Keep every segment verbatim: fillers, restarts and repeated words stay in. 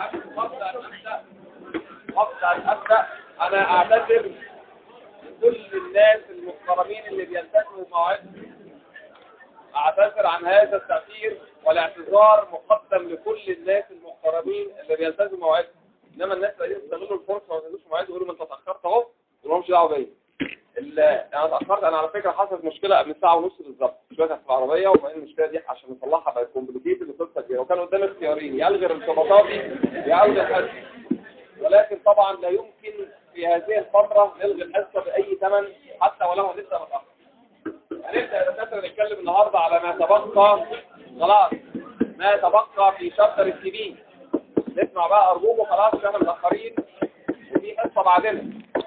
قبل أن أبدأ قبل أن أبدأ أنا أعتذر لكل الناس المحترمين اللي بيلتزموا بمواعيدهم. أعتذر عن هذا التأخير والاعتذار مقدم لكل الناس المحترمين اللي بيلتزموا بمواعيدهم. إنما الناس اللي يستغلوا الفرصة وما يلتزموش مواعيدهم يقولوا ما أنت اتأخرت أهو، ما لهمش دعوة بيا. أنا اتأخرت، أنا على فكرة حصلت مشكلة قبل ساعة ونص بالظبط، شوية في العربية، وبعدين المشكلة دي عشان نصلحها بقت كومبليكيتد وقصة كبيرة، وكان قدامي اختيارين يلغي ارتباطاتي يعود الحصة، ولكن طبعا لا يمكن في هذه الفترة نلغي الحصة بأي ثمن حتى ولو لسه متأخر. هنبدأ يا دكاترة نتكلم النهاردة على ما تبقى خلاص ما تبقى في شابتر السي بي. نسمع بقى أرجوكم خلاص عشان احنا متأخرين ودي حصة بعدنا.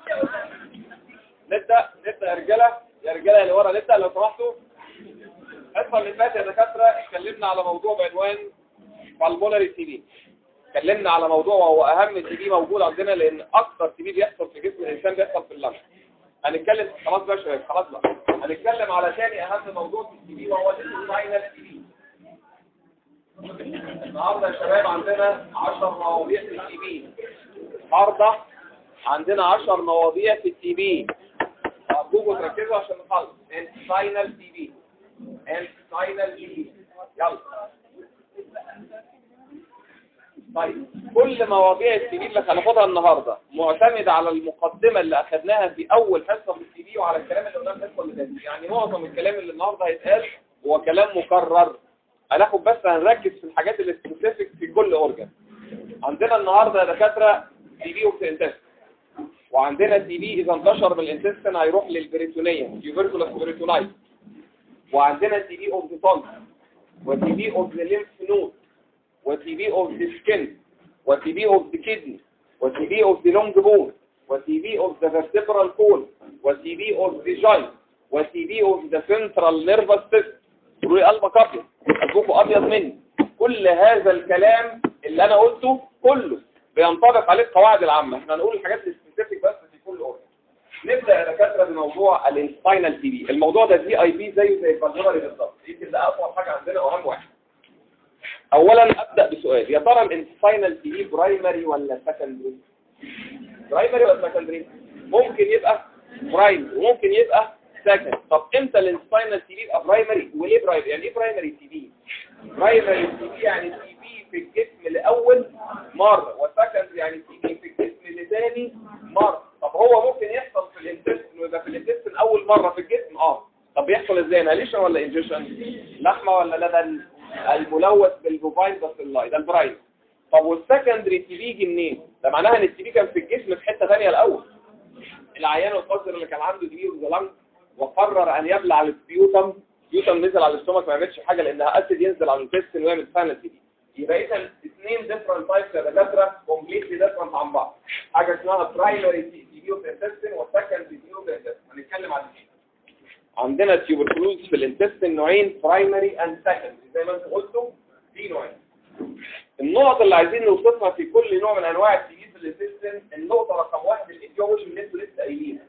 نبدأ نبدأ يا رجالة يا رجالة اللي ورا نبدأ لو سمحتوا. الحصة اللي فاتت يا دكاترة اتكلمنا على موضوع بعنوان بالمونري سي بي. اتكلمنا على موضوع وهو أهم سي بي موجود عندنا، لأن أكثر سي بي بيحصل في جسم الإنسان بيحصل في اللنج. هنتكلم خلاص بقى يا شباب خلاص بقى هنتكلم على ثاني أهم موضوع في السي بي وهو السباينال سي بي. النهارده يا شباب عندنا عشر مواضيع في السي بي. النهارده عندنا عشر مواضيع في السي بي. أرجوكم تركزوا عشان نخلص. السباينال سي بي السباينال سي بي يلا. طيب كل مواضيع السي بي اللي هناخدها النهارده معتمده على المقدمه اللي اخذناها في اول حصه في السي بي وعلى الكلام اللي قلناه في الحصه اللي فاتت. يعني معظم الكلام اللي النهارده هيتقال هو كلام مكرر. هناخد بس هنركز في الحاجات اللي سبيسيفيك في كل اورجان. عندنا النهارده يا دكاتره سي بي اوف الانتستين، وعندنا سي بي اذا انتشر بالانتستين هيروح للبريتونيه تيوبركولاس بريتونايت، وعندنا سي بي اوف ذا تونج، وسي بي اوف ذا ليمف نود، وسي بي اوف ذا سكين، وسي بي اوف ذا كيدني، وسي بي اوف ذا لونج بون، وسي بي اوف ذا فيرتبرال كول، وسي بي اوف ذا جوينت، وسي بي اوف ذا سنترال نيرفس سيستم. قولوا لي قلبك ابيض، قلبكم ابيض مني. كل هذا الكلام اللي انا قلته كله بينطبق عليه القواعد العامه. احنا هنقول الحاجات السبيسيفيك بس في كل اورجن. نبدا يا دكاتره بموضوع الانسباينال تي بي. الموضوع ده دي اي بي زيه زي البلمونري بالظبط، يمكن ده اقوى حاجه عندنا واهم واحد. اولا ابدا بسؤال، يا ترى الانسباينال تي بي برايمري ولا سكندري؟ برايمري ولا سكندري؟ ممكن يبقى برايمري وممكن يبقى سكندري. طب امتى الانسباينال تي بي يبقى برايمري وليه برايمري؟ يعني ايه برايمري تي بي؟ برايمري تي بي يعني تي بي في الجسم لاول مره، وسكندري يعني تي بي في الجسم لثاني مره. طب هو ممكن يحصل في الانتستين ويبقى في الانتستين اول مره في الجسم؟ اه. طب بيحصل ازاي؟ انهاليشن ولا انجكشن؟ لحمه ولا لبن؟ الملوث بالبوفاين باسيلاي ده البرايمري. طب والسكندري تي بي يجي منين؟ ده معناها ان التي بي كان في الجسم في حته ثانيه الاول. العيان القذر اللي كان عنده تي بي وزلنج وقرر ان يبلع السبيوتم، السبيوتم نزل على الاستومك ما يعملش حاجه لانها اسيد ينزل على الانتستين ويعمل ساينال تي بي. يبقى اذا اثنين ديفرنت تايبس يا دكاتره كومبليتلي ديفرنت عن بعض. حاجه اسمها برايمري تي بي اوف الانتستين والسكندري تي بي اوف الانتستين. هنتكلم عن ايه؟ عندنا تيوبركلوز في الانتستين نوعين، برايمري اند سكندري زي ما انتم قلتوا في نوعين. النقط اللي عايزين نوصفها في كل نوع من انواع التي بي في الانتستين، النقطه رقم واحد الايديولوجي اللي انتوا لسه قايلينها.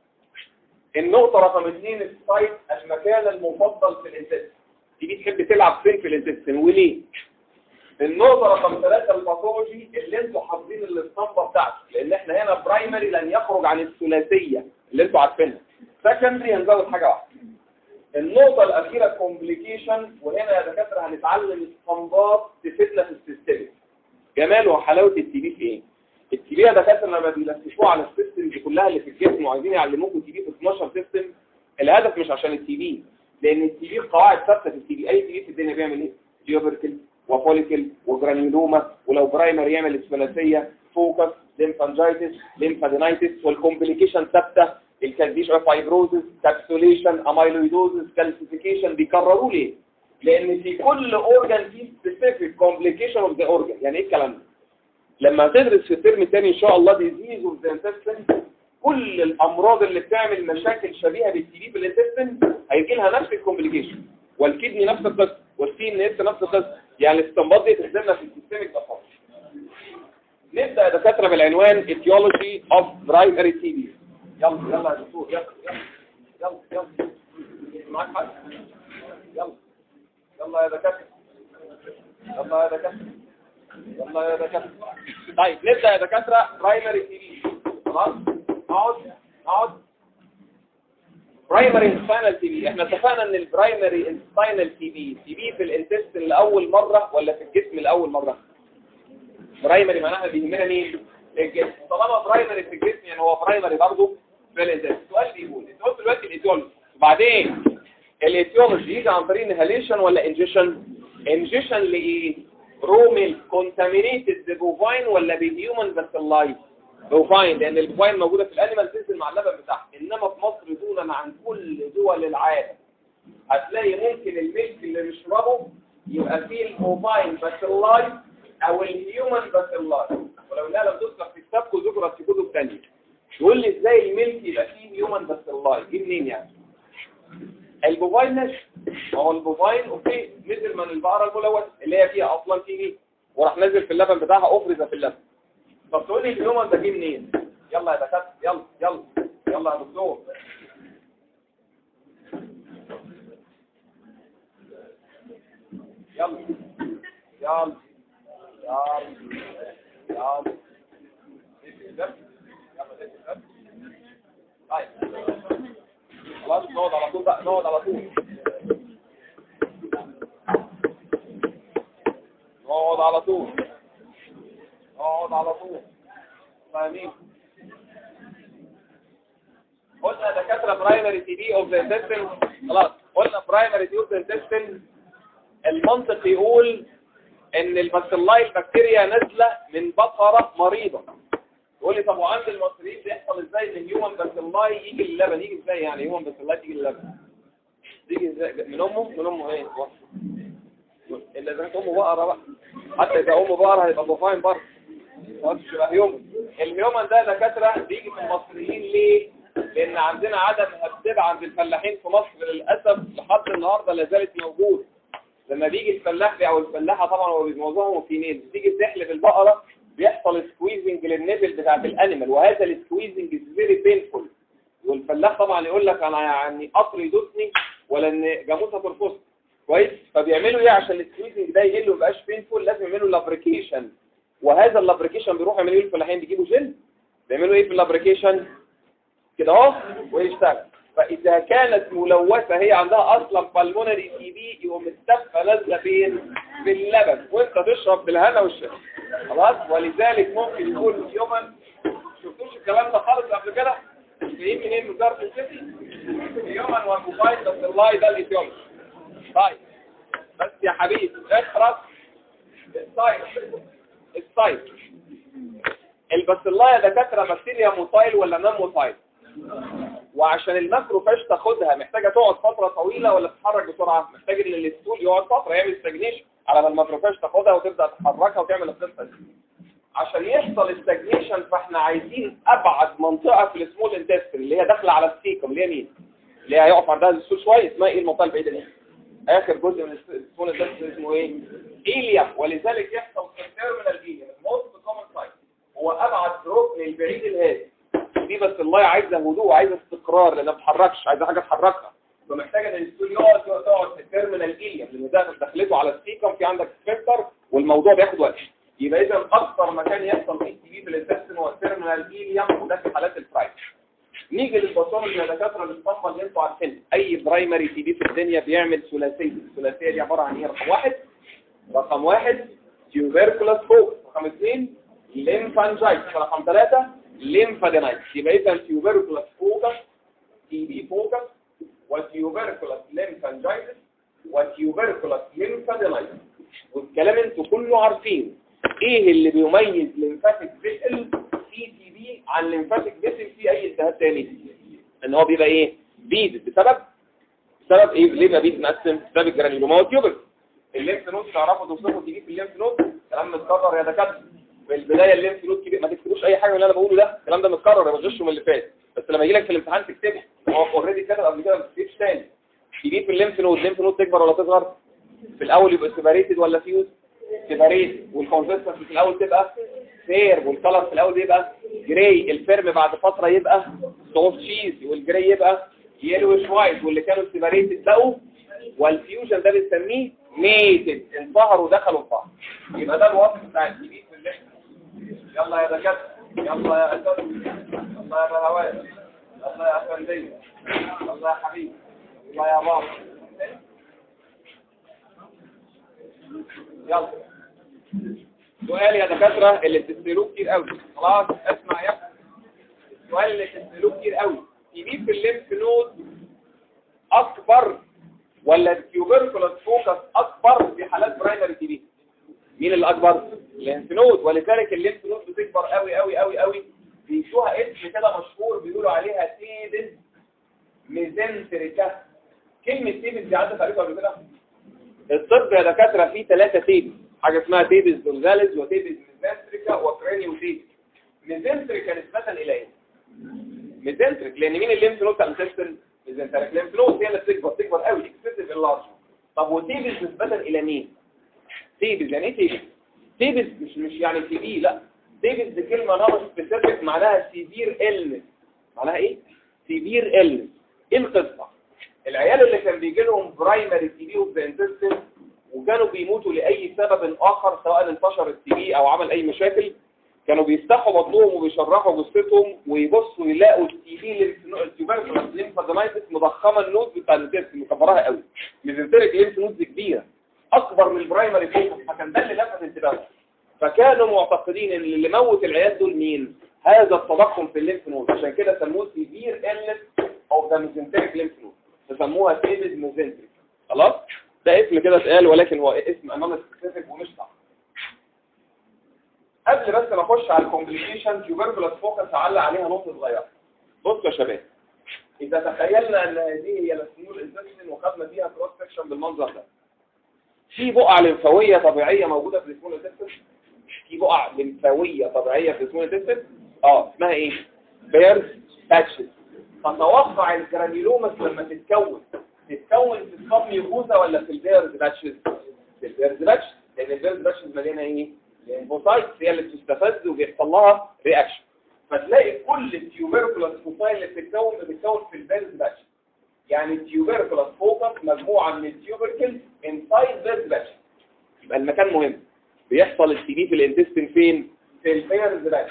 النقطه رقم اثنين السايت، المكان المفضل في الانتستين. تي بي تحب تلعب فين في الانتستين وليه؟ النقطه رقم ثلاثه الباثولوجي اللي انتوا حافظين الاسطمبه بتاعته، لان احنا هنا برايمري لن يخرج عن الثلاثيه اللي انتوا عارفينها. سكندري هنزود حاجه واحده. النقطه الاخيره كومبليكيشن، وهنا يا دكاتره هنتعلم استنباط تفيدنا في السيستم. جمال وحلاوه التي بي في ايه؟ التي بي يا دكاتره لما بيلففوه على السيستم دي كلها اللي في الجسم وعايزين يعلموكم تي بي في اتناشر سيستم، الهدف مش عشان التي بي، لان التي بي قواعد ثابته في التي بي. اي تي بي في الدنيا بيعمل ايه؟ جيوبركل وفوليكل وجرانيولوما، ولو برايمري يعمل اسفلاسيه، فوكس، ليمفانجايتس، ليمفادينايتس، والكومبليكيشن ثابته، الكالديش اوف فايبروزس، كابسوليشن، اميلويدوزس، كالسيفيكيشن. بيكرروا ليه؟ لان في كل اورجان في سبيسيفيك كومبليكيشن اوف ذا اورجان. يعني ايه الكلام ده؟ لما تدرس في الترم الثاني ان شاء الله ديزيز اوف ذا انتستين، كل الامراض اللي بتعمل مشاكل شبيهه بالتي بي في الانتستين هيجي لها نفس الكومبليكيشن، والكدني نفس القصه، والسي ان اس نفس القصه. يعني الاستنباط دي تخدمنا في السيستميك ابروتش. نبدا يا دكاتره بالعنوان etiology of primary تي بي. يلا يلا يا دكتور يلا يلا يلا يلا معاك حد؟ يلا يلا يا دكاتره يلا يا دكاتره يلا يا دكاتره. طيب نبدا يا دكاتره برايمري تي بي. خلاص اقعد اقعد. برايمري انتستينال تي بي، احنا اتفقنا ان البرايمري انتستينال تي بي تي بي في الانتستين لاول مره ولا في الجسم لاول مره؟ برايمري معناها بيهمنا مين؟ الجسم. طالما برايمري في الجسم يعني هو برايمري برضه في الانتستين. السؤال بيقول انت قلت دلوقتي الايتيولوجي، وبعدين الايتيولوجي يجي عن طريق انهاليشن ولا انجيشن؟ انجيشن لايه؟ روميل كونتامينيتد بوفاين ولا بهيومن باسيلاي؟ بوفاين، لان البوفاين موجوده في الانيمال تنزل مع اللبن بتاعها، انما في مصر دونا عن كل دول العالم هتلاقي ممكن الميلك اللي بيشربه يبقى فيه البوفاين باسيلاي او الهيومن باسيلاي، ولو انها لم تذكر في كتابكم ذكرت في كتب ثانيه. يقول لي ازاي الميلك يبقى فيه هيومن باسيلاي؟ دي منين يعني؟ البوفاين نشف، ما هو البوفاين اوكي نزل من البقره الملوثه اللي هي فيها اصلا فيه وراح نزل في اللبن بتاعها افرز في اللبن. طب تقول لي الهيومن ده جه منين؟ يلا يا دكاتره يلا يلا يلا يا دكتور. يلا يلا يلا يلا طيب خلاص نقعد على طول بقى، نقعد على طول نقعد على طول نقعد على طول فاهمين؟ قلنا دكاتره برايمري تي بي اوف ذا انتستين. خلاص قلنا برايمري تي اوف ذا انتستين. المنطق يقول ان الباسيلاي البكتيريا نازله من بقره مريضه. يقول لي طب وعند المصريين بيحصل ازاي ان الهيومن باسيلاي يجي اللبن؟ يجي ازاي يعني هيومن باسيلاي يجي اللبن؟ يجي ازاي؟ من امه؟ من امه ايه؟ الا اذا كانت امه بقره بقى، حتى اذا امه بقره هيبقى بوفاين برضه مش يبقى هيومن. الهيومن ده دكاتره بيجي في المصريين ليه؟ لان عندنا عدم هبدبه عند الفلاحين في مصر للاسف لحد النهارده لا زالت موجود. لما بيجي الفلاح او الفلاحه طبعا هو معظمهم فيميل، بتيجي تحلب البقره بيحصل سكويزنج للنبل بتاعت الانيمال، وهذا السكويزنج از فيري بينفول. والفلاح طبعا يقول لك انا يعني قطر يدوسني ولا ان جاموسه ترفضني كويس، فبيعملوا ايه عشان السكويزنج ده يقل وما يبقاش بينفول؟ لازم يعملوا لابريكيشن، وهذا اللابريكيشن بيروحوا يعملوا ايه الفلاحين؟ بيجيبوا جل بيعملوا ايه في اللابريكيشن كده اهو ويشتغل. فاذا كانت ملوثه هي عندها اصلا بالمونري تي بي يقوم الدفه نازله فين؟ في اللبن وانت تشرب بالهنا والشفا. خلاص، ولذلك ممكن يكون هيومن. شفتوش الكلام ده خالص قبل كده؟ جايين منين؟ من جارة السيتي. هيومن والبوفاين باسيلاي ده الايتيولوجي. طيب بس يا حبيبي اخرس السايت السايت الباسيلاي يا دكاتره بكتيريا موتايل ولا نون موتايل؟ وعشان الماكروفاج تاخدها محتاجه تقعد فتره طويله ولا تتحرك بسرعه؟ محتاج ان الستول يقعد فتره يعمل استجنيشن على ما الماكروفاج تاخدها وتبدا تحركها وتعمل القصه دي. عشان يحصل استجنيشن فاحنا عايزين ابعد منطقه في السمول انتستين اللي هي داخله على السيكم اللي هي مين؟ اللي هي هيقف عندها الستول شويه، اسمها ايه المنطقه البعيده دي؟ اخر جزء من السمول انتستين اسمه ايه؟ ايليا. ولذلك يحصل في التيرمينال ايليا موست كومن سايت هو ابعد ركن البعيد الهادي دي. بس الله عايزه هدوء، عايزه استقرار لانها ما بتتحركش، عايزه حاجه تحركها، فمحتاجه ان الستول يقعد تقعد في التيرمينال ايليا لان ده دخلته على السيكم في عندك سفنكتر والموضوع بياخد وقت. يبقى اذا اكثر مكان يحصل فيه تي بي في الانتستين هو التيرمينال ايليا، وده في حالات الفرايد. نيجي للباثولوجي يا دكاتره الاسطمبه اللي انتوا عارفينها. اي برايمري تي بي في الدنيا بيعمل ثلاثيه، الثلاثيه دي عباره عن ايه؟ رقم واحد رقم واحد تيوبركلوس فوق، رقم اثنين ليمفانجايتس، رقم ثلاثه ليمفادينايتس. يبقى اذا تيوبركلوس فوكس تي بي فوكس وتيوبركلوس ليمفانجايتس وتيوبركلوس ليمفادينايتس. والكلام انتوا كله عارفين. ايه اللي بيميز ليمفاتيك فيسل في تي بي عن ليمفاتيك فيسل في اي التهاب تاني؟ ان هو بيبقى ايه؟ بيد. بسبب بسبب ايه؟ ليه بقى بيد مقسم؟ بسبب الجرانيولوما والتيوبر. الليمف نود تعرفوا توصفوا تي بي في الليمف نود؟ كلام متكرر يا دكاتره. في البدايه الليمف نود كبير، ما تكتبوش اي حاجه من اللي انا بقوله ده، الكلام ده متكرر ما بغشوا من اللي فات، بس لما يجي لك في الامتحان تكتبه. هو اوريدي كتب قبل كده ما تكتبش تاني. تي بي في الليمف نود، الليمف نود تكبر ولا تصغر؟ في الاول يبقى سيباريتد ولا فيوز؟ سيباريتد. والكونسيستنس في الاول تبقى فير، والكلر في الاول يبقى جراي، الفيرم بعد فتره يبقى سوفت تشيز، والجراي يبقى يلوش وايت، واللي كانوا سيباريتد بقوا، والفيوجن ده بنسميه ميتد، انصهروا ودخلوا في بعض. يبقى ده الوصف بتاع التي بي في الليمف. يلا يا دكاتره، يلا يا اساتذه، يلا يا بهوات، يلا يا افنديه، يلا يا حبيبي، يلا يا بابا، يلا. سؤال يا دكاتره اللي بتسالوه كتير قوي، خلاص اسمع يا ابني. السؤال اللي بتسالوه كتير قوي، تي بي في الليمف نود اكبر ولا التيوبركلوس فوكس اكبر في حالات برايمري تي بي؟ مين اللي اكبر؟ الليمف نود. ولذلك الليمف نود بتكبر قوي قوي قوي قوي، بيدوها اسم كده مشهور بيقولوا عليها تيبس ميزنتريكا. كلمه تيبس دي عدت عليكم قبل كده؟ الطب يا دكاتره فيه ثلاثه تيبس، حاجه اسمها تيبس دونزاليز وتيبس ميزنتريكا وكرانيو تيبس. ميزنتريكا نسبه الى ايه؟ ميزنتريك لان مين الليمف نود بتاع الانتستين؟ ميزنتريك. الليمف نود هي اللي بتكبر تكبر قوي، اكسسيف انلارج. طب وتيبس نسبه الى مين؟ تيبس يعني ايه تيبس؟ تيبس مش مش يعني تي بي، لا، تيبس دي كلمه نون سبيسيفيك معناها سيفير إلنس. معناها ايه؟ سيفير إلنس. ايه القصه؟ العيال اللي كان بيجي لهم برايمري تي بي اوف ذا انتستين وكانوا بيموتوا لاي سبب اخر، سواء انتشر التي بي او عمل اي مشاكل، كانوا بيفتحوا بطنهم وبيشرحوا جثتهم ويبصوا يلاقوا التي بي التيوبركلوس ليمفادينايتس مضخمه النود بتاع الانتستين مكبراها قوي، ميزنتريك ليمف نود كبيره اكبر من البرايمري فوكس، فكان ده اللي لفت انتباههم. فكانوا معتقدين ان اللي موت العيال دول مين؟ هذا التضخم في الليمف نود، عشان كده سموه سيفير إلنس اوف ذا ميزنتريك ليمف نود، فسموها تيبس ميزنتريك. خلاص؟ ده اسم كده اتقال، ولكن هو اسم امام سبيسيفيك ومش صح. قبل بس ما اخش على الكومبليكيشن، تيوبركلوس فوكس هعلق عليها نقطه صغيره. بصوا يا شباب، اذا تخيلنا ان هذه هي السمول انتستين وخدنا فيها كروس سكشن بالمنظر ده، في بقع لمفاويه طبيعيه موجوده في السمول انتستين؟ في بقع لمفاويه طبيعيه في السمول انتستين؟ اه، اسمها ايه؟ بيرز باتشز. تتوقع الجرانيلومس لما تتكون تتكون في السبميوكوزا ولا في البيرز باتشز؟ في البيرز باتشز، لان البيرز باتشز مليانه ايه؟ الليمفوسايتس هي اللي بتستفز وبيحصل لها رياكشن، فتلاقي كل التيوبركلوس فوكاي اللي بتتكون بتتكون في البيرز باتشز. يعني التيوبركلوس فوكس مجموعه من التيوبركل انسايد بيرز باتشز. يبقى المكان مهم. بيحصل التي بي في الانتستين فين؟ في البيرز باتشز.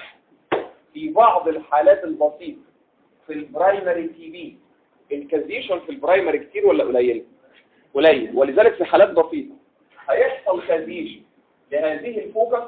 في بعض الحالات البسيطه في البرايمري تي بي، الكازيشن في البرايمري كتير ولا قليل؟ قليل. ولذلك في حالات بسيطه هيحصل كازيشن لهذه الفوكس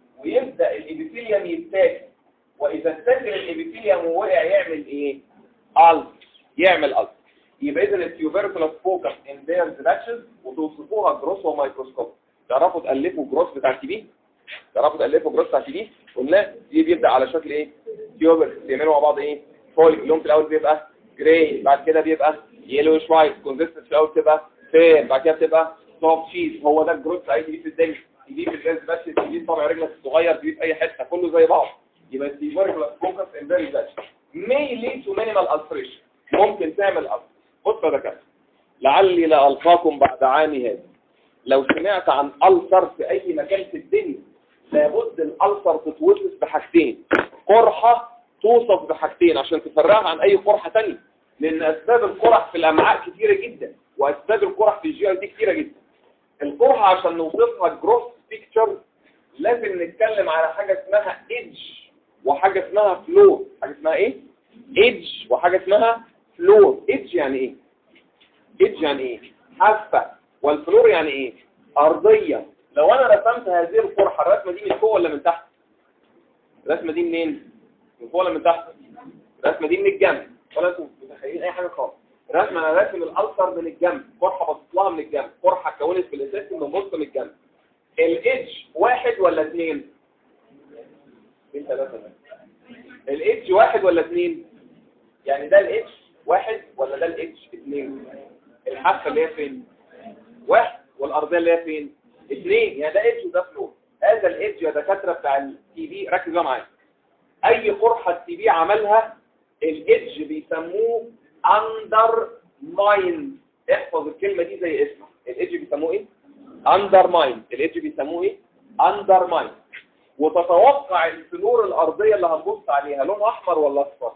ويبدا الابيثيليوم يتاكل، واذا اتاكل الابيثيليوم ووقع يعمل ايه؟ ألسر. يعمل ألسر. يبقى اذا التيوبركلوس فوكس ان بيرز باتشز، وتوصفوها جروس ومايكروسكوب. تعرفوا تالفوا جروس بتاع التي بي؟ تعرفوا تالفوا جروس بتاع التي بي؟ قلنا دي بيبدا على شكل ايه؟ تيوبر، بيعملوا مع بعض ايه؟ فوليك. اللون في الاول بيبقى جراي، بعد كده بيبقى يلوش وايت، كونسيستنت في الاول بتبقى فير، بعد كده بتبقى سوفت شيز. هو ده الجروس بتاع التي بي في الدنيا. تي بي في الجهاز بس، تي بي طبع رجلك الصغير، تي بي في اي حته، كله زي بعض. يبقى التيوبركلوس فوكس ان بيرز باتشز may lead to minimal ulceration. ممكن تعمل ألسر. بص يا دكاتره، لعلي لا ألقاكم بعد عامي هذا لو سمعت عن ألسر في أي مكان في الدنيا، لابد الألسر تتوصف بحاجتين. قرحة توصف بحاجتين عشان تفرقها عن أي قرحة تانية، لأن أسباب القرح في الأمعاء كتيرة جدا، وأسباب القرح في الجي اي دي كتيرة جدا. القرحة عشان نوصفها جروس بيكتشر لازم نتكلم على حاجة اسمها إيدج وحاجة اسمها فلور. حاجة اسمها إيه؟ إيدج وحاجة اسمها فلور. إيدج يعني إيه؟ إيدج يعني إيه؟ حافة. والفلور يعني إيه؟ أرضية. لو أنا رسمت هذه القرحة، الرسمة دي من فوق ولا من تحت؟ الرسمة دي منين؟ من فوق ولا من تحت؟ الرسمة دي من الجنب، ولا أنتم متخيلين أي حاجة خالص. رسمة أنا راسم الألسر من الجنب، قرحة بصت لها من الجنب، قرحة اتكونت في الإنتستين من بص من الجنب. الإيدج واحد ولا اثنين؟ اثنين ثلاثة. الإيدج واحد ولا اثنين؟ يعني ده الإيدج واحد ولا ده الإيدج اثنين؟ الحافة اللي هي فين؟ واحد. والأرضية اللي هي فين؟ اثنين. يعني ده إيدج وده فلور. هذا الإيدج يا دكاترة بتاع التي بي، ركزوا معايا. أي قرحة التي بي عملها الإيدج بيسموه أندر ماين. احفظ الكلمة دي زي اسمها. الإيدج بيسموه إيه؟ أندر ماين. الإيدج بيسموه إيه؟ أندر ماين. وتتوقع الفلور الأرضية اللي هنبص عليها لون أحمر ولا أصفر؟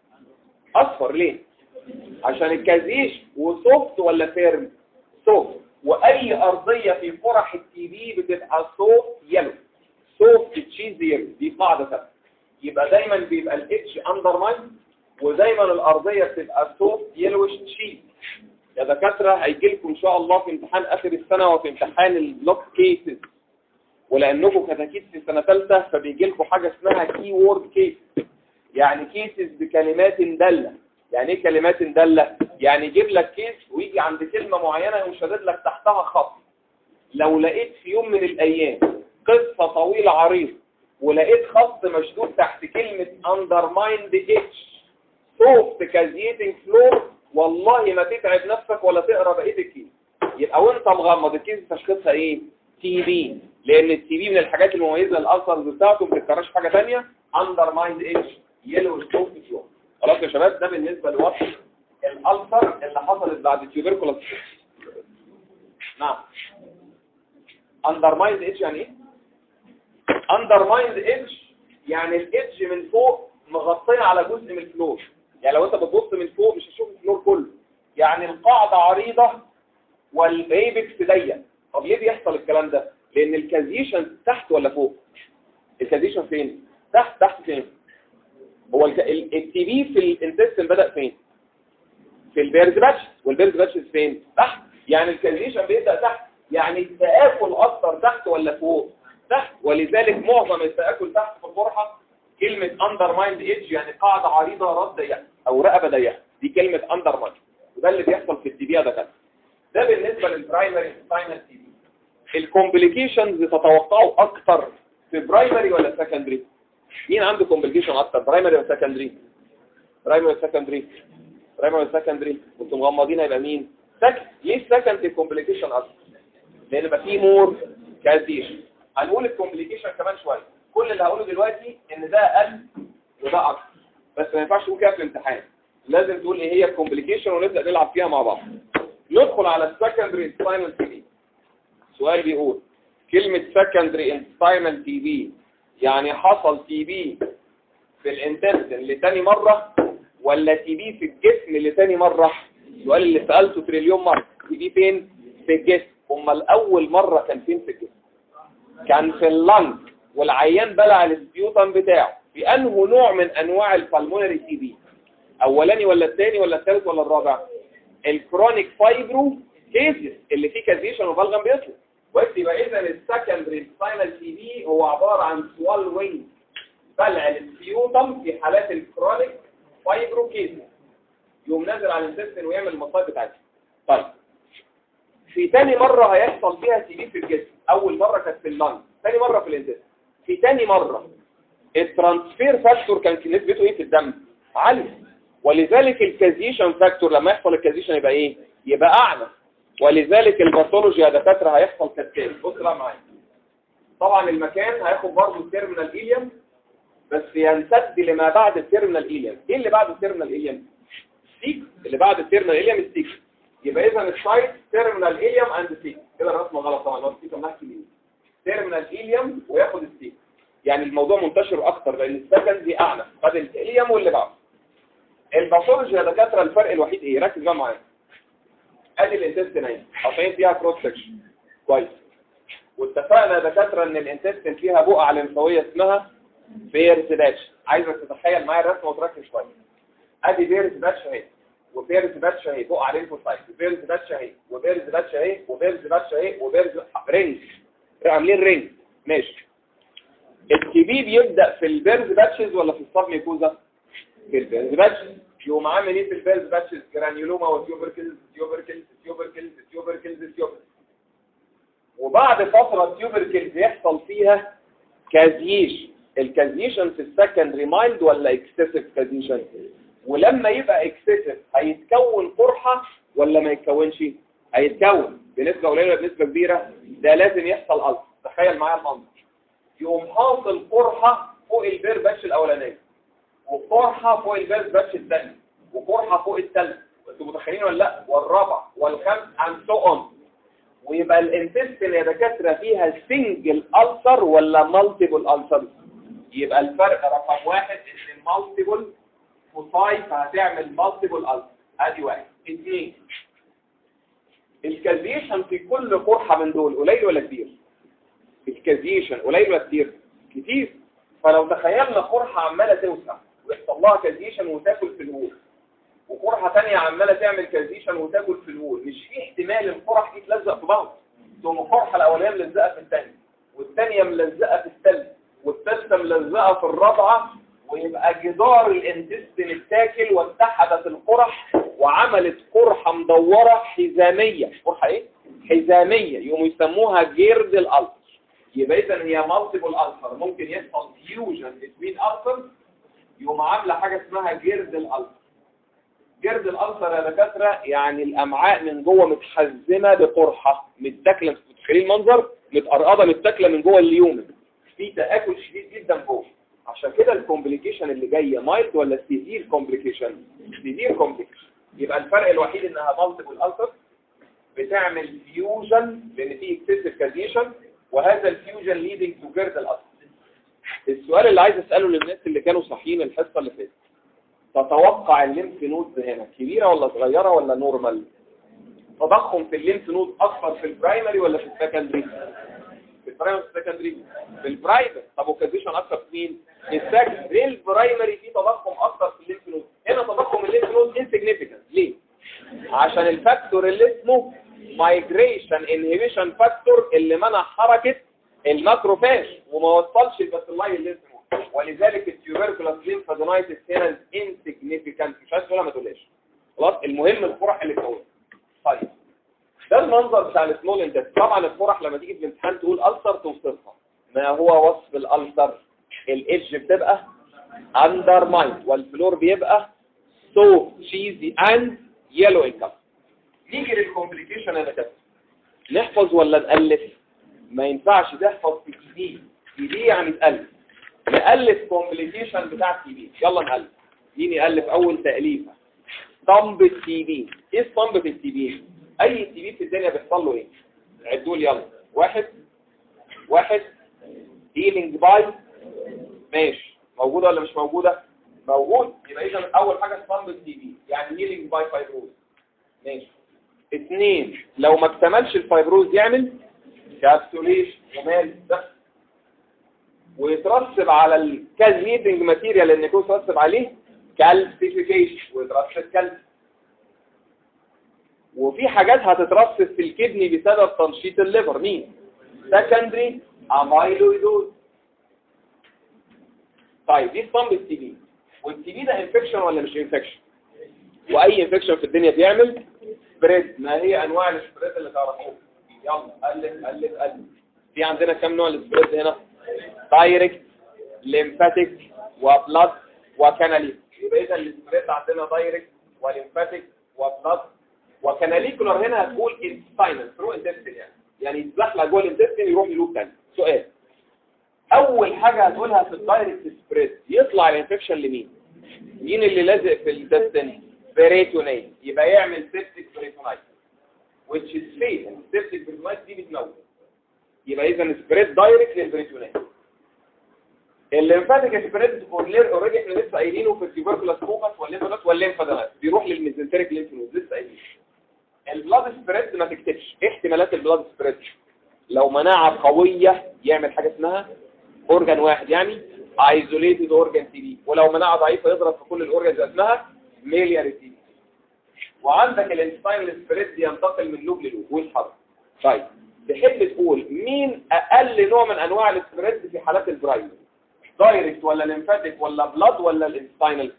أصفر. ليه؟ عشان الكازيش. وسوفت ولا فيرم؟ سوفت. واي ارضيه في قرح التي بي بتبقى سوفت يلو، سوفت تشيز يلو، دي قاعده ثابته. يبقى دايما بيبقى الاتش اندرلاين، ودايما الارضيه بتبقى سوفت يلوش تشيز. يا دكاتره هيجي لكم ان شاء الله في امتحان اخر السنه وفي امتحان البلوك كيسز، ولانكم كتاكيد في سنه ثالثه فبيجي لكم حاجه اسمها كي وورد كيس، يعني كيسز بكلمات داله. يعني ايه كلمات داله؟ يعني يجيب لك كيس ويجي عند كلمه معينه يقوم شادد لك تحتها خط. لو لقيت في يوم من الايام قصه طويله عريضه ولقيت خط مشدود تحت كلمه undermined اتش soft caseating floor، والله ما تتعب نفسك ولا تقرا بقيه الكيس. يبقى وانت مغمض الكيس تشخيصها ايه؟ تي بي، لان التي بي من الحاجات المميزه للالسرز بتاعته ما بتتكررش حاجه ثانيه. undermined اتش يلو soft floor. خلاص يا شباب، ده بالنسبه لوصف الالسر اللي حصلت بعد التيوبركلوس. نعم. undermined اتش يعني ايه؟ undermined اتش يعني الاتش من فوق مغطيه على جزء من الفلور. يعني لو انت بتبص من فوق مش هتشوف الفلور كله، يعني القاعده عريضه والايبكس ضيق. طب ليه بيحصل الكلام ده؟ لان الكازيشن تحت ولا فوق؟ الكازيشن فين؟ تحت. تحت فين؟ هو التي بي في الانتستين بدأ فين؟ في البيرز باتش، والبيرز باتش فين؟ تحت. يعني الكازيشن بيبدأ تحت، يعني التآكل اكتر تحت ولا فوق؟ تحت. ولذلك معظم التآكل تحت في القرحه كلمه undermined edge، يعني قاعده عريضه راس ضيقه او رقبه ضيقه، دي كلمه undermined. وده اللي بيحصل في التي بي ده كده. ده بالنسبه للبرايمري سباينال تي بي. الكومبليكيشنز تتوقعوا اكتر في برايمري ولا سكندري؟ مين عنده كومبليكيشن اكتر، برايمري ولا سكندري؟ برايمري ولا سكندري؟ برايمري ولا سكندري؟ وانتم مغمضين هيبقى مين؟ سكند. ليه السكندري كومبليكيشن اكتر؟ لان بقى فيه مور كازيشن. هنقول الكومبليكيشن كمان شويه. كل اللي هقوله دلوقتي ان ده اقل وده اكتر، بس ما ينفعش تقول كده في الامتحان. لازم تقول ايه هي الكومبليكيشن ونبدا نلعب فيها مع بعض. ندخل على السكندري سباينال تي بي. سؤال بيقول كلمه سكندري انسباينال تي بي يعني حصل تي بي في الانتستين لتاني مرة ولا تي بي في الجسم لتاني مرة؟ السؤال اللي سألته تريليون مرة. تي بي فين؟ في الجسم. أما الأول مرة كان فين في الجسم؟ كان في اللنج، والعيان بلع السبيوتم بتاعه. في أنه نوع من أنواع البالمونري تي بي؟ أولاني ولا الثاني ولا الثالث ولا الرابع؟ الكرونيك فايبرو كيسز اللي فيه كازيشن وبلغم بيطلع. بس يبقى اذا السكندري سباينال تي بي هو عباره عن سوال وينج، بلع السبيوتم في حالات الكرونيك فايبرو كيسز، يقوم نازل على الانتستين ويعمل المصايب بتاعته. طيب في تاني مره هيحصل فيها تي بي في الجسم. اول مره كانت في اللنج، ثاني مره في الانتستين. في تاني مره الترانسفير فاكتور كان نسبته ايه في الدم؟ عاليه، ولذلك الكازيشن فاكتور لما يحصل الكازيشن يبقى ايه؟ يبقى اعلى. ولذلك الباثولوجي يا دكاتره هيحصل كالتالي. بص بقى معايا. طبعا المكان هياخد برضه التيرمينال إيليوم، بس يمتد لما بعد التيرمينال إيليوم. ايه اللي بعد التيرمينال إيليوم؟ ستيك. اللي بعد التيرمينال إيليوم ستيك. يبقى اذا السايت تيرمينال إيليوم اند ستيك. كده الرسم غلط طبعا، هو ستيك نحكي ليه؟ تيرمينال إيليوم وياخد ستيك. يعني الموضوع منتشر اكتر لان السكندري اعلى، خد الإيليوم واللي بعده. الباثولوجي يا دكاتره الفرق الوحيد ايه؟ ركز بقى معايا. ادي الانتستين اهي قاطعين فيها كروس سكشن كويس، واتفقنا يا دكاتره ان الانتستين فيها بقعه لمفاويه اسمها بيرز باتش. عايزك تتخيل معايا الرسمه وتركز شويه. ادي بيرز باتش اهي، وبيرز باتش اهي بقعه ليمفوسايت، وبيرز باتش اهي، وبيرز باتش اهي، وبيرز باتش اهي، وبيرز رينج، عاملين رينج. ماشي. التي بي بيبدا في البيرز باتشز ولا في الصاب ميكوزا؟ في البيرز باتشز. يقوم عامل ايه في البيرز باتشز؟ جرانيولوما وتيوبركلز تيوبركلز تيوبركلز تيوبركلز تيوبركلز. وبعد فتره تيوبركلز يحصل فيها كازيش. الكازيشن في السكندري مايلد ولا اكسسيف كازيشن؟ ولما يبقى اكسسيف هيتكون قرحه ولا ما يتكونش؟ هيتكون بنسبه قليله بنسبه كبيره. ده لازم يحصل ألف. تخيل معايا المنظر. يقوم حاصل قرحه فوق البير باتش الاولانيه، وقرحه فوق البيرز باتش الثاني، وقرحه فوق الثالث. انتوا متخيلين ولا لا؟ والرابع والخامس اند سو اون. ويبقى الانتستين يا دكاتره فيها سنجل ألسر ولا مالتيبل ألسر؟ يبقى الفرق رقم واحد ان المالتيبل فوساي فهتعمل مالتيبل ألسر. ادي واحد. اثنين، الكازيشن في كل قرحة من دول قليل ولا كبير؟ الكازيشن قليل ولا كبير؟ كتير. فلو تخيلنا قرحة عمالة توسع ويحصل لها كازيشن وتاكل في الوول، وقرحة ثانية عمالة تعمل كازيشن وتاكل في الوول، مش في احتمال القرح دي تلزق في بعض؟ ثم القرحة الأولانية ملزقة في الثانية، والثانية ملزقة في الثالثة، والثالثة ملزقة في الرابعة، ويبقى جدار الانتستين التاكل واتحدت القرح وعملت قرحة مدورة حزامية. قرحة ايه؟ حزامية، يقوموا يسموها جيرد الألسر. يبقى إذن هي مالتيبل ألسر، ممكن يحصل فيوجن بين ألسر يقوم عاملة حاجة اسمها جيرد الألسر. جيرد الألسر يا دكاترة يعني الأمعاء من جوه متحزمة بقرحة، متاكلة، متخيلين المنظر؟ متقرقضة متاكلة من جوه اليومن، في تآكل شديد جدا جوه. عشان كده الكومبليكيشن اللي جايه مايلد ولا سيفير كومبليكيشن؟ سيفير كومبليكيشن. يبقى الفرق الوحيد انها مالتيبل ألسر بتعمل فيوجن لان في اكسسيف كازيشن، وهذا الفيوجن ليدنج تو جيرد الألسر. السؤال اللي عايز اساله للناس اللي كانوا صاحيين الحصه اللي فاتت، تتوقع الليمف نود هنا كبيره ولا صغيره ولا نورمال؟ تضخم في الليمف نود اكثر في البرايمري ولا في السكندري؟ في البرايمري والسكندري؟ في البرايمري. طب وكازيشن اكثر في مين؟ في السكندري. البرايمري فيه تضخم اكثر في الليمف نود، هنا تضخم الليمف نود انسيجنيفيكانت. ليه؟ عشان الفاكتور اللي اسمه مايجريشن انهبيشن فاكتور اللي منع حركه الماكروفاج وما وصلش الباسيلاي الليمف نود، ولذلك التيوبركولاس ليمفادينايتس هنا انسيجنيفيكانت. مش عايز تقولها ما تقولهاش خلاص، المهم القرح اللي بتقولها. طيب ده المنظر بتاع السمول انتست. طبعا القرح لما تيجي في الامتحان تقول ألسر توصفها. ما هو وصف الألسر؟ الايدج بتبقى اندر ماين والفلور بيبقى سو تشيزي اند يلو ان كلر. نيجي للكومبليكيشن يا دكاتره، نحفظ ولا نألف؟ ما ينفعش تحفظ في تي بي. تي بي يعني تألف. نألف كومبليكيشن بتاع تي بي. يلا نألف. مين يألف اول تأليفه؟ صمب التي بي. ايه صمبة التي بي؟ اي تي بي في الدنيا بيحصل له ايه؟ عدوا لي يلا. واحد واحد هيلينج باي، ماشي. موجوده ولا مش موجوده؟ موجود. يبقى اذا اول حاجه صمب التي بي يعني هيلينج باي فايبروز، ماشي. اثنين، لو ما اكتملش الفايبروز يعمل كابسوليشن ومال ده، ويترسب على الكازيتنج ماتيريال اللي يكون يترسب عليه كالسيفيكيشن ويترسب كالسيوم. وفي حاجات هتترسب في الكدني بسبب تنشيط الليفر. مين؟ سكندري امايلويدوز. طيب دي صمب التي بي. والتي بي ده انفكشن ولا مش انفكشن؟ واي انفكشن في الدنيا بيعمل سبريد. ما هي انواع السبريد اللي تعرفوها؟ يلا الف الف الف. في عندنا كم نوع السبريد هنا؟ دايركت، ليمفاتيك، وبلاد، وكاناليك. يبقى اذا السبريد عندنا دايركت وليمفاتيك وبلاد وكاناليكولار. هنا هتقول انتستينال ثرو انتستين، يعني يعني يتزحلق جوه الانتستين يروح للوب ثاني. سؤال، اول حاجه هتقولها في الدايركت سبريد يطلع الانفكشن لمين؟ مين اللي لازق في الانتستين؟ بريتونيت. يبقى يعمل سيبتيك بريتونايت which is fatal. سيبتيك بريتونايت دي بتموت. يبقى اذا سبريد دايركت للبريتونيت. الليمفاتيك سبريد اوريدي احنا لسه قايلينه في التيوبركولاس فوكس والليمفادينايت والليمفادينايت بيروح للميزنتريك ليمف نود لسه قايلين. البلاد سبريد ما تكتبش احتمالات البلاد سبريد. لو مناعه قويه يعمل حاجه اسمها اورجان واحد يعني ايزوليتد اورجان تي بي، ولو مناعه ضعيفه يضرب في كل الاورجانز اسمها ميلياري تي بي. وعندك الانستاينال سبريد ينتقل من لوب للوب والحرب. طيب تحب تقول مين اقل نوع من انواع السبريد في حالات البرايم؟ دايركت ولا ليمفاتيك ولا بلاد ولا الانستاينال؟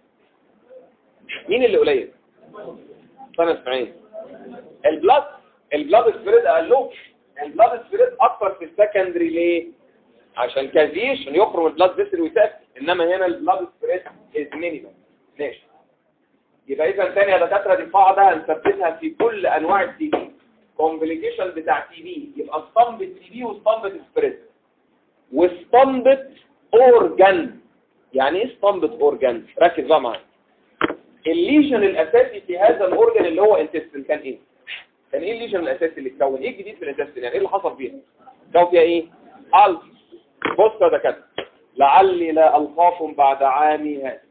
مين اللي قليل؟ استنى اسمعين. البلاد. البلاد سبريد اقل. البلاد سبريد اكتر في السكندري. ليه؟ عشان كازيشن يخرم البلاد فيسل ويسافر. انما هنا البلاد سبريد از مينيمال. ماشي. يبقى اذا ثاني يا دكاتره دي قاعده هنثبتها في كل انواع التي بي. كومبليكيشن بتاع تي بي يبقى اسطمبة تي بي واسطمبة سبريد واسطمبة اورجان. يعني ايه اسطمبة اورجان؟ ركز بقى معايا. الليجن الاساسي في هذا الاورجان اللي هو انتستين كان ايه؟ كان ايه الليجن الاساسي اللي اتكون؟ ايه الجديد في الانتستين؟ يعني ايه اللي حصل فيها؟ كون فيها ايه؟ ألف. بص يا دكاتره، لعلي لا القاكم بعد عامي هذا.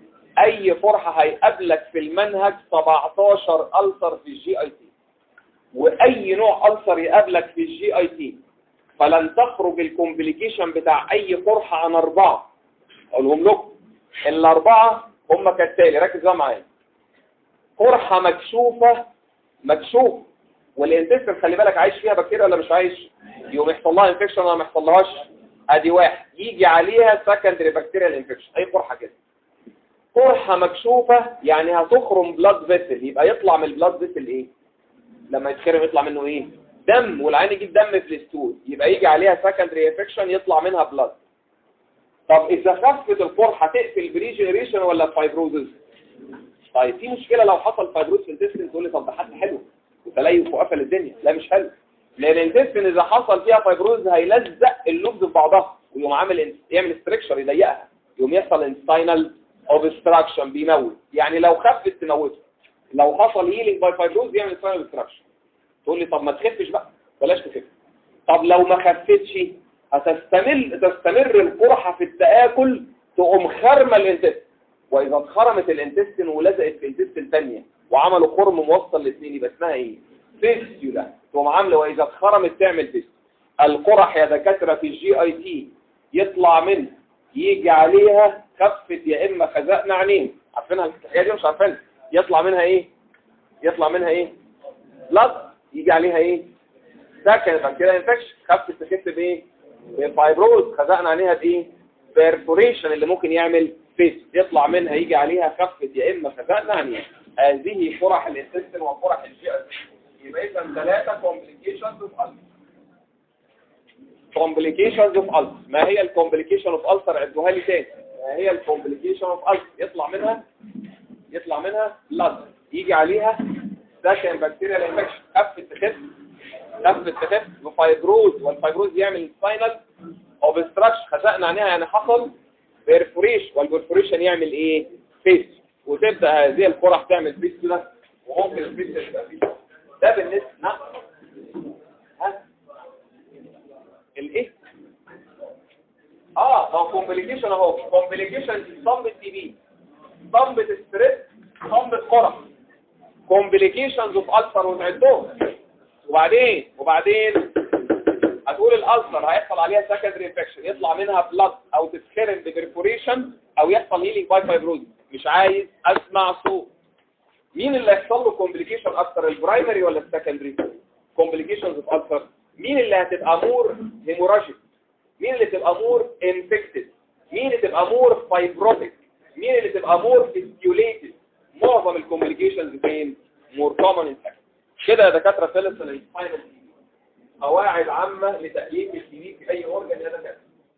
اي فرحه هيقابلك في المنهج سبعتاشر ألسر في الجي اي تي. واي نوع ألسر يقابلك في الجي اي تي فلن تخرج الكومبليكيشن بتاع اي قرحه عن اربعه. اقولهم لكم الاربعه هم كالتالي، ركز بقى معايا. قرحه مكشوفه مكشوف والانتستين خلي بالك عايش فيها بكتيريا ولا مش عايش، يوم يحصل لها انفكشن ولا ما يحصلهاش، ادي واحد يجي عليها سكندري بكتيريال انفكشن، اي قرحه كده. قرحه مكشوفه يعني هتخرم بلاد فيسل، يبقى يطلع من البلاد فيسل ايه لما يتخرم؟ يطلع منه ايه؟ دم، والعين يجيب دم في الستول، يبقى يجي عليها سكندري انفكشن يطلع منها بلاد. طب اذا خفت القرحه تقفل بريجنريشن ولا فايبروزز؟ طيب في مشكله لو حصل فايبروز في الانتستين، تقول لي طب ده حل حلو وتليف وقفل الدنيا. لا مش حلو، لان الانتستين اذا حصل فيها فايبروز هيلزق اللوبز في بعضها ويقوم عامل يعمل ستركشر يضيقها، يقوم يحصل انستاينال اوبستراكشن بيموت. يعني لو خفت تموته، لو حصل هيلينج باي فايبروز يعمل انستاينال اوبستراكشن. تقول لي طب ما تخفش بقى، بلاش تخف. طب لو ما خفتش هتستمر تستمر القرحه في التآكل، تقوم خرمه الانتستين، واذا اتخرمت الانتستين ولزقت في الانتستين ثانيه وعملوا خرم موصل الاثنين يبقى اسمها ايه؟ فيستيولا. تقوم عامله واذا اتخرمت تعمل فيستيولا. القرح يا دكاتره في الجي اي تي يطلع منها يجي عليها خفت يا اما خزقنا عينين، عارفينها الحكايه دي مش عارفينها؟ يطلع منها ايه؟ يطلع منها ايه؟ بلاد، يجي عليها ايه؟ سكن بكتيريا انفكشن. خفت تخف بايه؟ بفايبروز. خزقنا عليها بايه؟ بيرفوريشن اللي ممكن يعمل فيس، يطلع منها يجي عليها خفت يا اما خزقنا عينين. هذه قرح الانتستين وقرح الجي اي تي. يبقى اذا ثلاثه كومبليكيشنز اوف ألسر. كومبليكيشنز اوف ألسر. ما هي الكومبليكيشن اوف ألسر؟ عدوها لي تاني. ما هي الكومبليكيشن اوف ألسر؟ يطلع منها يطلع منها بلاد، يجي عليها سكن بكتيريا انفكشن، خفت تخف خفت تخف بفايبروز، والفايبروز يعمل ساينال اوبستراكشن. خزقنا عينيها يعني حصل بيرفوريشن، والبيرفوريشن يعمل ايه؟ فيس، وتبدا هذه القرح تعمل فيس كده، وممكن الفيس يبقى فيه. ده بالنسبه نعم ها الايه؟ اه هو كومبليكيشن اهو. كومبليكيشن صمت تي بي، صمت ستريس، صمت قرح. كومبليكيشنز اوف ألسر وتعدهم. وبعدين وبعدين هتقول الألسر هيحصل عليها سكندري انفكشن، يطلع منها بلاد او تتخرم ببرفوريشن او يحصل هيلينج باي فايبروز. مش عايز اسمع صوت. مين اللي هيحصل له كومبليكيشن اكتر، البرايمري ولا السكندري؟ كومبليكيشنز اوف ألسر. مين اللي هتبقى مور هيموراجيك؟ مين اللي تبقى مور انفكتد؟ مين اللي تبقى مور فايبروتيك؟ مين اللي تبقى مور فيستيوليتد؟ معظم الكومبليكيشنز فين؟ مور كومن انفكشن. كده يا دكاتره خلص الفاينل. قواعد عامه لتأليف الجديد في اي اورجن يا دكاتره.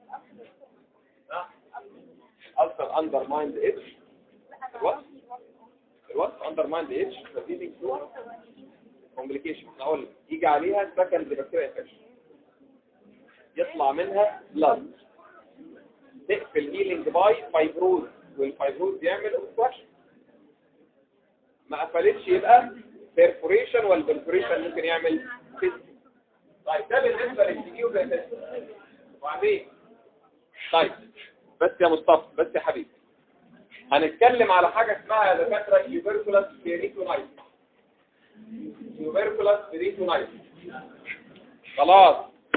ألسر اندر مايند اتش الوقت الوقت اندر مايند اتش فيدينج تو كومبليكيشن. اقول يجي عليها سكند بكتيريا انفكشن، يطلع منها بلاد، تقفل هيلينج باي فايبروز، والفايبروز يعمل اوبستراكشن. ما قفلتش يبقى بيرفوريشن، والبيرفوريشن ممكن يعمل فيست. طيب ده بالنسبه للسي وبالنسبه وبعدين. طيب بس يا مصطفى، بس يا حبيبي، هنتكلم على حاجه اسمها يا دكاتره يوبركولاس بيريتونايتس. يوبركولاس بيريتونايتس خلاص.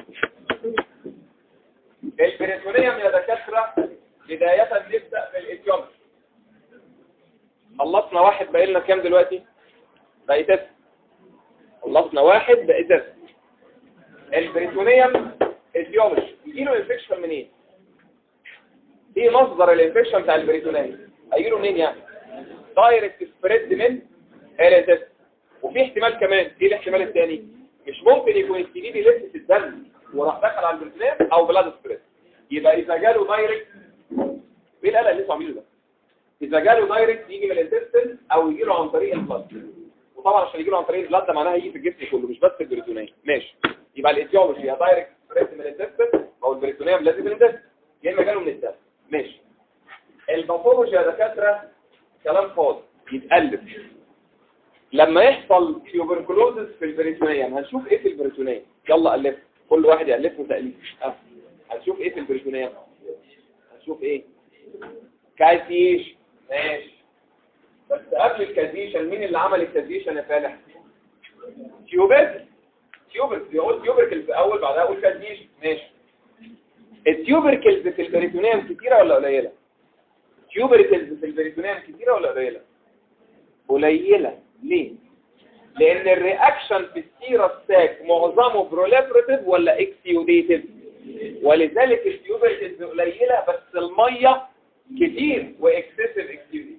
البريتونيوم يا دكاتره بدايه نبدا بالاتيومس. خلصنا واحد، باقي لنا كام دلوقتي؟ بقى تسعة. خلصنا واحد بقى تسعة. البريتونيوم اتيومس يجيله انفكشن منين؟ ايه مصدر الانفكشن بتاع البريتونيوم؟ هيجيله منين يعني؟ دايركت سبريد من الانتست. وفي احتمال كمان، ايه الاحتمال الثاني؟ مش ممكن يكون السي بي لسه في الدم وراح دخل على البريتونيوم او بلاد سبريد. يبقى اذا جاله دايركت، ايه القلق اللي انتوا عاملينه ده؟ اذا جاله دايركت يجي من الانتستين او يجي له عن طريق البلاد. وطبعا عشان يجي له عن طريق البلاد ده معناها يجي في الجسم كله مش بس البريتونيوم. ماشي، يبقى الاتيولوجي يا دايركت سبريد من الانتستين او البريتونيوم لازم من الانتستين، يا اما جاله من الدم. ماشي. الباثولوجي يا دكاتره كلام فاضي يتالف. لما يحصل تيوبركلوزس في البريتونيوم هنشوف ايه في البريتونيوم؟ يلا الف، كل واحد يالف له تاليف. اه هنشوف ايه في البريتونيوم؟ هنشوف ايه؟ كازيش. ماشي، بس قبل الكازيشن مين اللي عمل الكازيشن يا فالح؟ تيوبركل تيوبركل بيقول تيوبركل في اول بعدها اقول كاديش ماشي. التيوبركلز في البريتونيوم كتيره ولا قليله؟ تيوبركلز في البريتونيوم كتيره ولا قليله؟ قليله. ليه؟ لان الرياكشن في السيراستاك معظمه بروليفريتيف ولا اكسيوديتيف، ولذلك التيوبركلز قليله بس الميه كتير واكسسيف اكسيوديت.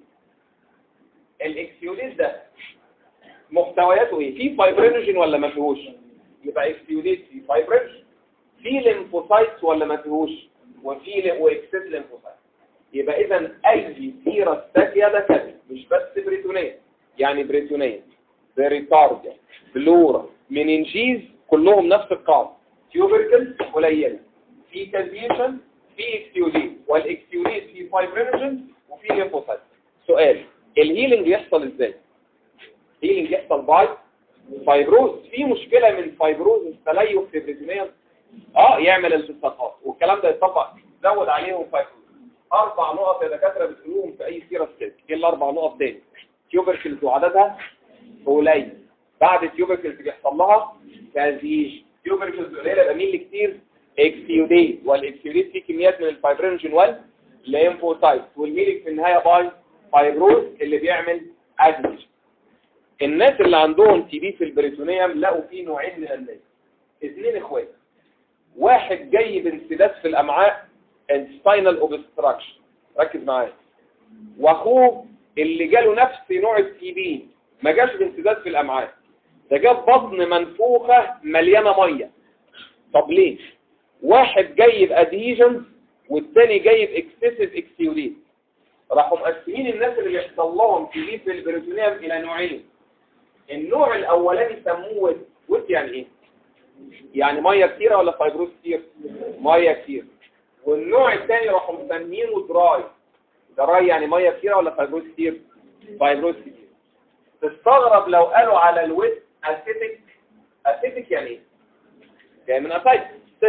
الاكسيوديت ده محتوياته ايه؟ في فايبرينوجين ولا ما فيهوش؟ يبقى اكسيوديت في فايبرينوجين. في ليمفوسايتس ولا ما فيهوش؟ وفي واكسس ليمفوسايت. يبقى اذا اي سيراستاكيا ده كده مش بس بريتونيه، يعني بريتونيه بريتارديا بلورا مننجيز كلهم نفس القاعده. تيوبركل قليله، في كازيشن، في اكسيوديت، والاكسيوديت في فايبرينوجين وفي ليمفوسايت. سؤال، الهيلينج يحصل ازاي؟ هيلينج يحصل باي فايبروز. في مشكله من فايبروز التليف في البريتونيوم اه يعمل التصاقات، والكلام ده يتطبق زود عليهم فايبروز. اربع نقط يا دكاتره بتقولوهم في اي سيره ستيك. ايه الاربع نقط تاني؟ تيوبركلز وعددها قليل. بعد تيوبركلز بيحصل لها كازيش. تيوبركلز قليله يبقى مين اللي كتير؟ اكسيوديت، والاكسيوديت فيه كميات من الفايبرينوجين والليمفوسايت، والميلك في النهايه باي فايبروز اللي بيعمل ادمج. الناس اللي عندهم تي بي في البريتونيوم لقوا فيه نوعين من الناس، اثنين اخوات. واحد جاي بانسداد في الامعاء intestinal obstruction، ركز معايا، واخوه اللي جاله نفس نوع التي بي ما جاش بانسداد في الامعاء، ده جاب بطن منفوخه مليانه ميه. طب ليه؟ واحد جاي بادهيجنز والثاني جاي باكسسيف اكسيوديت. راحوا مقسمين الناس اللي بيحصل لهم تي بي في البريتونيوم الى نوعين. النوع الاولاني سموه ويت، يعني ايه؟ يعني ميه كتيره ولا فايبروز كتير؟ ميه كتير. والنوع الثاني راحوا مسمينه دراي. دراي يعني ميه كتيره ولا فايبروز كتير؟ فايبروز كتير. تستغرب لو قالوا على الويت اسيتيك. اسيتيك يعني ايه؟ يعني من اسايت.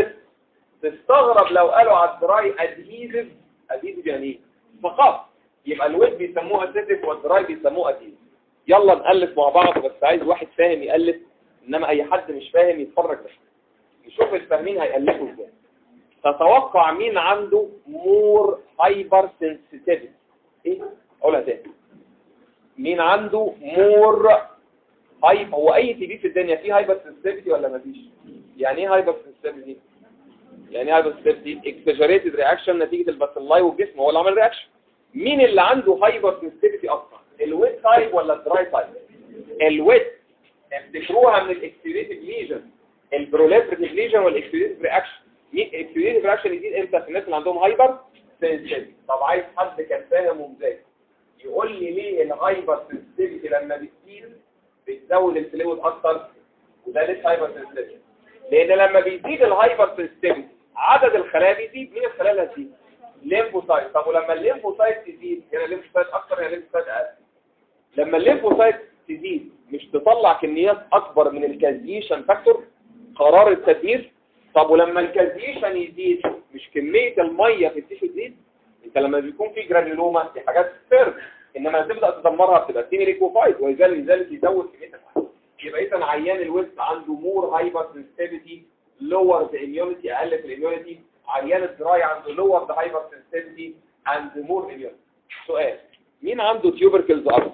تستغرب لو قالوا على الدراي ادهيزيف. ادهيزيف يعني ايه؟ فقط. يبقى الويت بيسموه اسيتيك والدراي بيسموه ادهيزيف. يلا نألف مع بعض، بس عايز واحد فاهم يألف، انما اي حد مش فاهم يتفرج بس يشوف الفاهمين هيألفوا ازاي. تتوقع مين عنده مور هايبر سنسيتيفيتي؟ ايه؟ اقولها تاني. مين عنده مور هايبر؟ هو اي تي بي في الدنيا فيه هايبر سنسيتيفيتي ولا مفيش؟ يعني ايه هايبر سنسيتيفيتي؟ يعني ايه هايبر سنسيتيفيتي؟ اكسجريتد رياكشن نتيجه الباسيلاي والجسم هو اللي عمل رياكشن. مين اللي عنده هايبر سنسيتيفيتي اكتر؟ الويت تايب ولا الدراي تايب؟ الويت. افتكروها من الاكسيديتيف ليجن، البروليفريتيف ليجن والاكسيديتيف رياكشن. مين الاكسيديتيف رياكشن يزيد امتى في الناس اللي عندهم هايبر سنسيتيفيتي؟ طب عايز حد كان فاهم ومذاكر يقول لي ليه الهايبر سنسيتيفيتي لما بتزيد بتزود الفلويد اكتر، وده ليه هايبر سنسيتيفيتي؟ لان لما بيزيد الهايبر سنسيتيفيتي عدد الخلايا بيزيد. مين الخلايا اللي هتزيد؟ الليمفوسايت. طب ولما الليمفوسايت تزيد هنا الليمفوسايت اكتر هنا الليمفوسايت اقل. لما الليمفوسايت تزيد مش تطلع كميات اكبر من الكازيشن فاكتور قرار التدمير؟ طب ولما الكازيشن يزيد مش كميه الميه في التيشو تزيد؟ انت لما بيكون في جرانيولوما دي حاجات سر، انما تبدا تدمرها بتبقى سيمي ليكوفايد، ولذلك لذلك يزود كميه الميه. يبقى اذا عيان الويست عنده مور هايبر سنسيتيفيتي لور ذا اميونيتي، اقل في الاميونيتي. عيان الدراي عنده لور ذا هايبر سنسيتيفيتي اند مور اميونيتي. سؤال، مين عنده تيوبركلز اكتر؟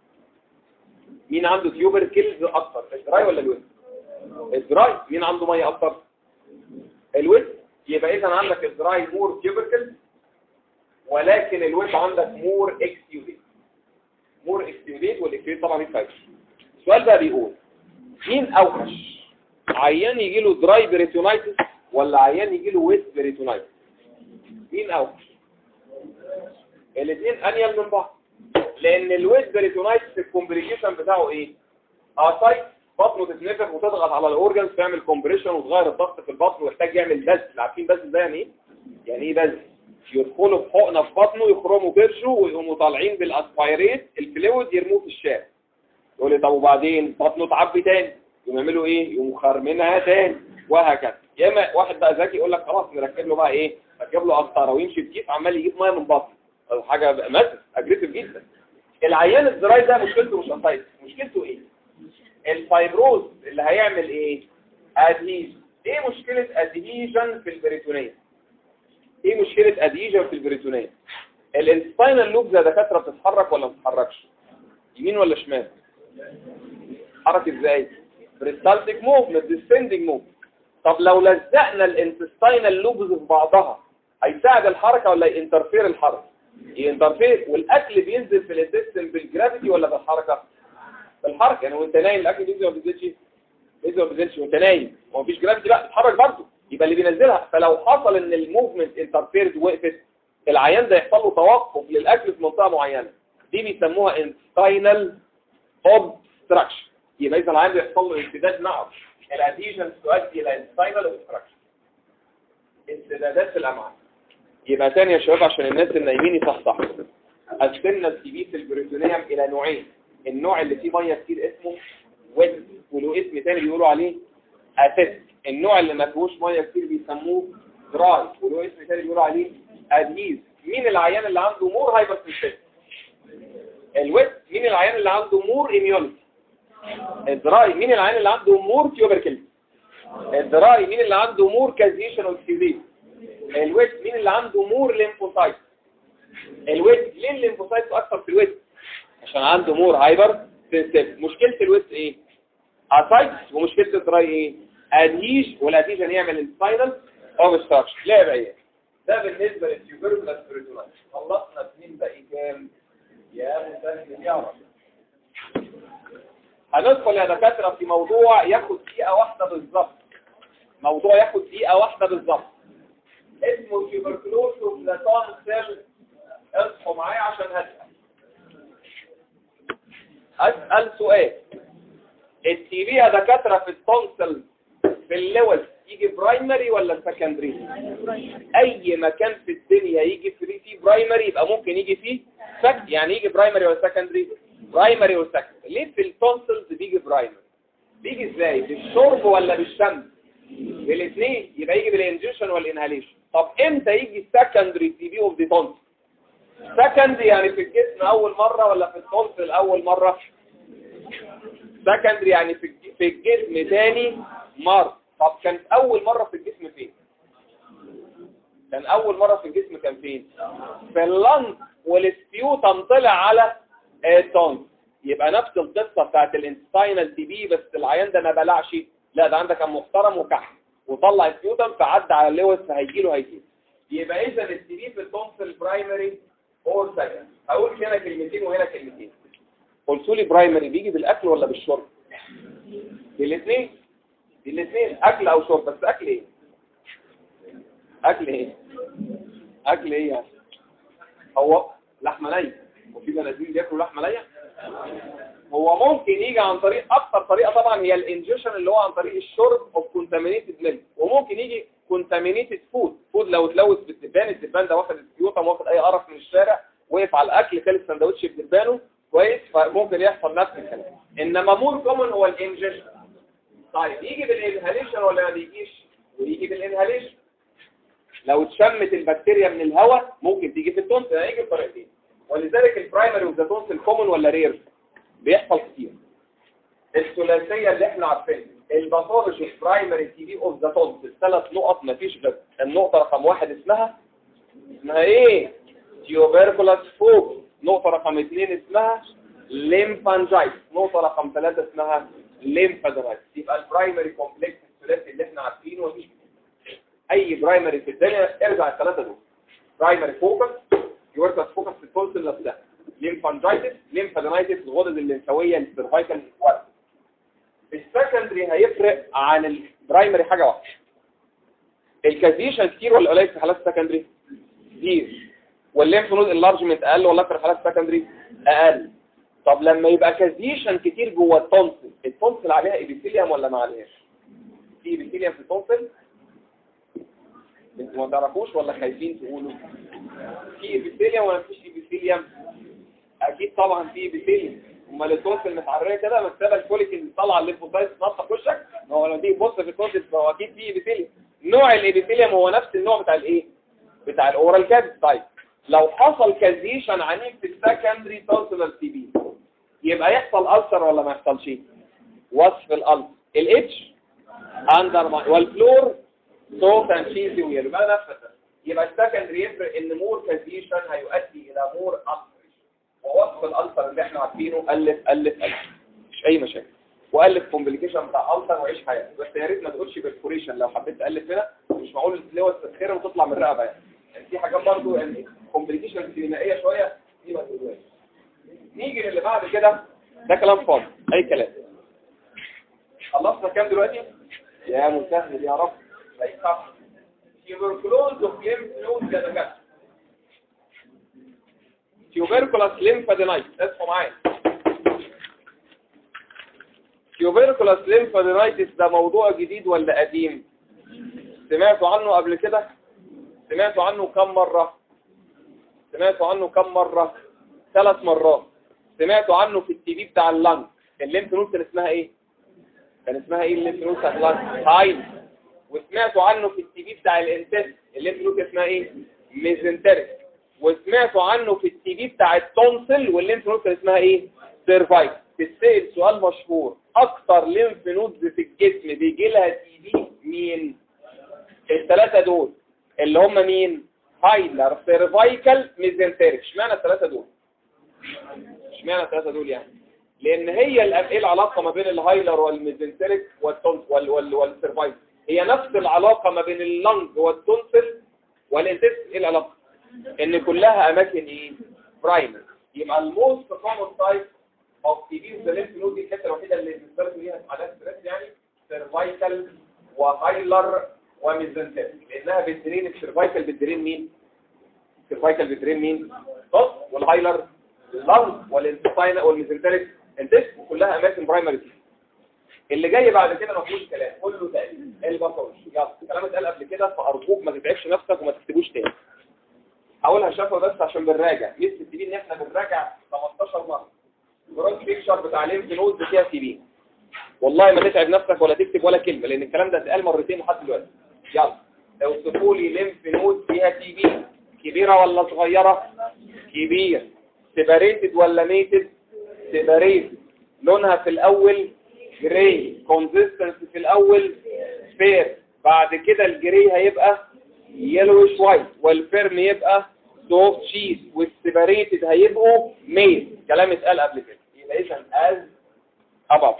مين عنده تيوبركلز اكتر، الدراي ولا الويست؟ الدراي. مين عنده ميه اكتر؟ الويست. يبقى اذا عندك الدراي مور تيوبركلز، ولكن الويست عندك مور اكسيوديت. مور اكسيوديت، والاكسيوديت طبعا مش فايده. السؤال بقى بيقول مين اوحش؟ عيان يجي له دراي بريتونايتس ولا عيان يجي له ويست بريتونايتس؟ مين اوحش؟ الاثنين انيل من بعض، لان الويست بريتونايتس الكومبليكيشن بتاعه ايه؟ اسايت، بطنه تتنفخ وتضغط على الاورجنز تعمل كومبريشن وتغير الضغط في البطن ويحتاج يعمل بذل. عارفين بذل ده يعني ايه؟ يعني ايه بذل؟ يدخلوا بحقنه في بطنه يخرموا كرشه ويقوموا طالعين بالاسبايريت الفلويد يرموه في الشارع. يقول لي طب وبعدين بطنه تعبي تاني، يقوموا يعملوا ايه؟ يقوموا خارمينها تاني، وهكذا. يا اما واحد بقى ذكي يقول لك خلاص نركب له بقى ايه؟ نركب له قسطره ويمشي بكيف عمال يجيب ميه من بطنه، حاجه ماسف اجريسيف جدا. العيان الزراي ده مشكلته مش اسايت، مشكلته ايه؟ الفايبروز اللي هيعمل ايه؟ ادهيجن. ايه مشكلة ادهيجن في البريتونية؟ ايه مشكلة ادهيجن في البريتونية؟ الانتستينال لوب زي دكاترة بتتحرك ولا ما بتتحركش؟ يمين ولا شمال؟ تتحرك ازاي؟ بريستالتيك موفمنت، ديسندنج موفمنت. طب لو لزقنا الانتستينال لوبز في بعضها هيساعد الحركة ولا ينترفير الحركة؟ ينترفير. والاكل بينزل في الانتستين بالجرافيتي ولا بالحركة؟ بالحركة. يعني وانت نايم الاكل بينزل ولا بينزلش؟ بينزل ولا بينزلش وانت نايم؟ ما فيش جرافيتي بقى، تتحرك برضه، يبقى اللي بينزلها. فلو حصل ان الموفمنت انترفيرد وقفت، العيان ده يحصل له توقف للاكل في منطقة معينة، دي بيسموها intestinal obstruction. يبقى اذا العيان بيحصل له انسداد نعم، الادهيجن تؤدي الى intestinal obstruction، انسدادات في الامعاء. يبقى تاني يا شباب عشان الناس النايمين يصحصحوا، قسمنا التي بي في البريتونيوم الى نوعين. النوع اللي فيه ميه كتير اسمه ويت، وله اسم تاني بيقولوا عليه اسيد. النوع اللي ما فيهوش ميه كتير بيسموه دراي، وله اسم تاني بيقولوا عليه ادهيز. مين العيان اللي عنده مور هايبر سنسيتيف؟ الويت. مين العيان اللي عنده مور اميونيتي؟ الدراي. مين العيان اللي عنده مور تيوبركلز؟ الدراي. مين اللي عنده مور كازيشن اوكسيديز؟ الويت. مين اللي عنده مور ليمفوسايت؟ الويت. ليه الليمفوسايت اكتر في الويت؟ عشان عنده مور هايبر سنسيتيف. مشكله الويت ايه؟ اسايتس. ومشكله الدراي ايه؟ ادهيج. والادهيجن يعمل السباينال اوبستراكشن. لا يا عيال، ده بالنسبه للتيوبركلس بريتونايتس. خلصنا اثنين، باقي كام؟ يا مسهل يا رب. هندخل يا دكاتره في موضوع ياخد دقيقه واحده بالظبط. موضوع ياخد دقيقه واحده بالظبط اسمه تيوبركلوز اوف ذا تونسل. اصحوا معايا عشان هسأل اسال سؤال. التي بي يا دكاتره في التونسل في اللوز يجي برايمري ولا سكندري؟ اي مكان في الدنيا يجي فيه برايمري يبقى ممكن يجي فيه سك. يعني يجي برايمري ولا سكندري؟ برايمري وسكندري. ليه في التونسلز بيجي برايمري؟ بيجي ازاي؟ بالشرب ولا بالشم؟ بالاثنين. يبقى يجي بالانجكشن والانهاليشن. طب امتى يجي سكندري تي بي اوف ذا تونسل؟ سكندري يعني في الجسم اول مره ولا في التونسل اول مره؟ سكندري يعني في في الجسم ثاني مره. طب كانت اول مره في الجسم فين؟ كان اول مره في الجسم كان فين؟ في اللنج، والسبيوتم طلع على التونسل. يبقى نفس القصه بتاعت الانتستينال تي بي، بس العيان ده ما بلعش، لا ده عندك كان محترم وكح وطلع السبيوتم فعدى على اللوز فهيجي له هيجي. يبقى اذا التي بي في التونسل برايمري اور سكند. هقول هنا كلمتين وهنا كلمتين. قلتوا لي برايمري بيجي بالاكل ولا بالشرب؟ بالاثنين. بالاثنين، اكل او شرب. بس اكل ايه؟ اكل ايه؟ اكل ايه يعني؟ هو لحمه نيه، وفي بني ادمين بياكلوا لحمه نيه؟ هو ممكن يجي عن طريق، اكثر طريقه طبعا هي الانجكشن اللي هو عن طريق الشرب اوف كونتامينيتد ميلك، وممكن يجي كونتامينيتد فود. فود لو اتلوث بالدبان، الدبان ده واخد السبيوتم واخد اي قرف من الشارع وقف على الاكل كل سندوتش بدبانه كويس، فممكن يحصل نفس الكلام. انما مور كومن هو الانجكشن. طيب يجي بالانهاليشن ولا ما بيجيش؟ ويجي بالانهاليشن. لو اتشمت البكتيريا من الهواء ممكن تيجي في التونسل، هيجي بطريقتين. ولذلك البرايمري اوف ذا تونسل كومن ولا رير؟ بيحصل كتير. الثلاثيه اللي احنا عارفينها، الباثولوجي برايمري تي بي اوف ذا تونسل، ثلاث نقط مفيش غير. النقطه رقم واحد اسمها اسمها ايه؟ تيوبركولاس فوق. نقطه رقم اثنين اسمها ليمفانجايتس. نقطه رقم ثلاثه اسمها ليمفادرايتس. يبقى البرايمري كومبلكس الثلاثي اللي احنا عارفينه مفيش اي برايمري في الدنيا. ارجع الثلاثه دول: برايمري فوكس، تيوبركولاس فوكس في التونسل نفسها، ليمفانجايتس، ليمفادرايتس الغدد الليمفاويه السيرفايكال نتورك. السكندري هيفرق عن البرايمري حاجه واحده: الكازيشن كتير ولا قليل في حالات السكندري؟ كتير. والليمف نود انلارجمنت اقل ولا اكتر في حالات السكندري؟ اقل. طب لما يبقى كازيشن كتير جوه التونسل، التونسل عليها ايبيثيليوم ولا ما عليهاش؟ في ايبيثيليوم في التونسل؟ انتوا ما تعرفوش ولا خايفين تقولوا؟ في ايبيثيليوم ولا مفيش ايبيثيليوم؟ اكيد طبعا في ايبيثيليوم. امال التونسل متعريه كده مكتبه الفوليك اللي طالعه الليمفوسايت نطه في وشك؟ ما هو لو دي بص في التونسل فهو اكيد في ايبيثيليوم. نوع الايبيثيليوم هو نفس النوع بتاع الايه؟ بتاع الاورال كابس. طيب لو حصل كازيشن عنيف في السكندري تونسلر تي بي يبقى يحصل ألسر ولا ما يحصلش؟ وصف الألف. الاتش اندر والفلور سوفت اند شيزي ويلو. يبقى نفس ده. يبقى السكندري يفرق ان مور كازيشن هيؤدي الى مور ألسريشن. ووصف الألسر اللي احنا عارفينه ألف ألف ألف مش أي مشاكل. وألف كومبليكيشن بتاع ألسر وعيش حياتك. بس يا ريت ما تقولش بالفوريشن لو حبيت تألف هنا مش معقول اللي تسخيره وتطلع من الرقبة يعني. يعني في حاجات برضه يعني كومبليكيشن سينمائية شوية دي ما تقولهاش. نيجي للي بعد كده ده كلام فاضي أي كلام. خلصنا كام دلوقتي؟ يا مسهل يا رب. صح. تيوبركلوز اوف ليمف نود يا دكاتره. تيوبركلوس ليمفادينايت اسمعوا معايا. تيوبركلوس ليمفادينايتس ده موضوع جديد ولا قديم؟ سمعتوا عنه قبل كده؟ سمعتوا عنه كم مرة؟ سمعتوا عنه كم مرة؟ ثلاث مرات. سمعتوا عنه في التي في بتاع اللنج. الليمف نود كان اسمها ايه؟ كان اسمها ايه الليمف نود بتاع اللنج؟ هايل. وسمعتوا عنه في التي في بتاع الانتست الليمف نود اسمها ايه؟ ميزنتريك. وسمعتوا عنه في التي في بتاع التونسل والليمف نود كان اسمها ايه؟ سيرفايكل. تتسأل سؤال مشهور، اكتر ليمف نودز في الجسم بيجي لها تي في مين؟ الثلاثه دول اللي هم مين؟ هايلر سيرفايكل ميزنتريك. اشمعنى الثلاثه دول؟ اشمعنى الثلاثه دول يعني؟ لان هي ايه العلاقه ما بين الهايلر والميزنتريك والتونس وال وال والسيرفايكل؟ هي نفس العلاقه ما بين اللنج والتونسل والانتست. ايه العلاقه؟ ان كلها اماكن ايه؟ برايمري. يبقى الموست كومن تايب اوف تي في ذا ليمف نود دي الحته الوحيده اللي بنستخدم فيها على ستريس يعني سيرفايكل وهايلر وميزنتريك، لانها بتدرين السيرفايكل بتدرين مين؟ السيرفايكل بتدرين مين؟ طب والهايلر اللنج والانتستاين والميزنتريك انتست وكلها اماكن برايمري. اللي جاي بعد كده ما فيهوش كلام كله تقليد البصوش. يلا الكلام اتقال قبل كده فارجوك ما تتعبش نفسك وما تكتبوش تاني. هقولها شافه بس عشان بنراجع. مثل التي بي ان احنا بنراجع خمستاشر مره. برود بيكتشر بتاع ليمف نود فيها تي بي. والله ما تتعب نفسك ولا تكتب ولا كلمه لان الكلام ده اتقال مرتين لحد دلوقتي. يلا اوصفوا لي ليمف نود فيها تي بي. كبيره ولا صغيره؟ كبير. سيباريتد ولا ميتد؟ سيباريتد. لونها في الاول جراي. كونسيستنسي في الاول فير. بعد كده الجراي هيبقى يلوش وايت والفيرم يبقى سوفت شيز والسيباريتد هيبقوا ميل. كلام اتقال قبل كده. يبقى اذا از اباب.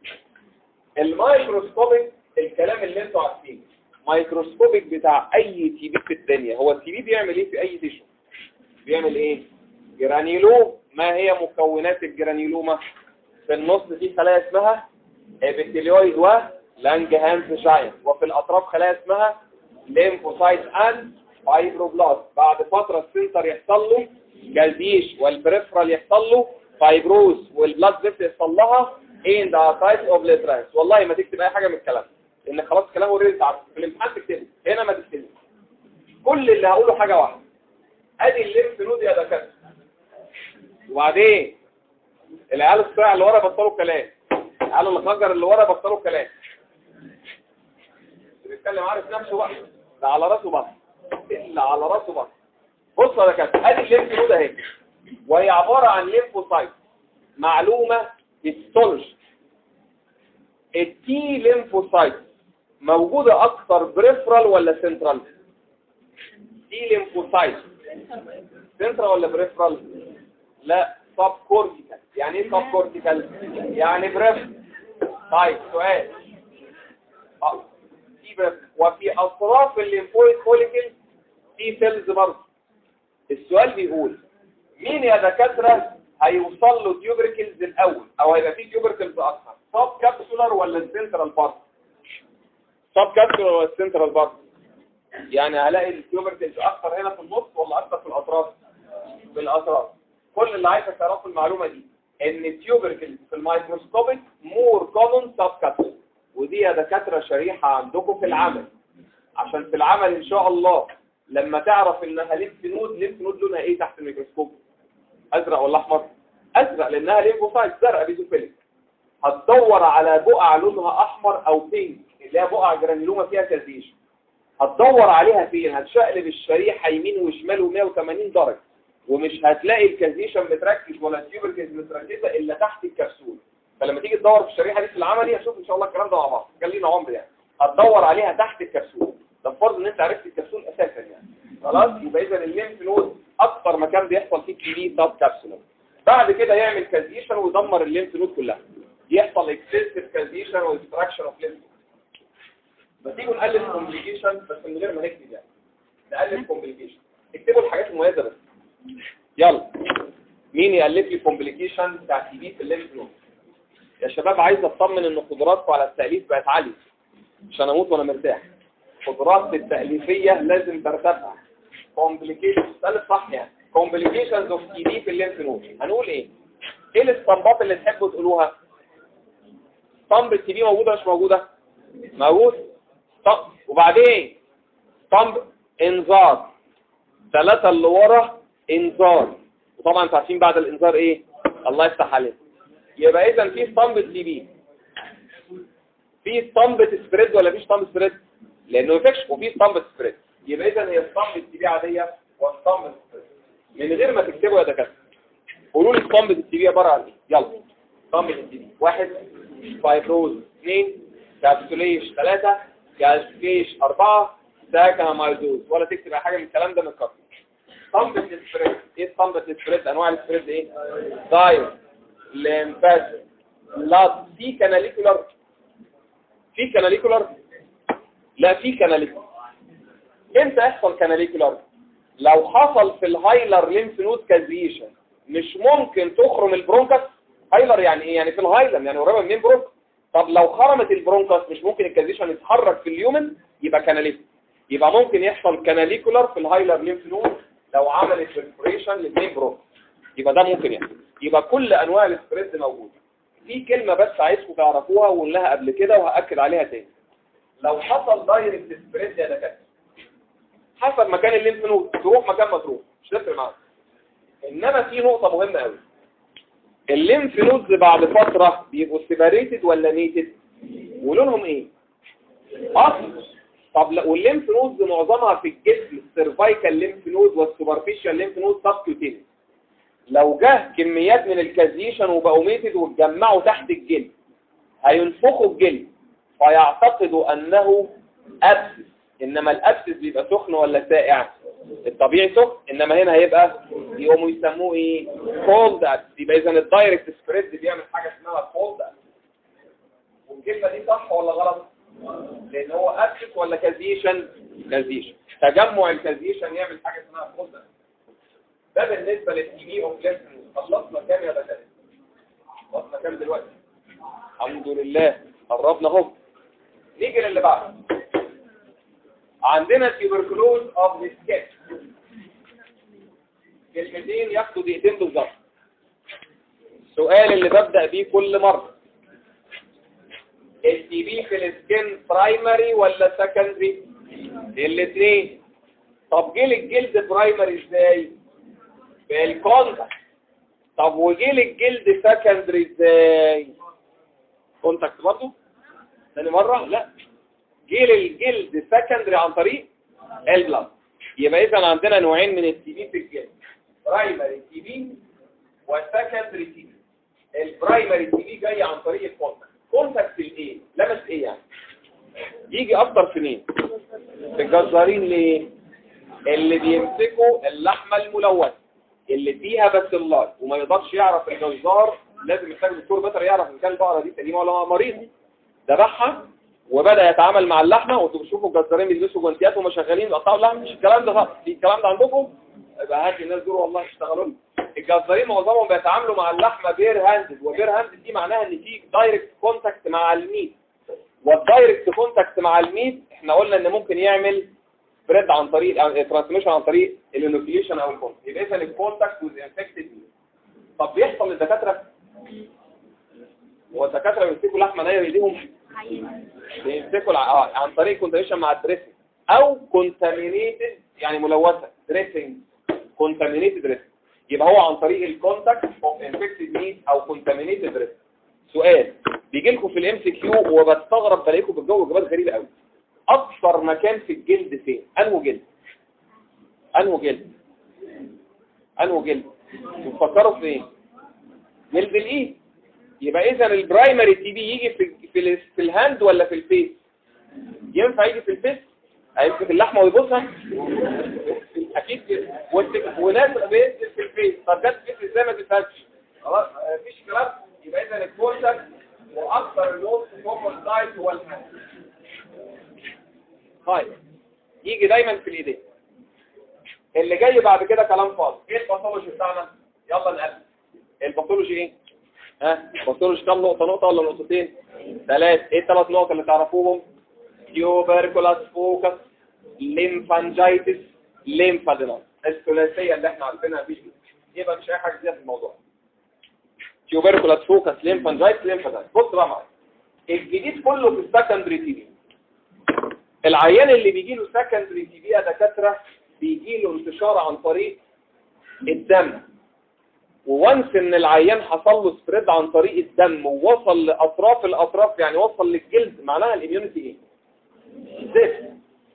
الميكروسكوبيك الكلام اللي انتوا عارفينه. مايكروسكوبيك بتاع اي تي بي في الدنيا. هو التي بي بيعمل ايه في اي تيشو؟ بيعمل ايه؟ جرانيلوم. ما هي مكونات الجرانيلومه؟ في النص دي خلايا اسمها ابيثيليويد ولانجهانز جاين، وفي الاطراف خلايا اسمها ليمفوسايت اند فايبروبلاست. بعد فتره السنتر يحصل له جلديش والبريفرال يحصل له فايبروز والبلاد فيسل يحصل لها ان ذا سايت اوف ليترانس. والله ما تكتب اي حاجه من الكلام لان خلاص الكلام اوريدي اتعرف. في الامتحان تكتبه هنا ما تكتبش. كل اللي هقوله حاجه واحده. ادي الليمف نود يا دكاتره. وبعدين العيال الصايع اللي ورا بطلوا كلام. العيال الخجر اللي ورا بطلوا كلام. بيتكلم عارف نفسه بقى. ده على راسه بقى. اللي على راسه بقى. بص يا دكاتره ادي الليمف نود اهي. وهي عباره عن ليمفوسايت. معلومه هيستولوجي. التي ليمفوسايت موجوده اكثر بريفرال ولا سنترال؟ تي ليمفوسايت سنترال ولا بريفرال؟ لا سب كورتيكال. يعني ايه سب كورتيكال؟ يعني بريف. طيب سؤال اه في بريف. وفي اطراف الليمفويد فوليكل في سيلز برضه. السؤال بيقول مين يا دكاتره هيوصل له تيوبركلز الاول او هيبقى فيه تيوبركلز اكثر؟ سب كابسولار ولا السنترال بارت؟ سب كابسولار ولا السنترال بارت؟ يعني هلاقي التيوبركلز اكثر هنا في النص ولا اكثر في الاطراف؟ في الاطراف. كل اللي عايزك تعرفه المعلومه دي ان التيوبركلز في الميكروسكوبيك مور كومن سب كابسولار. ودي يا دكاتره شريحه عندكم في العمل عشان في العمل ان شاء الله لما تعرف انها ليمف نود. ليمف نود لونها ايه تحت الميكروسكوب؟ ازرق ولا احمر؟ ازرق لانها ليمفوسايت زرقاء بيزوفيليك. هتدور على بقع لونها احمر او بينك اللي هي بقع جرانيلوما فيها كازيش. هتدور عليها فين؟ هتشقلب الشريحه يمين وشمال ومية وتمانين درجه ومش هتلاقي الكازيشن متركز ولا التيوبركلز متركزه الا تحت الكبسول. فلما تيجي تدور في الشريحه دي في العملي هشوف ان شاء الله الكلام ده مع بعض، كان لينا عمر يعني. هتدور عليها تحت الكبسول، ده فرض ان انت عرفت الكبسول اساسا يعني. خلاص، يبقى اذا الليمف نود اكتر مكان بيحصل فيه تي بي سب كابسولار. بعد كده يعمل كازيشن ويدمر الليمف نود كلها، يحصل اكسسيف كازيشن واكستراكشن اوف ليمف. بس تيجوا نقلل كومبليكيشن بس من غير ما نكتب يعني. نقلل كومبليكيشن، اكتبوا الحاجات المميزه بس. يلا مين يقلب لي كومبليكيشن بتاع تي بي في الليمف نود؟ يا شباب عايز اطمن ان قدراتكم على التأليف بقت عاليه عشان اموت وانا مرتاح. قدرات التأليفيه لازم ترتفع. كومبليكيشن تالت صح يعني. كومبليكيشنز اوف تي بي في الليمف نود هنقول ايه؟ ايه الاستنباط اللي تحبوا تقولوها؟ طنب التي بي موجوده مش موجوده؟ موجود. طب وبعدين طنب انذار، ثلاثه اللي ورا انذار، وطبعا انتوا عارفين بعد الانذار ايه؟ الله يفتح عليك. يبقى اذا في اسطمبة تي بي، في اسطمبة سبريد ولا فيش اسطمبة سبريد؟ لانه مفيش، وفي اسطمبة سبريد. يبقى اذا هي اسطمبة تي بي عاديه واسطمبة سبريد. من غير ما تكتبوا يا دكاتره قولوا لي اسطمبة التي بي عباره عن ايه؟ يلا. اسطمبة التي بي واحد، فايبروز اثنين، كابسوليش ثلاثه، كالسيفيش اربعه، ساكامايدوز. ولا تكتب اي حاجه من الكلام ده من الكتب. اسطمبة السبريد ايه؟ اسطمبة السبريد انواع السبريد ايه؟ دايركت، ليمفاتيك، لا في كاناليكولار، في كاناليكولار لا في كاناليكولار. امتى يحصل كاناليكولار؟ لو حصل في الهايلر ليمف نود كازيشن مش ممكن تخرم البرونكس. هايلر يعني ايه؟ يعني في الهايلم، يعني قريبه من برونكس. طب لو خرمت البرونكس مش ممكن الكازيشن يتحرك في اليومن، يبقى كاناليكولار. يبقى ممكن يحصل كاناليكولار في الهايلر ليمف نود لو عملت بريفريشن للاثنين برونكس، يبقى ده ممكن يعني. يبقى كل انواع السبريد موجوده. في كلمه بس عايزكم تعرفوها وقلناها قبل كده وهاكد عليها تاني. لو حصل دايركت سبريد يا دكاتره حسب مكان الليمف نود، تروح مكان ما تروح مش هتفرق معاك. انما في نقطه مهمه قوي، الليمف نودز بعد فتره بيبقوا سيباريتد ولا نيتد؟ ولونهم ايه؟ اصفر. طب لا، والليمف نودز معظمها في الجسم، السيرفايكال ليمف نود والسوبرفيشال ليمف نود سبكيوتينيوس. لو جه كميات من الكازيشن وبقوا ميتد واتجمعوا تحت الجلد هينفخوا الجلد فيعتقدوا انه ابسس. انما الابسس بيبقى سخن ولا ساقع؟ الطبيعي سخن، انما هنا هيبقى يقوموا يسموه ايه؟ كولد ابسس. يبقى اذا الدايركت سبريد بيعمل حاجه اسمها كولد ابسس. والكلمه دي صح ولا غلط؟ لان هو ابسس ولا كازيشن؟ كازيشن. تجمع الكازيشن يعمل حاجه اسمها كولد ابسس. ده بالنسبه للتي بي اوف ليمف نود. خلصنا كام يا باشا؟ خلصنا كام دلوقتي؟ الحمد لله قربنا اهو. نيجي للي بعده. عندنا تيوبركلوز اوف ذا سكين. كلمتين ياخدوا دقيقتين بالظبط. السؤال اللي ببدأ بيه كل مرة، التي بي في السكين برايمري ولا سكندري؟ الاثنين. طب جيل الجلد برايمري ازاي؟ بالكونتاكت. طب وجيل الجلد سكندري ازاي؟ كونتاكت برضه؟ ثاني مرة؟ لا، جيل الجلد سكندري عن طريق البلاد. يبقى اذا عندنا نوعين من التي بي في الجلد، برايمري تي بي وسكندري تي بي. البرايمري تي بي جاي عن طريق الكونتاكت. كونتاكت الايه؟ لمس ايه يعني؟ يجي اكتر في مين؟ في الجزارين. ليه؟ اللي بيمسكوا اللحمه الملونه اللي فيها باسيلات وما يقدرش يعرف الجزار، لازم يحتاج دكتور بيطري يعرف ان كان البقره دي سليمه ولا مريضه. ذبحها وبدا يتعامل مع اللحمه، وانتوا بتشوفوا الجزارين بيلبسوا جوانتيات وهم شغالين بيقطعوا اللحم. مش الكلام ده صح؟ في الكلام ده عندكم؟ يبقى هات الناس دول والله يشتغلوا لنا. الجزارين معظمهم بيتعاملوا مع اللحمه بير هاندد، وبير هاندد دي معناها ان في دايركت كونتاكت مع الميت. والدايركت كونتاكت مع الميت احنا قلنا ان ممكن يعمل سبريد عن طريق ترانسميشن عن طريق الانوكيوليشن او الكونتاكت. يبقى اذا الكونتاكت وذ انفكتد ميت. طب بيحصل للدكاتره؟ هو الدكاتره بيمسكوا لحمه نيه بايديهم؟ بيمسكوا اه عن طريق كونتامينيشن مع الدريسنج او كونتامينيتد يعني ملوثه دريسنج. كونتامينيتد دريسنج يبقى هو عن طريق الكونتاكت اوف انفكتد ميت او كونتامينيتد دريسنج. سؤال بيجي لكم في الام سي كيو وبستغرب بلاقيكم بتجاوبوا اجابات غريبه قوي. اكثر مكان في الجلد فين؟ انه جلد انه جلد انه جلد تفكروا في ايه؟ جلد الايد. يبقى اذا البرايمري تي بي يجي في في, في الهاند ولا في الفيس؟ ينفع يجي في الفيس؟ هيمسك اللحمه ويبصها؟ اكيد كده. وناس بينزل في الفيس. طب جت الفيس ازاي ما تفهمش؟ خلاص مفيش كلام. يبقى اذا الكونتاكت واكثر اللوس كومن سايت هو الهاند. طيب يجي دايما في الايدين. اللي جاي بعد كده كلام فاضي. ايه الباثولوجي بتاعنا؟ يلا نقلب. الباثولوجي ايه؟ ها الباثولوجي كام نقطه؟ نقطه ولا نقطتين؟ ثلاث. ايه الثلاث نقط اللي تعرفوهم؟ تيوبركولاس فوكس، ليمفانجايتس، ليمفادينوم. الثلاثيه اللي احنا عارفينها دي يبقى مش اي حاجه جديده في الموضوع. تيوبركولاس فوكس، ليمفانجايتس، ليمفادينوم. بص بقى معايا. الجديد كله في السكندري تي بي. العيان اللي بيجي له سكندري تي بي يا دكاتره بيجي له انتشار عن طريق الدم. وونس ان العيان حصل له سبريد عن طريق الدم ووصل لاطراف الاطراف، يعني وصل للجلد، معناها الاميونيتي ايه؟ زفت.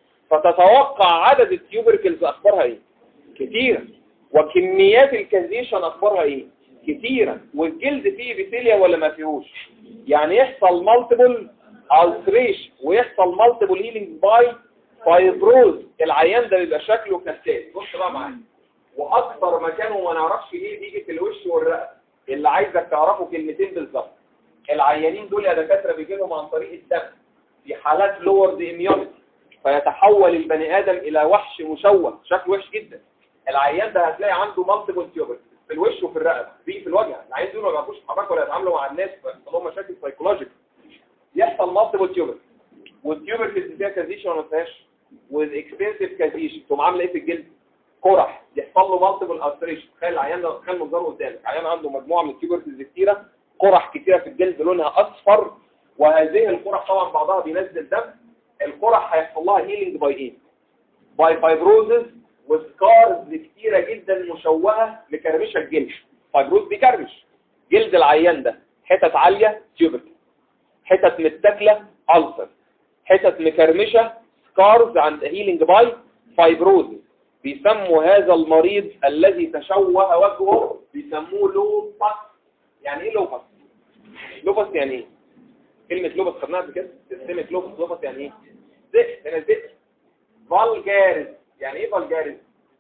فتتوقع عدد التيوبركلز اخبارها ايه؟ كتيره. وكميات الكازيشن اخبارها ايه؟ كتيره. والجلد فيه ابيثيليا ولا ما فيهوش؟ يعني يحصل مالتيبل التريشن ويحصل مالتيبل هيلينج باي فايبروز. العيان ده بيبقى شكله كالتالي. بص بقى معايا. واكثر مكان وما نعرفش ليه بيجي في الوش والرقبه. اللي عايزك تعرفه كلمتين بالظبط. العيانين دول يا دكاتره بيجي لهم عن طريق الدم في حالات لورد اميونيتي، فيتحول البني ادم الى وحش مشوه شكله وحش جدا. العيان ده هتلاقي عنده مالتيبل تيوبر في الوش وفي الرقبه، بيجي في الوجه. العيان دول ما بيعرفوش يتحركوا ولا يتعاملوا مع الناس، بيحصل لهم مشاكل سايكولوجيكال. يحصل مالتيبل تيوبر، والتيوبر اللي فيها كازيشن ولا ما فيهاش، والاكسبنسيف كازيشن تقوم عامله ايه في الجلد؟ قرح. يحصل له مالتيبل التريشن. تخيل العيان ده، تخيل منظره قدامك، عيان عنده مجموعه من التيوبرز كتيره، قرح كتيره في الجلد لونها اصفر، وهذه القرح طبعا بعضها بينزل دم. القرح هيحصل لها هيلينج باي ايه؟ باي فايبروزز وسكارز كتيره جدا مشوهه لكرمشه الجلد. فايبروز بيكرمش جلد العيان ده، حتت عاليه تيوبر، حتت متاكله ألسر، حتت مكرمشه سكارز عند هيلينج باي فايبروزز. بيسموا هذا المريض الذي تشوه وجهه بيسموه لوبس. يعني ايه لوبس؟ لوبس يعني ايه؟ كلمة لوبس خدناها قبل كده؟ تسمى لوبس. لوبس يعني ايه؟ زئت. هنا زئت. فالجاريز. يعني ايه فالجاريز؟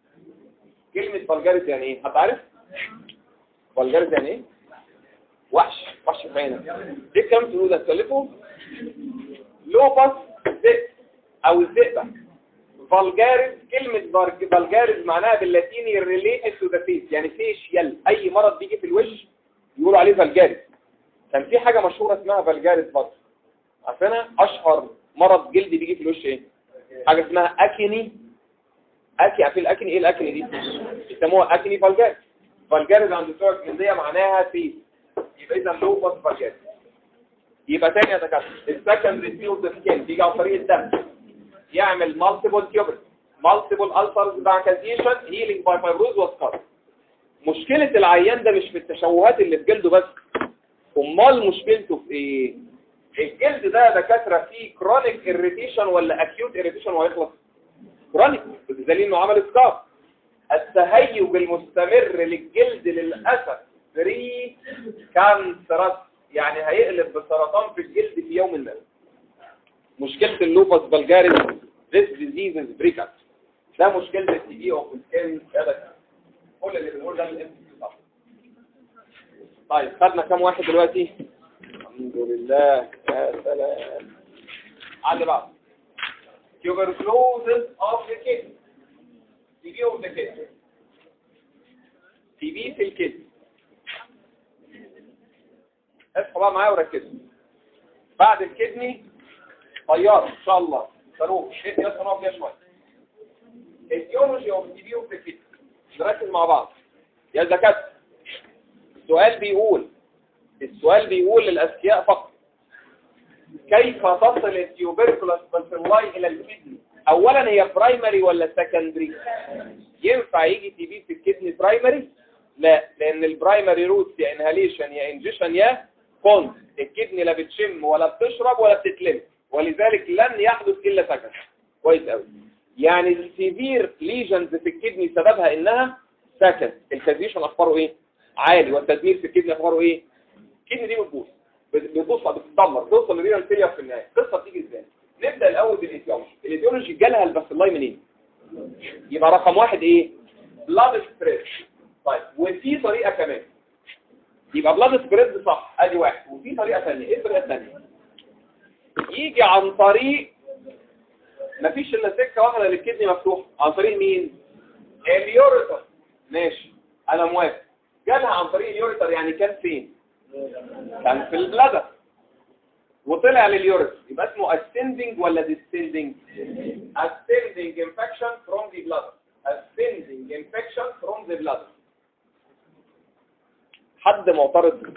كلمة فالجاريز يعني ايه؟ حد عارف؟ فالجاريز يعني ايه؟ وحش. وحش في عينك. دي كام تقول ده تكلفه؟ لوبس زئت او الذئبة. فالجاريز، كلمة فالجاريز معناها باللاتيني ريليتد تو ذا فيس، يعني فيشيال. اي مرض بيجي في الوش يقولوا عليه فالجاريز. كان في حاجة مشهورة اسمها فالجاريز برضه. عارفينها؟ اشهر مرض جلدي بيجي في الوش ايه؟ حاجة اسمها اكني. اكي عارفين الاكني؟ ايه الاكني دي؟ بيسموها اكني فالجاريز. فالجاريز عند بتوع الجلدية معناها فيس. يبقى اذا لوبس فالجاريز. يبقى تاني يا دكاتره، السكندري تيوب ده سكين بيجي عن طريق الدم، يعمل مالتيبل تيوبر، مالتيبل ألسرز مع كازيشن، هيلينج باي فايبروز وسكار. مشكلة العيان ده مش في التشوهات اللي في جلده بس، امال مشكلته في ايه؟ الجلد ده يا دكاتره فيه كرونيك اريتيشن ولا اكيوت اريتيشن وهيخلص؟ كرونيك، بدليل انه عمل سكار. التهيج المستمر للجلد للاسف بري كانسرس، يعني هيقلب بسرطان في الجلد في يوم ما. مشكلة اللوبس فالجاريز this disease is breakout. ده مشكلة التي بي او السكين يا دكاتره. كل اللي بنقول ده الام سي صح. طيب خدنا كام واحد دلوقتي؟ الحمد لله. يا سلام. على بعض. tuberculosis of the kidney. تي بي of the kidney. تي بي في الكدني. اصحوا بقى معايا وركزوا. بعد الكدني طيار ان شاء الله. صاروخ. ايه يا صاروخ يا شويه. الجيولوجي اوف تي بي اوف ذا كدني. نركز مع بعض. يا دكاتره. السؤال بيقول السؤال بيقول للاذكياء فقط. كيف تصل التيوبركلوس باسيلاي الى الكدني؟ اولا هي برايمري ولا سكندري؟ ينفع يجي تي بي في الكدني برايمري؟ لا، لان البرايمري روت يا انهاليشن يا انجيشن يا كونت. الكدني لا بتشم ولا بتشرب ولا بتتلم، ولذلك لن يحدث الا سكند. كويس قوي. يعني السيفير ليجنز في الكدني سببها انها سكند. الكازيشن اخباره ايه؟ عالي. والتدمير في الكدني اخباره ايه؟ الكدني دي بتبوظ بتبوظ بتتدمر توصل لرينال فيلير في النهايه. القصه بتيجي ازاي؟ نبدا الاول بالايتيولوجي. الايتيولوجي جالها الباسيلاي منين؟ يبقى رقم واحد ايه؟ بلاد سبريد. طيب وفي طريقه كمان، يبقى بلاد سبريد صح ادي واحد، وفي طريقه ثانيه. ايه الطريقه الثانيه؟ يجي عن طريق مفيش الا سكه واحده للكدني مفتوحه، عن طريق مين؟ اليوريتر. ماشي انا موافق. جالها عن طريق اليوريتر، يعني كان فين؟ كان في البلادر وطلع لليوريتر، يبقى اسمه ascending ولا descending؟ ascending infection from the bladder. ascending infection from the bladder. حد معترض؟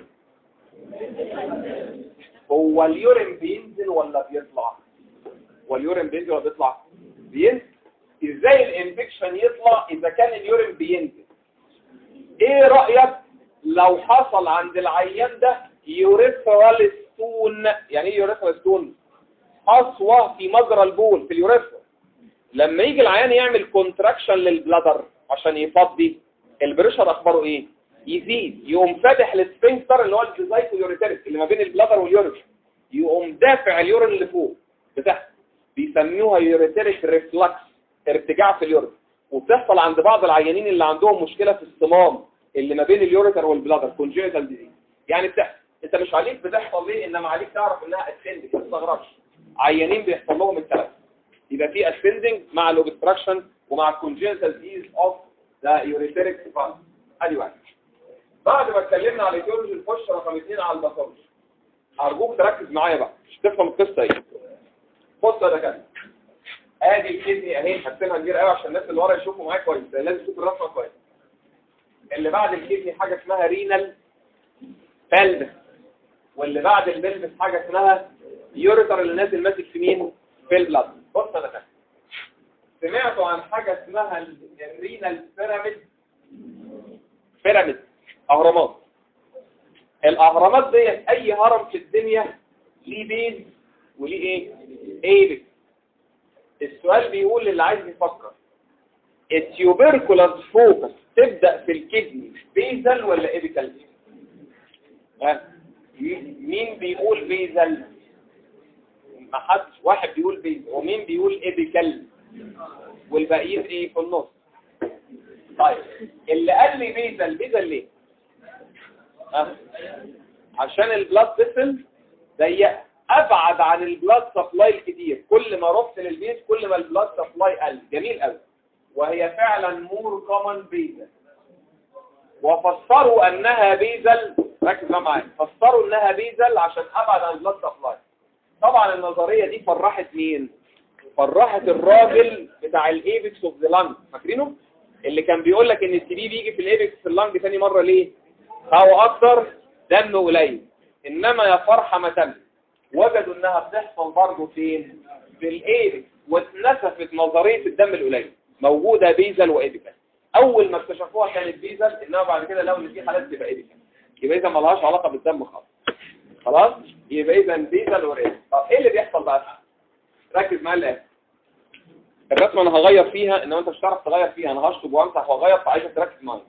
هو اليورين بينزل ولا بيطلع؟ هو اليورين بينزل ولا بيطلع؟ بينزل. ازاي الانفكشن يطلع اذا كان اليورين بينزل؟ ايه رأيك لو حصل عند العيان ده يوريثرال ستون؟ يعني ايه يوريثرال ستون؟ قسوة في مجرى البول في اليوريثرا. لما يجي العيان يعمل كونتراكشن للبلادر عشان يفضي، البريشر اخباره ايه؟ يزيد، يقوم فاتح السفنكتر اللي هو الجزايكو يوريتريك اللي ما بين البلادر واليوريثرا، يقوم دافع اليورين اللي فوق بتاعته، بيسموها يوريتريك ريفلكس، ارتجاع في اليوريثرا. وبتحصل عند بعض العيانين اللي عندهم مشكله في الصمام اللي ما بين اليوريتر والبلادر، كونجنتال ديزيز. يعني بتحصل، انت مش عليك بتحصل ليه، انما عليك تعرف انها اسندنج. ما تستغربش عيانين بيحصل لهم الثلاث، يبقى في اسندنج مع الاوبستراكشن ومع الكونجنتال ديزيز اوف ذا يوريتريك فالف. ادي واحد. بعد ما اتكلمنا على الايتيولوجي نخش رقم اثنين على الباثولوجي. ارجوك تركز معايا بقى مش تفهم القصه ايه. بص يا دكاتره، ادي الكدني اهي، هرسمها كبير قوي عشان الناس اللي ورا يشوفوا معايا كويس، لازم تشوف الرسمه كويس. اللي بعد الكدني حاجه اسمها رينال بلبس، واللي بعد البلبس حاجه اسمها يوريتر اللي نازل ماسك في مين؟ في البلاد. بص يا دكاتره، سمعتوا عن حاجه اسمها الرينال بيراميد؟ بيراميد اهرامات. الاهرامات ديت اي هرم في الدنيا ليه بيز وليه ايه؟ ايبكس. السؤال بيقول اللي عايز يفكر، التيوبركولاس فوكس تبدأ في الكدني بيزل ولا ايبيكال؟ ها مين بيقول بيزل؟ ما حدش، واحد بيقول بيزل ومين بيقول ايبيكال والباقيين ايه في النص. طيب اللي قال لي بيزل، بيزل ليه؟ ها عشان البلاد فيسل ضيق، ابعد عن البلاد سبلاي الكتير. كل ما رحت للبيز كل ما البلاد سبلاي قل. جميل قوي. وهي فعلا مور كومن بيزل، وفسروا انها بيزل، ركز معايا، فسروا انها بيزل عشان ابعد عن البلاد سبلاي. طبعا النظريه دي فرحت مين؟ فرحت الراجل بتاع الايبكس اوف ذا لانج، فاكرينه؟ اللي كان بيقول لك ان التي بي بيجي في الايبكس في اللانج ثاني مره ليه؟ هو اكتر دم قليل. انما يا فرحه ما تم، وجدوا انها بتحصل برضه فين؟ في الايبكس، واتنسفت نظريه الدم القليل، موجوده بيزل وايبكال. اول ما اكتشفوها كانت بيزل، انما بعد كده لقوا ان في حالات تبقى ايبكال. يبقى اذا ما لهاش علاقه بالدم خالص. خلاص؟ يبقى اذا بيزل وايبكال. طب ايه اللي بيحصل بقى؟ ركز معايا الان. الرسمه انا هغير فيها، انما انت مش هتعرف تغير فيها، انا هشطب وامسح واغير، فعايزك تركز معايا.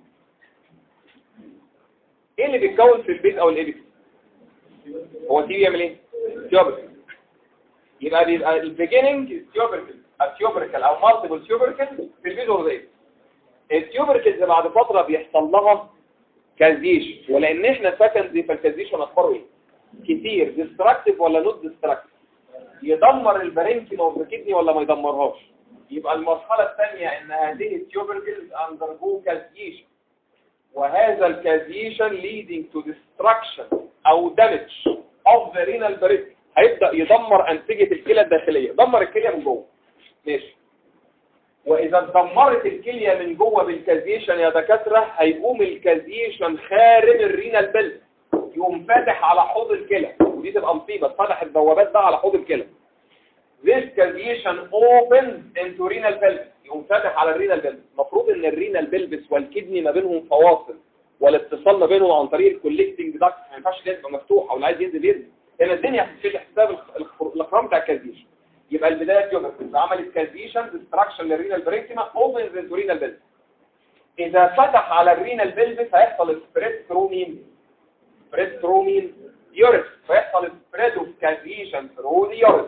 ايه اللي بيتكون في البيز او الايبكس؟ هو تي بيعمل ايه؟ تيوبركل. يبقى بيبقى البيجيننج تيوبركل، التيوبركل او مالتيبل تيوبركل في البيز والريد. التيوبركلز بعد فتره بيحصل لها كازيش، ولان احنا سكندري فالكازيشن اخباره ايه؟ كتير. ديستراكتيف ولا نوت ديستراكتيف؟ يدمر البارينكيما والكدني ولا ما يدمرهاش؟ يبقى المرحله الثانيه ان هذه التيوبركلز اندرجو كازيشن، وهذا الكازيشن leading to destruction او damage of the renal barricade، هيبدأ يدمر أنسجة الكلى الداخلية، دمر الكلية من جوه. ماشي. وإذا دمرت الكلية من جوه بالكازيشن يا دكاترة، هيقوم الكازيشن خارم الرينال بيلز، يقوم فاتح على حوض الكلى، ودي تبقى مصيبة، فتح البوابات بقى على حوض الكلى. This causation opens into renal pelvis، يقوم فاتح على الرينال بلبس. المفروض ان الرينال بلبس والكدني ما بينهم فواصل، والاتصال ما بينهم عن طريق الكوليكتنج داكت، ما ينفعش تبقى مفتوحه واللي عايز ينزل ينزل. هنا الدنيا هتتفتح حساب الاخرام بتاع الكازيشن. يبقى البدايه تيوبركلز عملت كازيشن ديستراكشن للرينال برينكيما، اوبنز انتو رينال بلبس. اذا فتح على الرينال بلبس هيحصل سبريد ثرو مين؟ سبريد ثرو مين؟ يوريثر، فيحصل سبريد اوف كازيشن ثرو اليوريثر.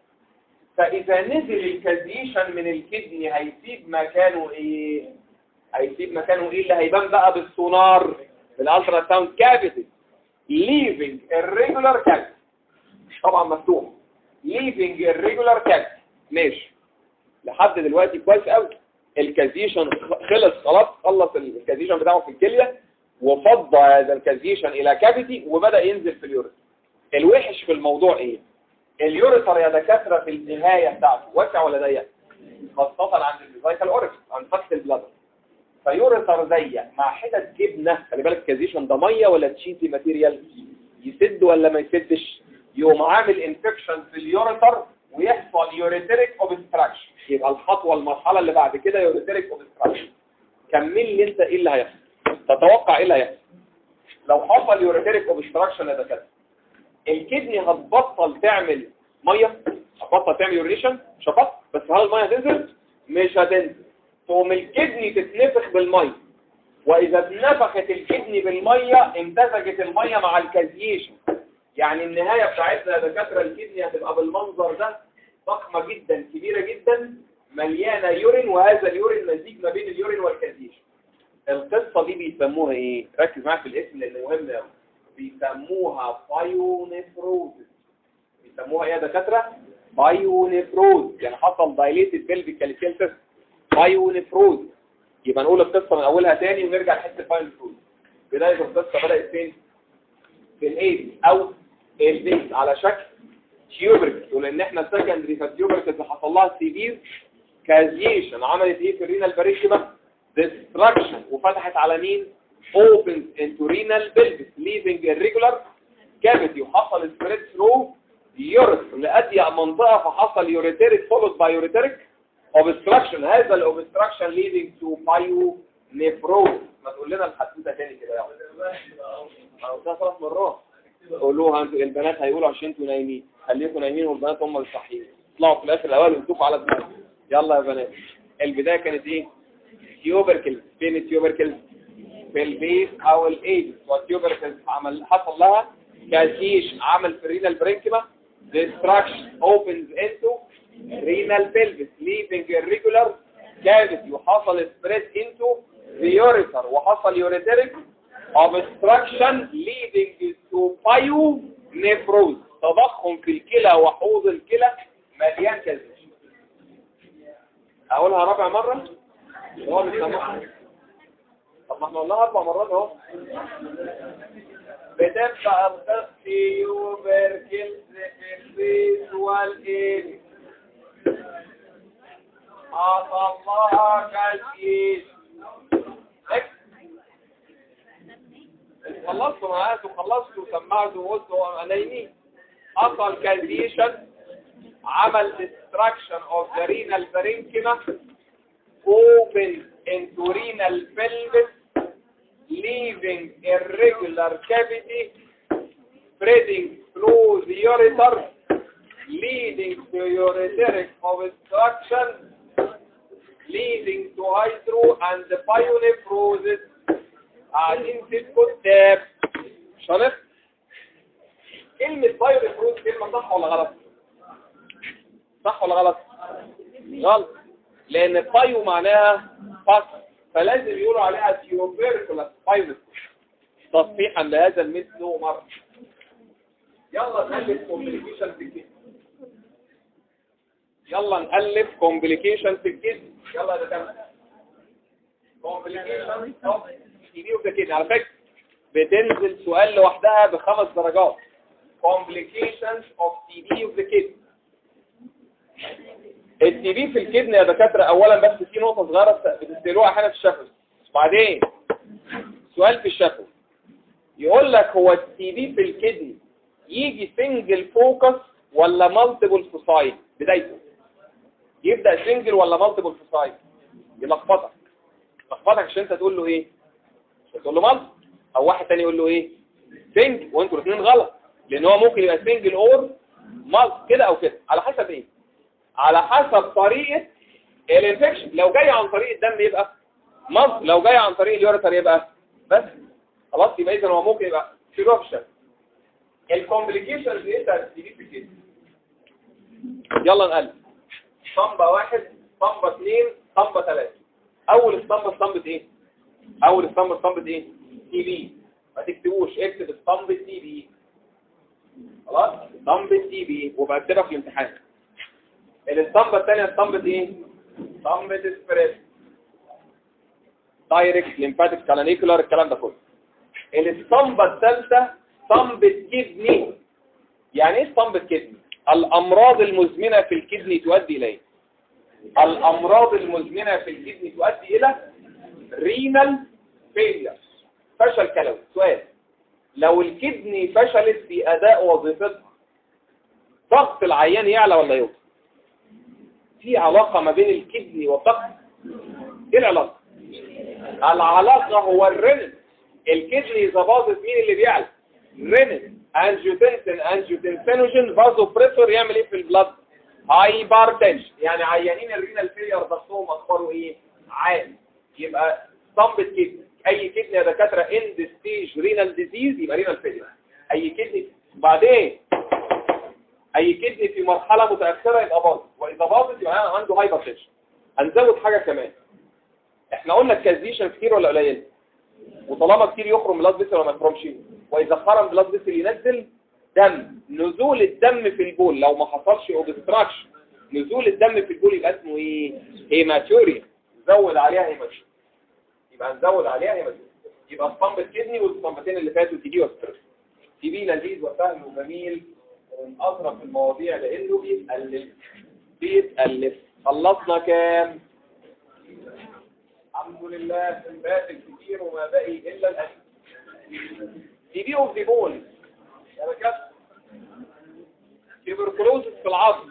فاذا نزل الكازيشن من الكدني هيسيب مكانه ايه؟ هيسيب مكانه ايه اللي هيبان بقى بالسونار بالالترا ساوند؟ كافيتي leaving irregular cavity، مش طبعا مفتوح، leaving irregular cavity. ماشي لحد دلوقتي كويس قوي. الكازيشن خلص خلاص، خلص الكازيشن بتاعه في الكليه وفضى هذا الكازيشن الى كافيتي وبدا ينزل في اليوريثر. الوحش في الموضوع ايه؟ اليوريثر يا دكاتره في النهايه بتاعته واسع ولا ضيق؟ خاصه عند الفيزايكال اوريكس، عند فتحه البلادر. فيوريثر ضيق مع حتت جبنه، خلي بالك الكازيشن ده ميه ولا تشيتي ماتيريال، يسد ولا ما يسدش؟ يقوم عامل انفكشن في اليوريثر ويحصل يوريتريك اوبستراكشن. يبقى الخطوه المرحله اللي بعد كده يوريتريك اوبستراكشن. كمل لي انت ايه اللي هيحصل، تتوقع ايه اللي هيحصل لو حصل يوريتريك اوبستراكشن يا دكاتره؟ الكدني هتبطل تعمل ميه، هتبطل تعمل يوريشن، مش هتبطل، بس هل الميه هتنزل؟ مش هتنزل. تقوم الكدني تتنفخ بالميه، واذا اتنفخت الكدني بالميه امتزجت الميه مع الكازيشن. يعني النهايه بتاعتنا يا دكاتره الكدني هتبقى بالمنظر ده، ضخمه جدا كبيره جدا مليانه يورين، وهذا اليورين مزيج ما بين اليورين والكازيشن. القصه دي بيسموها ايه؟ ركز معايا في الاسم لانه مهم قوي. بيسموها بايونيفروزس. بيسموها ايه يا دكاتره؟ بايونيفروز، يعني حصل دايليتد بلفيك كاليسيال سيستم، بايونيفروز. يبقى نقول القصه من اولها تاني ونرجع لحته البايونيفروز. بدايه القصه بدات فين؟ في الايدز او البيت على شكل تيوبركس، ولان احنا سكندري فالتيوبركس اللي حصل لها سيفير كازيشن عملت ايه في الرينال باريشيما؟ ديستراكشن، وفتحت على مين؟ opens into renal pelvis leaving irregular cavity، وحصل spread through urethra لأضيق منطقة، فحصل ureteric followed by ureteric obstruction. هذا الobstruction leading to pyonephrosis. ما تقول لنا الحدوته تاني كده يا انا قلتها ثلاث مرات. قولوها انتوا البنات هيقولوا عشان انتوا نايمين، خليكم نايمين والبنات هم اللي صاحيين، اطلعوا في الاخر الاول وانتوا على دماغكم. يلا يا بنات، البدايه كانت ايه؟ تيوبركل. فين التيوبركل؟ في البيس او الايدز. والتيوبركل عمل حصل لها كازيش، عمل في الرينال برينكيما ديستراكشن opens into renal pelvis leaving irregular cavity، وحصل spread into the urethra، وحصل ureteric obstruction leading to pyonephrosis، تضخم في الكلى وحوض الكلى مليان كازيش. اقولها رابع مره؟ هو بيسموها طب ما احنا قلناها اربع مرات اهو. بتبقى التيوبركل في البيس والايد حصل لها كازيش. خلصتوا معاك وخلصتوا وسمعتوا وقلتوا نايمين. حصل كازيشن، عمل destruction of the renal parenchyma opens into renal pelvis leaving irregular cavity spreading through the ureter leading to ureteric obstruction leading to hydro and pyonephrosis. قاعدين في الكتاب شرط كلمة بايونيفروز كلمة صح ولا غلط؟ صح ولا غلط؟ غلط، لأن بايو معناها فصل، فلازم يقولوا عليها تيوبركلس بايونيفروز تصحيحا لهذا المثل مرة. يلا نألف كومبليكيشن في الجسم. يلا نألف كومبليكيشن في الجسم. يلا ده تمام. كومبليكيشن تي بي اوف ذا كدني. على فكرة بتنزل سؤال لوحدها بخمس درجات. complications of تي بي of the kidney. التي بي في الكدني يا دكاترة اولا بس في نقطة صغيرة بتسألوها احيانا في الشفوي. بعدين سؤال في الشفوي يقول لك هو التي بي في الكدني يجي سنجل فوكس ولا مالتيبل فوسايت؟ بدايته يبدأ سنجل ولا مالتيبل فوسايت؟ يلخبطك يلخبطك عشان انت تقول له ايه؟ تقول له مالتي، او واحد تاني يقول له ايه؟ سنجل، وانتوا الاثنين غلط، لان هو ممكن يبقى سنجل اور مالتي كده او كده، على حسب ايه؟ على حسب طريقه الانفكشن. لو جاي عن طريق الدم يبقى مالتي، لو جاي عن طريق اليوريتر يبقى بس. خلاص، يبقى اذا هو ممكن يبقى شيلوها في الشكل. الكومبليكيشنز ايه بتاعت السي في كده؟ يلا نقلب. اسطمبة واحد، اسطمبة اثنين، اسطمبة ثلاثة. أول اسطمبة اسطمبة ايه؟ أول اسطمبة اسطمبة ايه؟ تي بي. ما تكتبوش، اكتب اسطمبة تي بي. خلاص؟ اسطمبة تي بي وبكتبها في الامتحان. الاسطمبة الثانية اسطمبة ايه؟ اسطمبة اسبريس. دايركت ليمفاتيك كالانيكولار الكلام ده كله. الاسطمبة الثالثة اسطمبة كدني. يعني ايه اسطمبة كدني؟ الأمراض المزمنة في الكدني تؤدي إليه. الأمراض المزمنة في الكدني تؤدي إلى رينال فيلير، فشل كلوي. سؤال: لو الكدني فشلت في أداء وظيفتها ضغط العيان يعلى ولا يوطى؟ في علاقة ما بين الكدني والضغط؟ ايه العلاقة؟ العلاقة هو الرنين. الكدني إذا باظت مين اللي بيعلى؟ رنين. انجيوتنسين انجيوتنسينوجين فازو بريسور يعمل ايه في البلاد؟ هايبرتنشن. يعني عيانين الرينال فيلير ضغطهم اخباره ايه؟ عالي. يبقى اسطمبة كدني. اي كدني يا دكاتره اند ستيج رينال ديزيز يبقى رينال فيلير. اي كدني بعدين اي كدني في مرحله متاخره يبقى باظ، واذا باظت يبقى عنده هايبرتنشن. هنزود حاجه كمان. احنا قلنا الكازيشن كتير ولا قليل؟ وطالما كتير يخرم بلاد فيسل ولا ما يخرمش؟ واذا خرم بلاد فيسل ينزل دم. نزول الدم في البول لو ما حصلش اوبستراكشن، نزول الدم في البول يبقى اسمه ايه؟ هيماتوريا. نزود عليها هيماتوريا. يبقى نزود عليها هيماتوريا. يبقى اسطمبة كدني والاسطمبتين اللي فاتوا تي بي وستريس. تي بي لذيذ وسهل وجميل ومن اظرف المواضيع لانه بيتالف بيتالف. خلصنا كام؟ الحمد لله. باقي الكثير وما باقي الا الاكل. تي بي اوف ذا بون يا رجال. تيبركلوزس في العظم.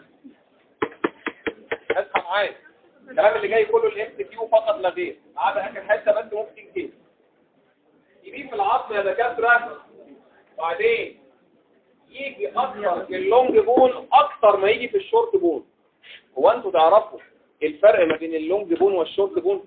اسمع معايا الكلام اللي جاي كله الام سي كيو فقط لا غير، ما عدا اخر حته بس ممكن كده. تي بي في العظم يا دكاتره. وبعدين يجي اكتر في اللونج بون اكتر ما يجي في الشورت بون. هو انتوا تعرفوا الفرق ما بين اللونج بون والشورت بون؟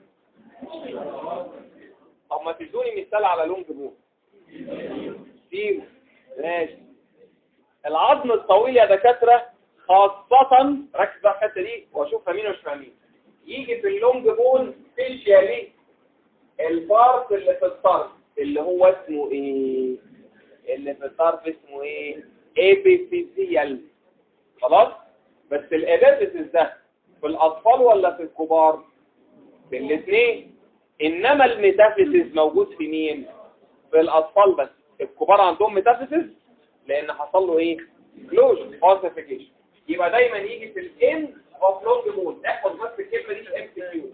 طب ما تدوني مثال على لونج بون. سيبه ماشي. العظم الطويل يا دكاتره خاصه، ركز بقى الحته دي واشوف فاهمين ومش فاهمين. يجي في اللونج بون سبيشالي البارت اللي في الطرف اللي هو اسمه ايه؟ اللي في الطرف اسمه ايه؟ ابيفيزيال. خلاص؟ بس الابيفيزيس ده في الاطفال ولا في الكبار؟ في الاثنين. انما الميتافيزيس موجود في مين؟ في الاطفال بس. الكبار عندهم ميتافيزيس لان حصل له ايه؟ كلوجن فالسيفيكيشن. يبقى دايما يجي في الاند اوف لونج بون. احفظ بس الكلمه دي في الام سي كيو.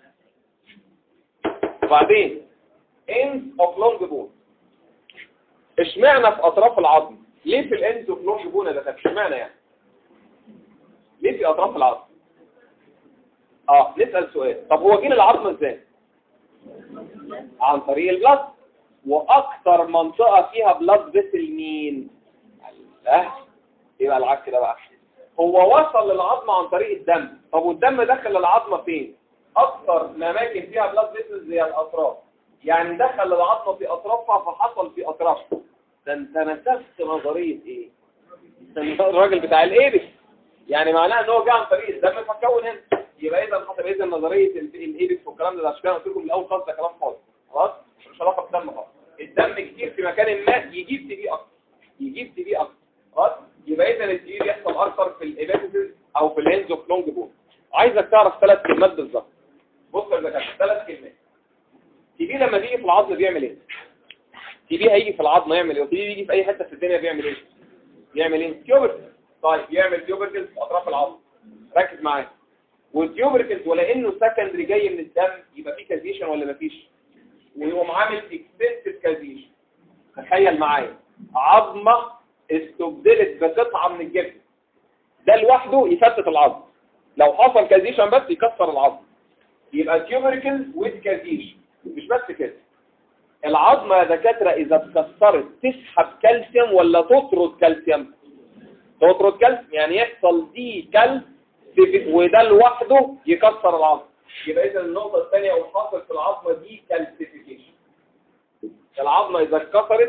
وبعدين اند اوف لونج بون. اشمعنى في اطراف العظم؟ ليه في الاند اوف لونج بون ده؟ اشمعنى يعني؟ ليه في اطراف العظم؟ اه نسال سؤال. طب هو جه للعظم ازاي؟ عن طريق البلد. واكثر منطقه فيها بلد فيسل مين؟ الله. يبقى العكس ده بقى. هو وصل للعظمه عن طريق الدم. طب والدم دخل للعظمه فين؟ اكثر اماكن فيها بلد فيسل زي الاطراف. يعني دخل للعظمه في اطرافها فحصل في اطرافها. ده انت نسفت نظريه ايه؟ الراجل بتاع الايبس. يعني معناه ان هو جه عن طريق الدم فكون هنا. يبقى اذا حسب اذا نظريه الايبس والكلام ده، عشان كده قلت لكم من الاول خالص ده كلام فاضي. خلاص؟ مش علاقه بالدم خالص. الدم كتير في مكان ما يجيب تي بي اكتر. يجيب تي بي اكتر. خلاص؟ يبقى اذا التي بي بيحصل اكتر في الابيفيزيس او في الهينز اوف لونج بون. عايزك تعرف ثلاث كلمات بالظبط. بص يا دكاتره ثلاث كلمات. تي بي لما بيجي في العظم بيعمل ايه؟ تي بي هيجي في العظم يعمل ايه؟ تي بي بيجي في اي حته في الدنيا بيعمل ايه؟ بيعمل ايه؟ تيوبركل. طيب يعمل تيوبركل في اطراف العظم. ركز معايا. والتيوبركل ولانه سكندري جاي من الدم يبقى فيه كازيشن ولا مفيش؟ ويقوم عامل اكستنسيف كازيشن. تخيل معايا عظمه استبدلت بقطعه من الجسم. ده لوحده يفتت العظم. لو حصل كازيشن بس يكسر العظم. يبقى تيوبركل ويز كازيشن. مش بس كده. العظمه يا دكاتره اذا اتكسرت تسحب كالسيوم ولا تطرد كالسيوم؟ تطرد كالسيوم. يعني يحصل دي كالسيوم وده لوحده يكسر العظم. يبقى اذا النقطه الثانيه والحاصل في العظمه دي كالسيفيكيشن. العظمه اذا اتكسرت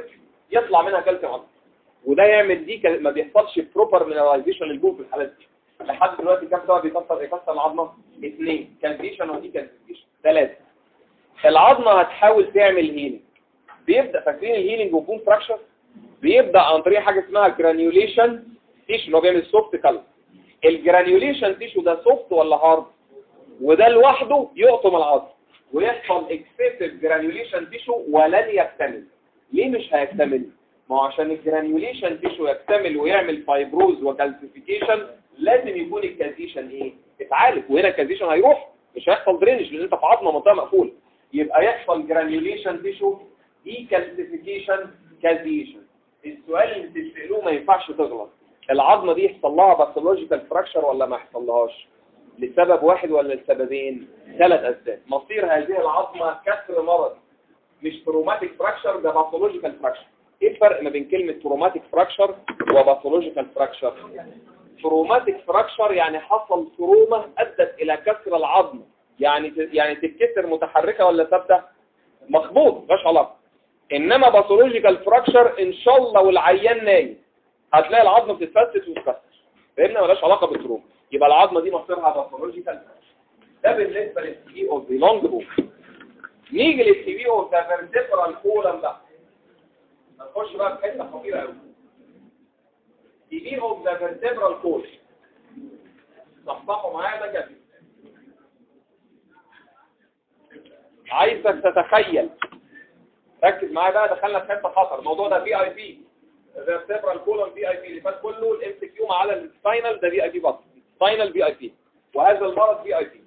يطلع منها كالسيوم عضلي، وده يعمل دي ما بيحصلش بروبر مينراليزيشن للبون في الحالات دي. لحد دلوقتي كام سبب بيكسر يكسر العظمه؟ اثنين، كالسيشن ودي كالسيشن. ثلاثه، العظمه هتحاول تعمل هيلينج. بيبدا، فاكرين الهيلينج وبون فراكشر؟ بيبدا عن طريق حاجه اسمها جرانيوليشن تيشو اللي هو بيعمل سوفت كلر. الجرانيوليشن تيشو ده سوفت ولا هارد؟ وده لوحده يقطم العظم ويحصل اكسسيف جرانيوليشن تيشو ولن يكتمل. ليه مش هيكتمل؟ ما هو عشان الجرانيوليشن تيشو يكتمل ويعمل فايبروز وكالسيفيكيشن لازم يكون الكالسيشن ايه؟ اتعالج، وهنا الكالسيشن هيروح، مش هيحصل درينج لان انت في عظمه منطقه مقفوله. يبقى يحصل جرانيوليشن تيشو، دي كالسيفيكيشن، كالسيشن. السؤال اللي بتسالوه ما ينفعش تغلط، العظمه دي يحصل لها باثولوجيكال فراكشر ولا ما يحصلهاش؟ لسبب واحد ولا لسببين؟ ثلاث اسباب. مصير هذه العظمه كسر مرضي، مش تروماتيك فراكشر، ده باثولوجيكال فراكشر. ايه الفرق ما بين كلمه تروماتيك فراكشر وباثولوجيكال فراكشر؟ تروماتيك فراكشر يعني حصل تروما ادت الى كسر العظم، يعني يعني تتكسر متحركه ولا ثابته؟ مخبوط، مفيش علاقه. انما باثولوجيكال فراكشر ان شاء الله والعيان نايم هتلاقي العظمه بتتفتت وتتكسر، فهمنا؟ مالهاش علاقه بالتروما. يبقى العظمه دي مصيرها باثولوجيكال. ده بالنسبه للتي بي اوف ذا لونج بون. نيجي للتي بي اوف ذا فيرتيبرال كولم بقى. نخش بقى في حته خطيره قوي. تي بي اوف ذا فيرتيبرال كولم. صحصحوا معايا ده كده. عايزك تتخيل، ركز معايا بقى، دخلنا في حته خطر. الموضوع ده في اي بي، فيرتيبرال كولم في اي بي اللي فات كله الام سي كيو على السباينال، ده في اي بي بس، سباينال في اي بي، وهذا المرض في اي بي.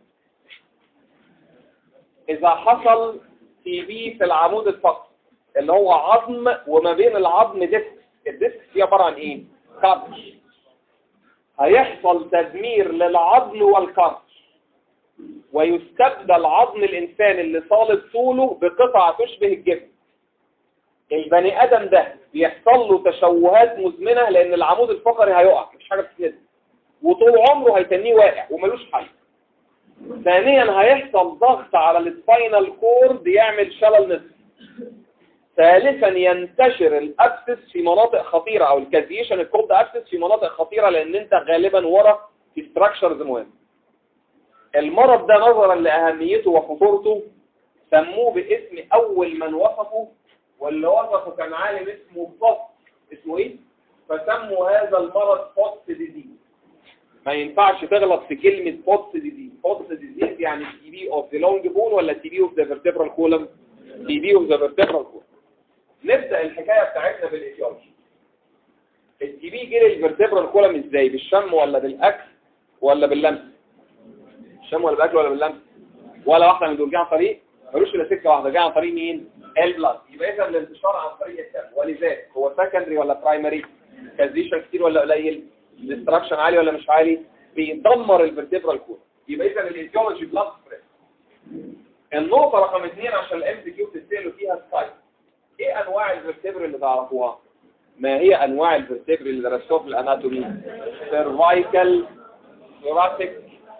اذا حصل تي بي في العمود الفقري اللي هو عظم وما بين العظم ديسك، الديسك دي عباره عن ايه؟ كارتش. هيحصل تدمير للعظم والكارتش، ويستبدل عظم الانسان اللي صالب طوله بقطعه تشبه الجبن. البني ادم ده بيحصل له تشوهات مزمنه لان العمود الفقري هيقع، مش حاجه بتسنده، وطول عمره هيتنيه واقع وملوش حل. ثانيا هيحصل ضغط على السباينال كورد يعمل شلل نصفي. ثالثا ينتشر الابسس في مناطق خطيره، او الكازيشن الكورد ابسس في مناطق خطيره، لان انت غالبا ورا في ستراكشرز مهم. المرض ده نظرا لاهميته وخطورته سموه باسم اول من وصفه، واللي وصفه كان عالم اسمه بوست. اسمه ايه؟ فسموا هذا المرض بوست ديزيز. ما ينفعش تغلط في كلمة بوست ديزيز. بوست ديزيز يعني تي بي اوف ذا لونج بون ولا تي بي اوف ذا فيرتيبرال كولم؟ تي بي اوف ذا فيرتيبرال كولم. نبدأ الحكاية بتاعتنا بالايتيولوجي. التي بي جه للفيرتيبرال كولم ازاي؟ بالشم ولا بالاكل ولا باللمس؟ الشم ولا بالاكل ولا باللمس؟ ولا واحدة من دول. جه عن طريق ملوش الا سكة واحدة، جه عن طريق مين؟ البلاد. يبقى اذا الانتشار عن طريق الدم، ولذلك هو سكندري ولا برايمري؟ كازيشن كتير ولا قليل؟ الاستراكشن عالي ولا مش عالي؟ بيدمر الفيرتيبرال كولم. يبقى اذا الايتيولوجي بلاد سبريد. النقطه رقم اثنين عشان الام سي كيو بتسالوا فيها السايت. ايه انواع الفيرتيبرال اللي تعرفوها؟ ما هي انواع الفيرتيبرال اللي درستوها في الاناتومي؟ سيرفايكال، ثوراسيك،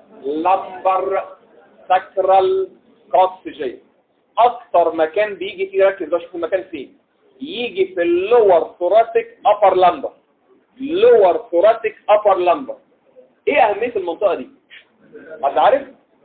لامبر، ساكرال، كوكسيجي. اكتر مكان بيجي فيه، ركز بقى شوفوا المكان فين. يجي في اللور ثوراسيك ابر لامبر، لور ثوراسيك ابر لامبر. ايه اهميه المنطقه دي؟ حد عارف؟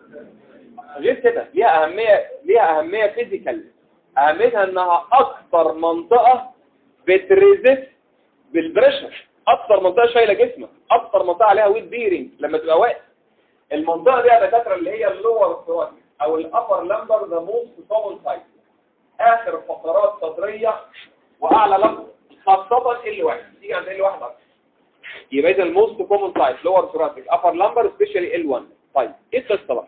غير كده ليها اهميه، ليها اهميه فيزيكال. اهميتها انها اكتر منطقه بتريزست بالبريشر، اكتر منطقه شايله جسمك، اكتر منطقه عليها ويت بيرنج لما تبقى واقف. المنطقه دي يا دكاتره اللي هي اللور ثوراسيك او الابر لامبر، ذا موست كومن سايت، اخر فقرات صدريه واعلى لامبر، خاصه ال واحد. تيجي عند ال واحد اكتر. يبقى اذا الموست كومن سايت لور ثوراسيك ابر لامبر سبيشالي ال واحد. طيب ايه القصه بقى؟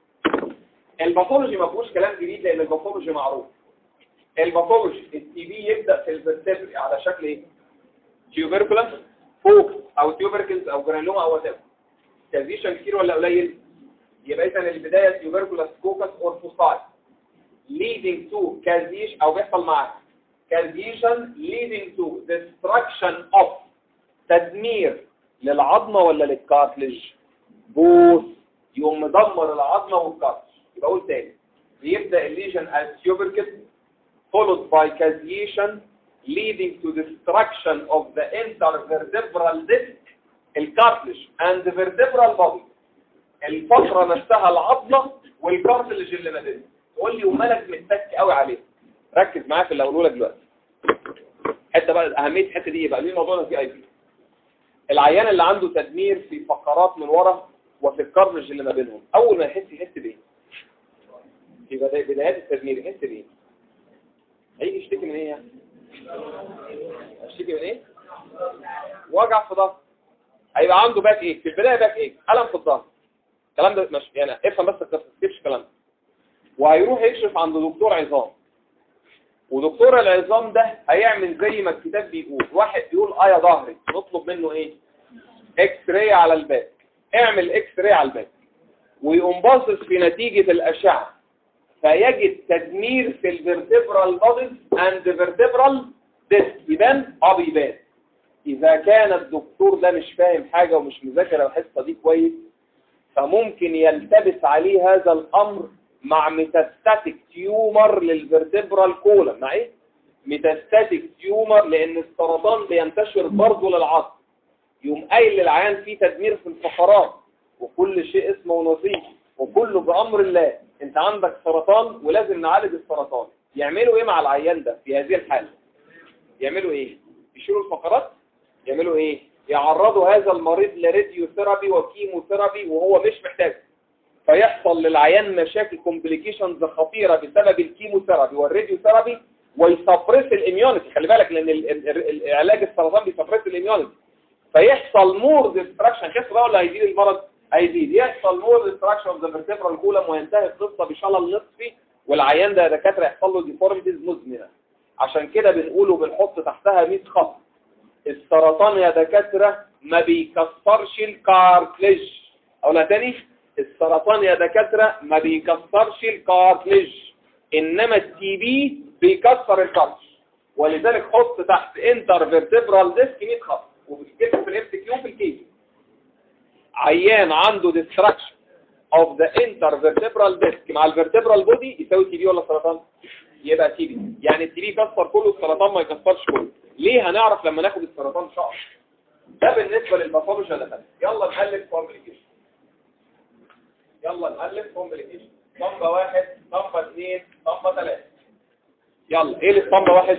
الباثولوجي ما فيهوش كلام جديد لان الباثولوجي معروف. الباثولوجي التي بي يبدا في الفيرتيبري على شكل ايه؟ تيوبركلس فوق او تيوبركلز او جرانيوما او وات ايفر. كازيشن كتير ولا قليل؟ يبقى اذا البدايه تيوبركلس كوكس اور فوساي leading to كازيش او بيحصل معاها كازيشن leading to destruction of، تدمير للعظمه ولا للكارتلج؟ بوث. يقوم مدمر العظمه والكارتلج. يبقى اقول تاني، بيبدا الليجن as tubercle followed by caseation leading to destruction of the intervertebral disc الكارتلج and the vertebral body الفقرة نفسها العضلة والكارتلج اللي ما بينهم. تقول لي ومالك متك قوي عليه؟ ركز معايا في اللي هقوله لك دلوقتي. حته بقى اهميه الحته دي بقى ليه موضوعنا في اي بي. العيان اللي عنده تدمير في فقرات من ورا وفي الكارتلج اللي ما بينهم اول ما يحس يحس بايه؟ في بدايات التدمير يحس بايه؟ هيجي يشتكي من ايه يعني؟ يشتكي من ايه؟ وجع في ظهر. هيبقى عنده باك ايه؟ في البدايه باك ايه؟ الم في الظهر. الكلام ده مش يعني افهم بس القصه ما تكتبش الكلام ده. وهيروح يكشف عند دكتور عظام. ودكتور العظام ده هيعمل زي ما الكتاب بيقول، واحد بيقول اه يا ظهري نطلب منه ايه؟ اكس راي على الباك. اعمل اكس راي على الباك. ويقوم باصص في نتيجه الاشعه فيجد تدمير في الفيرتبرال بوديز اند فيرتبرال ديسك. يبان اه بيبان. اذا كان الدكتور ده مش فاهم حاجه ومش مذاكر الحصه دي كويس فممكن يلتبس عليه هذا الامر مع ميتاستاتيك تيومر للفيرتبرال كولم. مع ايه؟ ميتاستاتيك تيومر لان السرطان بينتشر برضه للعظم. يقوم قايل للعيان في تدمير في الفقرات وكل شيء اسمه ونصيب وكله بامر الله. انت عندك سرطان ولازم نعالج السرطان. يعملوا ايه مع العيان ده في هذه الحاله؟ يعملوا ايه؟ يشيلوا الفقرات؟ يعملوا ايه؟ يعرضوا هذا المريض لراديو ثيرابي وكيمو ثيرابي وهو مش محتاج. فيحصل للعيان مشاكل كومبليكيشنز خطيره بسبب الكيمو ثيرابي والراديو ثيرابي ويسبرس الاميونيتي. خلي بالك لان العلاج السرطان بيسبرس الاميونيتي. فيحصل مور ديستراكشن. خف بقى ولا هيزيد المرض؟ هيزيد. يحصل مور ديستراكشن اوف ذا فيرتبرال كولم وينتهي القصه بشلل نصفي والعيان ده دكاتره يحصل له ديفورميتيز مزمنه. عشان كده بنقوله بنحط تحتها مية خط. السرطان يا دكاتره ما بيكسرش الكارتلج. اقولها تاني، السرطان يا دكاتره ما بيكسرش الكارتلج انما التي بي بيكسر الكارتلج. ولذلك حط تحت انتر فيرتبرال ديسك مية خط وبتكتب في الام سي كيو في الكيس عيان عنده ديستراكشن اوف ذا انتر فيرتبرال ديسك مع الفيرتبرال بودي يساوي تي بي ولا سرطان؟ يبقى تي بي. يعني التي بي يكسر كله السرطان ما يكسرش كله. ليه؟ هنعرف لما ناخد السرطان ان شاء الله. ده بالنسبه للباثولوجي ده. يلا نألف كومبليكيشن. يلا نألف كومبليكيشن. طنبه واحد، طنبه اثنين، طنبه ثلاثه. يلا ايه الطنبه واحد؟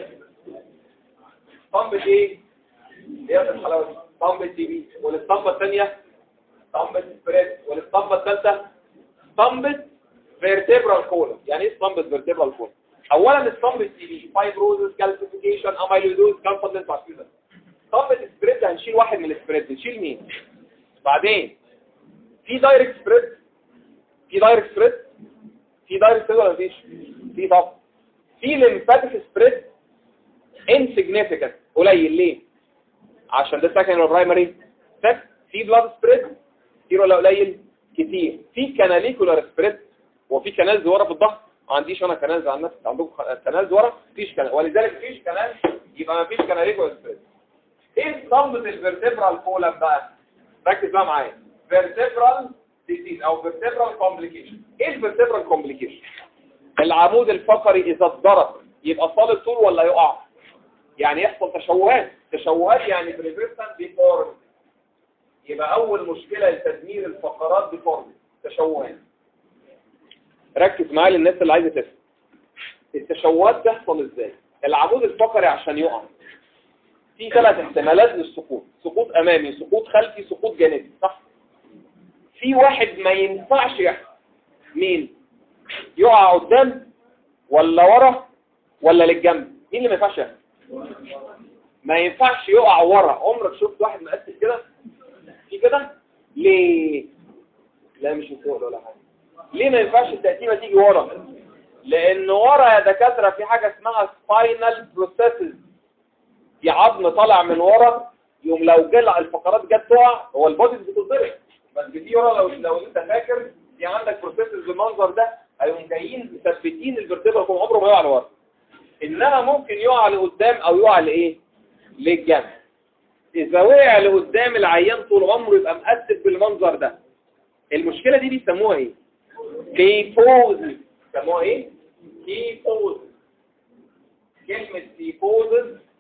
طنبه ايه؟ ايه الحلاوه دي؟ طنبه تي بي. والطنبه الثانيه طنبه سبريد. والطنبه الثالثه طنبه فيرتبرال كولم. يعني ايه طنبه فيرتبرال كولم؟ اولا الطنبه تي بي فايبروزس كالسيفيكيشن اميلويدوز كالفادنس باركيوزا. طنبه سبريد هنشيل واحد من السبريد. نشيل مين؟ بعدين في دايركت سبريد. في دايركت سبريد في دايركت سبريد ولا مفيش؟ في طبعا. في ليمفاتيك سبريد انسيجنيفيكانت قليل. ليه؟ عشان ده سكندري برايمري. في بلاد سبريد كتير ولا قليل؟ كتير. في كاناليكولار سبريد وفي كانالز ورا في الظهر. ما عنديش انا كانالز على الناس. عندكم كانالز ورا؟ مفيش كانال. ولذلك مفيش كانال يبقى مفيش كاناليكولار سبريد. ايه طنبه الفيرتبرال كولم بقى؟ ركز بقى معايا. فيرتبرال ديزيز او فيرتبرال كومبليكيشن. ايه الفيرتبرال كومبليكيشن؟ العمود الفقري اذا اتضرب يبقى صالب طول ولا يقع؟ يعني يحصل تشوهات. تشوهات يعني بريفيرسنت ديفورم. يبقى اول مشكله لتدمير الفقرات ديفورم تشوهات. ركز معايا للناس اللي عايزه تفهم. التشوهات تحصل ازاي؟ العمود الفقري عشان يقع في ثلاث احتمالات للسقوط. سقوط امامي، سقوط خلفي، سقوط جانبي. صح؟ في واحد ما ينفعش يحصل. مين؟ يقع قدام ولا ورا ولا للجنب؟ مين اللي ما ينفعش يحصل؟ ما ينفعش يقع ورا. عمرك شفت واحد مقتل كده؟ في كده؟ ليه؟ لا مش فوق ولا حاجه. ليه ما ينفعش التقسيمه تيجي ورا؟ لان ورا يا دكاتره في حاجه اسمها سباينال بروسيسز. في عظم طالع من ورا يوم لو جلع الفقرات جت تقع هو البودي بتتضرب. بس في ورا لو لو انت فاكر في عندك بروسيسز بالمنظر ده هيقوم جايين مثبتين الفرتبرا كله عمره ما يقع لورا. انما ممكن يقع لقدام او يقع لايه؟ للجنب. اذا وقع لقدام العيان طول عمره يبقى مقتب بالمنظر ده. المشكله دي بيسموها ايه؟ كيفوز. بيسموها ايه؟ كيفوز. كلمه كيفوز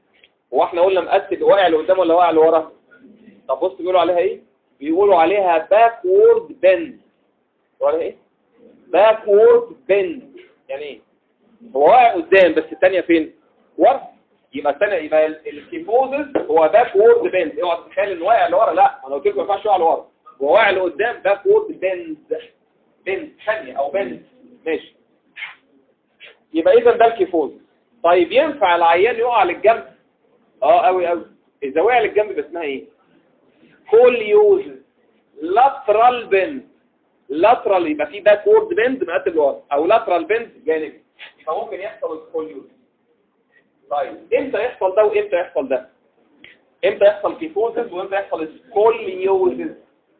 هو احنا قلنا مقتل واقع لقدام ولا واقع لورا؟ طب بص بيقولوا عليها ايه؟ بيقولوا عليها باكورد بند. ولا ايه؟ باكورد بند يعني ايه؟ هو واقع قدام بس الثانيه فين؟ ورا. يبقى الثانيه يبقى الكيفوزس هو باكورد بند. اوعى تتخيل ان واقع لورا، لا انا قلت لكم ما ينفعش يقع لورا، هو واقع لقدام باكورد بند. بند ثانيه او بند ماشي. يبقى اذا ده الكيفوزس. طيب ينفع العيان يقع للجنب؟ اه قوي قوي. اذا وقع للجنب يبقى اسمها ايه؟ كوليوزس. لاترال بند. لاترال يبقى في باكورد بند مقتل لورا، او لاترال بند جانبي، يبقى ممكن يحصل الكوليوزس. طيب امتى يحصل ده وامتى يحصل ده؟ امتى يحصل كيفوزس وامتى يحصل سكوليوزس؟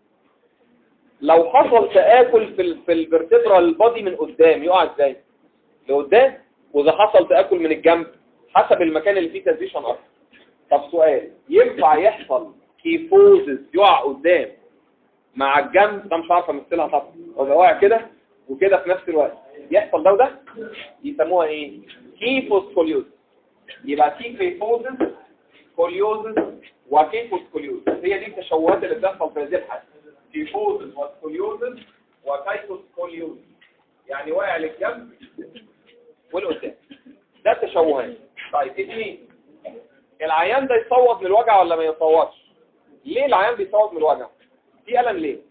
لو حصل تآكل في ال في الفرتبرال بودي من قدام يقع ازاي؟ لقدام. واذا حصل تآكل من الجنب حسب المكان اللي فيه تنزيشن اكتر. طب سؤال، ينفع يحصل كيفوزس يقع قدام مع الجنب؟ ده مش عارف امثلها طبعا، وده واقع كده وكده في نفس الوقت يحصل ده وده، يسموها ايه؟ كيفوس كوليوزس. يبقى في كيفوزس كوليوزس وكيفوس كوليوزس، هي دي التشوهات اللي بتحصل في هذه الحاله. كيفوزس وكوليوزس وكيفوس كوليوزس، يعني واقع للجنب والقدام، ده التشوهات. طيب اثنين، العيان ده يصوت من الوجع ولا ما يصوتش؟ ليه العيان بيصوت من الوجع؟ في ألم ليه؟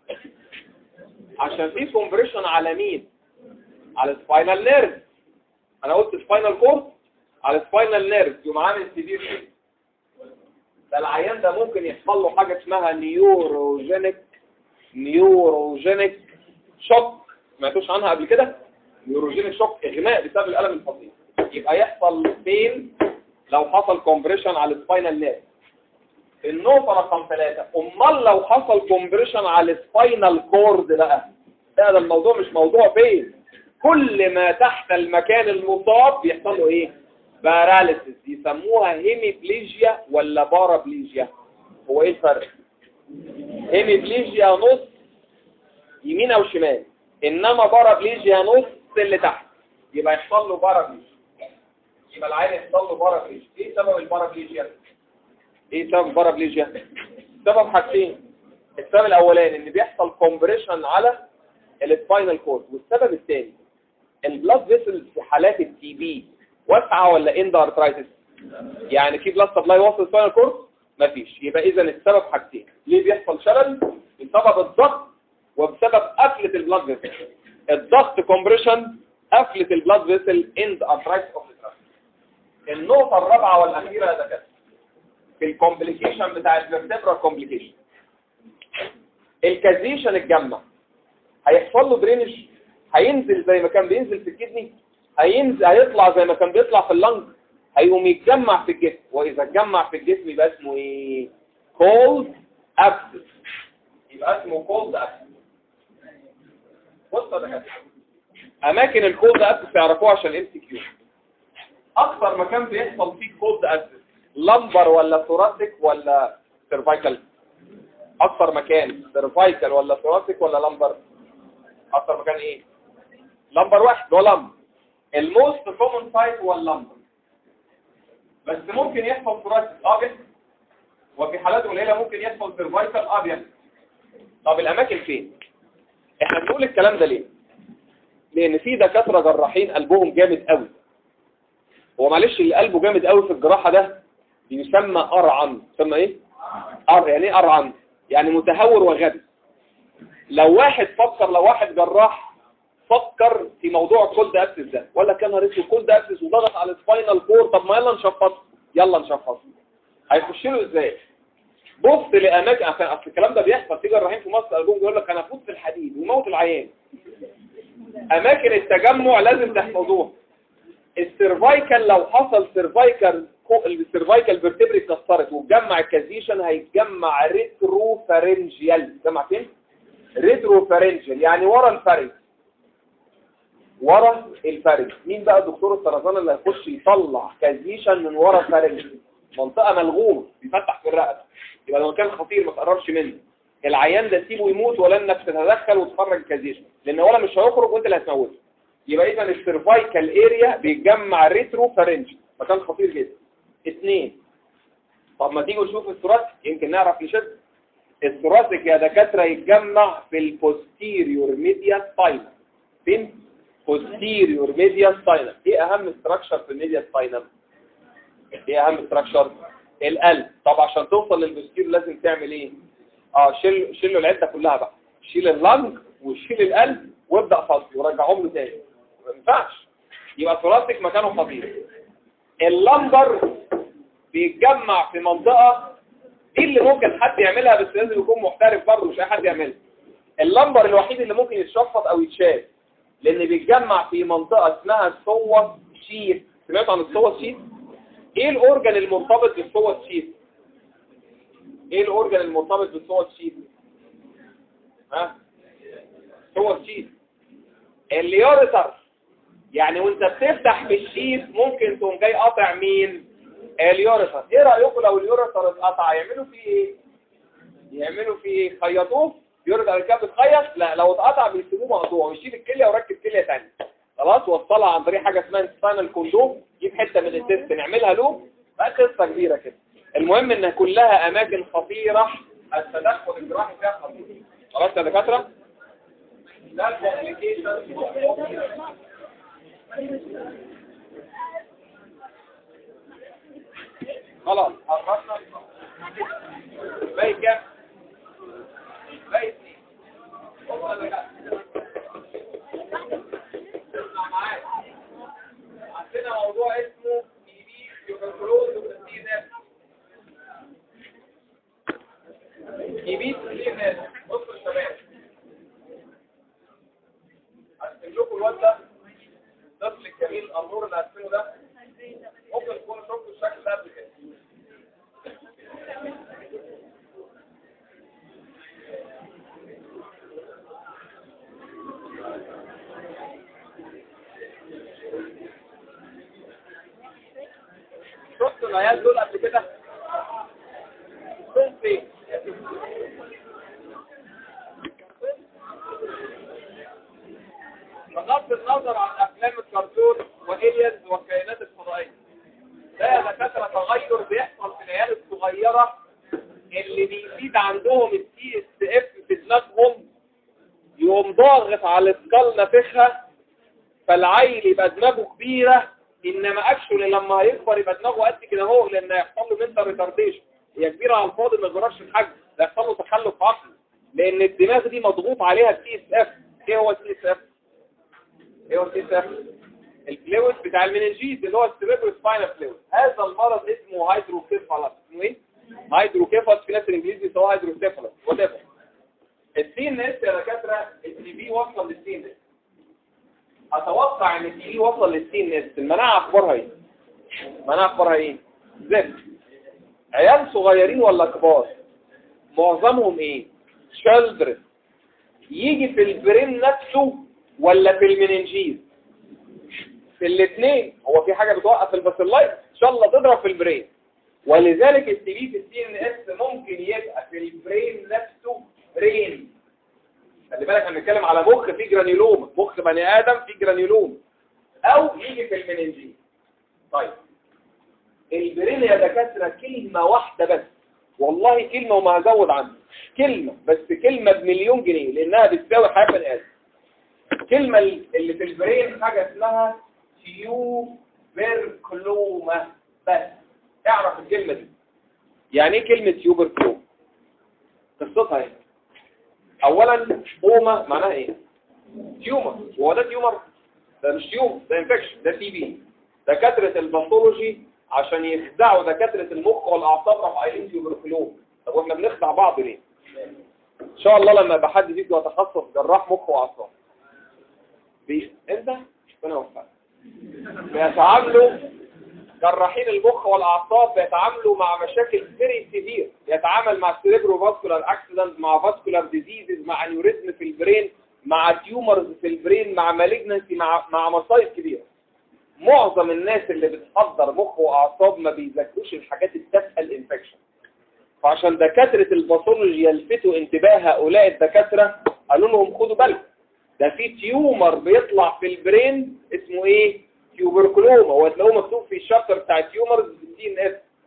عشان في كومبريشن على مين؟ على السباينال نيرف. انا قلت سباينال كورد على السباينال نيرف يقوم عامل سيفير شيء. ده العيان ده ممكن يحصل له حاجه اسمها نيوروجينيك نيوروجينيك شوك. سمعتوش عنها قبل كده؟ نيوروجينيك شوك، اغماء بسبب الالم الفظيع. يبقى يحصل فين لو حصل كومبريشن على السباينال نيرف. النقطه رقم ثلاثة، امال لو حصل كومبريشن على السباينال كورد بقى، ده, ده الموضوع مش موضوع فين، كل ما تحت المكان المصاب بيحصل له ايه؟ باراليسيس. يسموها هيميبليجيا ولا بارابليجيا؟ هو ايه الفرق؟ هيميبليجيا نص يمين او شمال، انما بارابليجيا نص اللي تحت، يبقى يحصل له بارابليجيا. يبقى العين يحصل له بارابليجيا. ايه سبب البارابليجيا؟ ايه سبب البارابليجيا؟ سبب حاجتين. السبب الاولاني ان بيحصل كومبريشن على السباينال كورد، والسبب الثاني البلاد فيسل في حالات التي بي واسعه ولا اند ارترايتس؟ يعني في بلاد سبلاي واصل السباينال كورد؟ مفيش. يبقى اذا السبب حاجتين، ليه بيحصل شلل؟ بسبب الضغط وبسبب قفله البلاد فيسل. الضغط كومبريشن، قفله البلاد فيسل اند ارترايتس اوف التراك. النقطه الرابعه والاخيره يا دكاتره في الكومبليكيشن بتاع الفيرتبرال كومبليكيشن، الكازيشن اتجمع، هيحصل له درينج، هينزل زي ما كان بينزل في الكدني، هينزل هيطلع زي ما كان بيطلع في اللنج، هيقوم يتجمع في الجسم. واذا اتجمع في الجسم يبقى اسمه ايه؟ كولد ابسس. يبقى اسمه كولد ابسس. بصوا يا دكاتره، اماكن الكولد ابسس تعرفوها عشان ام سي كيو. اكثر مكان بيحصل فيه كولد ابسس لمبر ولا ثوراسيك ولا سيرفايكال؟ اكثر مكان سيرفايكال ولا ثوراسيك ولا لمبر؟ اكثر مكان ايه؟ لمبر واحد هو لمبر. الموست كومن سايت هو اللمبر، بس ممكن يحصل ثوراسيك اه بيحصل، وفي حالات قليله ممكن يحصل سيرفايكال اه بيحصل. طب الاماكن فين؟ احنا بنقول الكلام ده ليه؟ لان في دكاتره جراحين قلبهم جامد قوي. هو معلش اللي قلبه جامد قوي في الجراحه ده بيسمى ارعن. يسمى ايه؟ ار يعني ايه ارعن؟ يعني متهور وغبي. لو واحد فكر لو واحد جراح فكر في موضوع كولد ابسس ده، ولا كان هرسه كولد ابسس وضغط على السباينال كور، طب ما يلا نشفطه، يلا نشفطه، هيخش له ازاي؟ بص لاماكن، اصل الكلام ده بيحصل في جراحين في مصر قلبهم يقول لك انا افوت في الحديد ويموت العيان. اماكن التجمع لازم تحفظوها. السيرفايكال لو حصل سيرفايكال السيرفايكال فيرتبري اتكسرت واتجمع الكازيشن، هيتجمع ريترو فارنجيال. جمع فين؟ ريترو فارنجيال، يعني ورا الفرج. ورا الفرج. مين بقى دكتور السرطان اللي هيخش يطلع كازيشن من ورا الفرج؟ منطقه ملغومه بيفتح في الرقبه، يبقى لو كان خطير ما تقربش منه. العيان ده سيبه يموت ولا انك تتدخل وتخرج الكازيشن، لان ولا مش هيخرج وانت اللي هتموته. يبقى اذا السيرفايكال اريا بيتجمع ريترو فارنج، مكان خطير جدا. اثنين، طب ما تيجوا نشوف الثوراسيك يمكن نعرف نشد. الثوراسيك يا دكاتره يتجمع في البوستيريور ميديا سباينم. فين؟ بوستيريور ميديا سباينم. ايه اهم استراكشر في الميديا سباينم؟ ايه اهم استراكشر؟ القلب. طب عشان توصل للبوستيريور لازم تعمل ايه؟ اه شيل شيلوا العده كلها بقى، شيل اللنج وشيل القلب وابدا فصل ورجعهم له تاني. ما ينفعش. يبقى الثوراسيك مكانه خطير. اللمبر بيتجمع في منطقه دي اللي ممكن حد يعملها بس لازم يكون محترف برضه، مش اي حد يعملها. اللمبر الوحيد اللي ممكن يتشفط او يتشال لان بيتجمع في منطقه اسمها الصوت شيت. سمعتوا عن الصوت شيت؟ ايه الاورجن المرتبط بالصوت شيت؟ ايه الاورجن المرتبط بالصوت شيت؟ ها؟ صوت شيت اليوريثر. يعني وانت بتفتح في الشيت ممكن تقوم جاي قاطع مين؟ اليوريثر. ايه رايكم لو اليوريثر اتقطع يعملوا فيه ايه؟ يعملوا فيه ايه؟ خيطوه. يوريثر الكاب اتخيط؟ لا، لو اتقطع بيسيبوه مقطوع ويشيل الكليه وركب كليه ثانيه. خلاص وصلها عن طريق حاجه اسمها سباينال كوندوم، جيب حته من التست نعملها له بقى قصه كبيره كده. المهم ان كلها اماكن خطيره التدخل الجراحي فيها خطير. خلاص يا دكاتره؟ ده الكومبليكيشن. خلاص قربنا. باقي كام؟ باقي اثنين. بصوا يا دكاتره اسمع معايا. عندنا موضوع اسمه تي بي تيوبركلوز وتي ناس. تي بي تي ناس. بصوا يا شباب هرسم لكم الواد ده، الطفل الجميل الامور اللي هرسمه ده ممكن تكونوا شفتوا الشكل ده قبل كده. شفتوا العيال دول قبل كده؟ فين فين؟ بغض النظر عن افلام الكرتون والينز والكائنات الفضائيه، ده يا دكاتره تغير بيحصل في العيال الصغيره اللي بيزيد عندهم السي اس اف في دماغهم، يقوم ضاغط على السكال نافخها فالعيل يبقى دماغه كبيره، انما اكشولي لما هيكبر يبقى دماغه قد كده اهو، لان هيحصل له منتال ريتارديشن. هي كبيره على الفاضي ما يجراش الحجم، ده يحصل له تخلف عقلي لان الدماغ دي مضغوط عليها السي اس اف. ايه هو السي اس اف؟ ايه هو السي اس اف؟ الفلويد بتاع المننجيز اللي هو السيريبرو سباينال فلويد. هذا المرض اسمه هيدروكيفالس. اسمه ايه؟ هيدروكيفالس. في ناس الانجليزي بيسموها هيدروكيفالس وات ايفر. السي ان اس يا دكاتره التي بي وصل للسي ان اس. اتوقع ان التي بي وصل للسي ان اس. المناعه اخبارها ايه؟ المناعه اخبارها ايه؟ زفت. عيال صغيرين ولا كبار؟ معظمهم ايه؟ شيلدرن. يجي في البرين نفسه ولا في المننجيز؟ في الاثنين. هو في حاجه بتوقف الباسيلايت ان شاء الله تضرب في البرين، ولذلك التي بي في السي ان اس ممكن يبقى في البرين نفسه برين. خلي بالك احنا بنتكلم على مخ فيه جرانيولوم، مخ بني ادم فيه جرانيولوم، او يجي في المننجيز. طيب البرين يا دكاتره كلمه واحده بس، والله كلمه وما هزود عنها، كلمه بس، كلمه بمليون جنيه لانها بتساوي حياه بني ادم. الكلمه اللي في البرين حاجه اسمها تيوبركلوما بس. اعرف الكلمه دي. يعني ايه كلمه تيوبركلوما؟ قصتها ايه؟ اولا اوما معناها ايه؟ تيومر. هو ده تيومر؟ ده مش تيومر، ده انفكشن، ده تي بي. دكاتره الباثولوجي عشان يخدعوا دكاتره المخ والاعصاب راحوا قايلين تيوبركلوما. طب واحنا بنخدع بعض ليه؟ ان شاء الله لما يبقى حد فيكم يتخصص جراح مخ واعصاب بي انت ربنا يوفقك بيتعاملوا جراحين المخ والاعصاب بيتعاملوا مع مشاكل فيري سيفير، يتعامل مع سيريبرو فاسكولار اكسيدنت، مع فاسكولار ديزيزز، مع انيوريزم في البرين، مع تيومرز في البرين، مع مالجنسي، مع مع مصايب كبيره. معظم الناس اللي بتحضر مخ واعصاب ما بيذاكروش الحاجات التافهه الانفكشن. فعشان دكاتره الباثولوجي يلفتوا انتباه هؤلاء الدكاتره قالوا لهم خدوا بالكم ده في تيومر بيطلع في البرين اسمه ايه؟ تيوبركلوما. هو تلاقوه مكتوب في الشابتر بتاع التيومرز بالسي ان اس.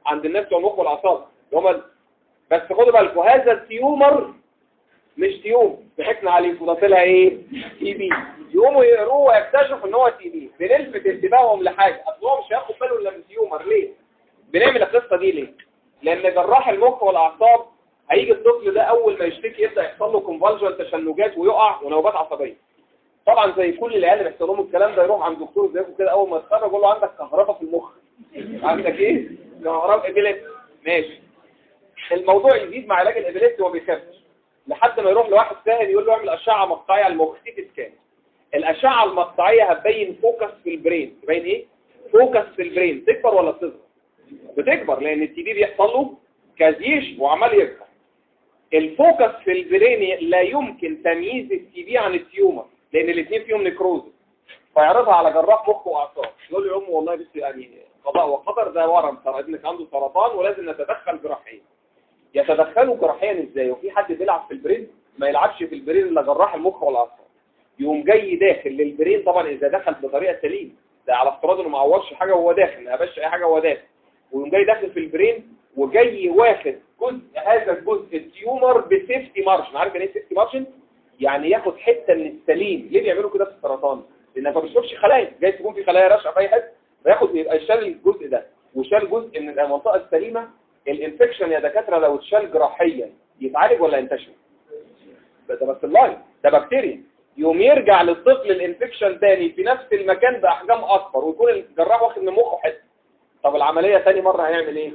عند الناس بتوع المخ والاعصاب هم. بس خدوا بالكم هذا التيومر مش تيوم ضحكنا عليه وده طلع ايه؟ تي بي. يقوموا يقروه ويكتشفوا ان هو تي بي. بنلفت انتباههم لحاجه، اصل هو مش هياخد باله الا من تيومر. ليه؟ بنعمل القصه دي ليه؟ لان جراح المخ والاعصاب هيجي الطفل ده اول ما يشتكي يبدا يحصل له كونفالجن، تشنجات ويقع ونوبات عصبيه. طبعا زي كل العيال اللي بيحصل لهم الكلام ده يروح عند دكتور زيكم كده اول ما يتخرج يقول له عندك كهرباء في المخ. عندك ايه؟ كهرباء ابيليبسي. ماشي. الموضوع يزيد مع علاج الابيليبسي وما بيخافش لحد ما يروح لواحد ساهل يقول له اعمل اشعه مقطعيه على المخ، سي تي سكان. الاشعه المقطعيه هتبين فوكس في البرين. تبين ايه؟ فوكس في البرين. تكبر ولا بتصغر؟ بتكبر لان التي بي بيحصل له كازيش وعمال يكبر. الفوكس في البرين لا يمكن تمييز التي بي عن التيومر لان الاثنين فيهم نيكروز. فيعرضها على جراح مخ واعصاب يقول له يا امه والله بس يعني قضاء وقدر، ده ورم ترى ابنك عنده سرطان ولازم نتدخل جراحيا. يتدخلوا جراحيا ازاي؟ وفي حد بيلعب في البرين؟ ما يلعبش في البرين الا جراح المخ والاعصاب. يقوم جاي داخل للبرين، طبعا اذا دخل بطريقه سليمه، ده على افتراض انه ما عورش حاجه وهو داخل، ما هبش اي حاجه وهو داخل. ويقوم جاي داخل في البرين وجاي واخد جزء، هذا الجزء التيومر بسيفتي مارجن. عارف يعني ايه سيفتي مارجن؟ يعني ياخد حته من السليم. ليه بيعملوا كده في السرطان؟ لانك ما بتشوفش خلايا، جاي تكون في خلايا راشقه في اي حته، فياخد يبقى شال الجزء ده وشال جزء من المنطقه السليمه. الانفكشن يا دكاتره لو اتشال جراحيا يتعالج ولا ينتشر؟ ده بس اللاين ده بكتيريا. يوم يرجع للطفل الانفكشن تاني في نفس المكان باحجام اكبر ويكون الجراح واخد من مخه حته. طب العمليه ثاني مره هيعمل ايه؟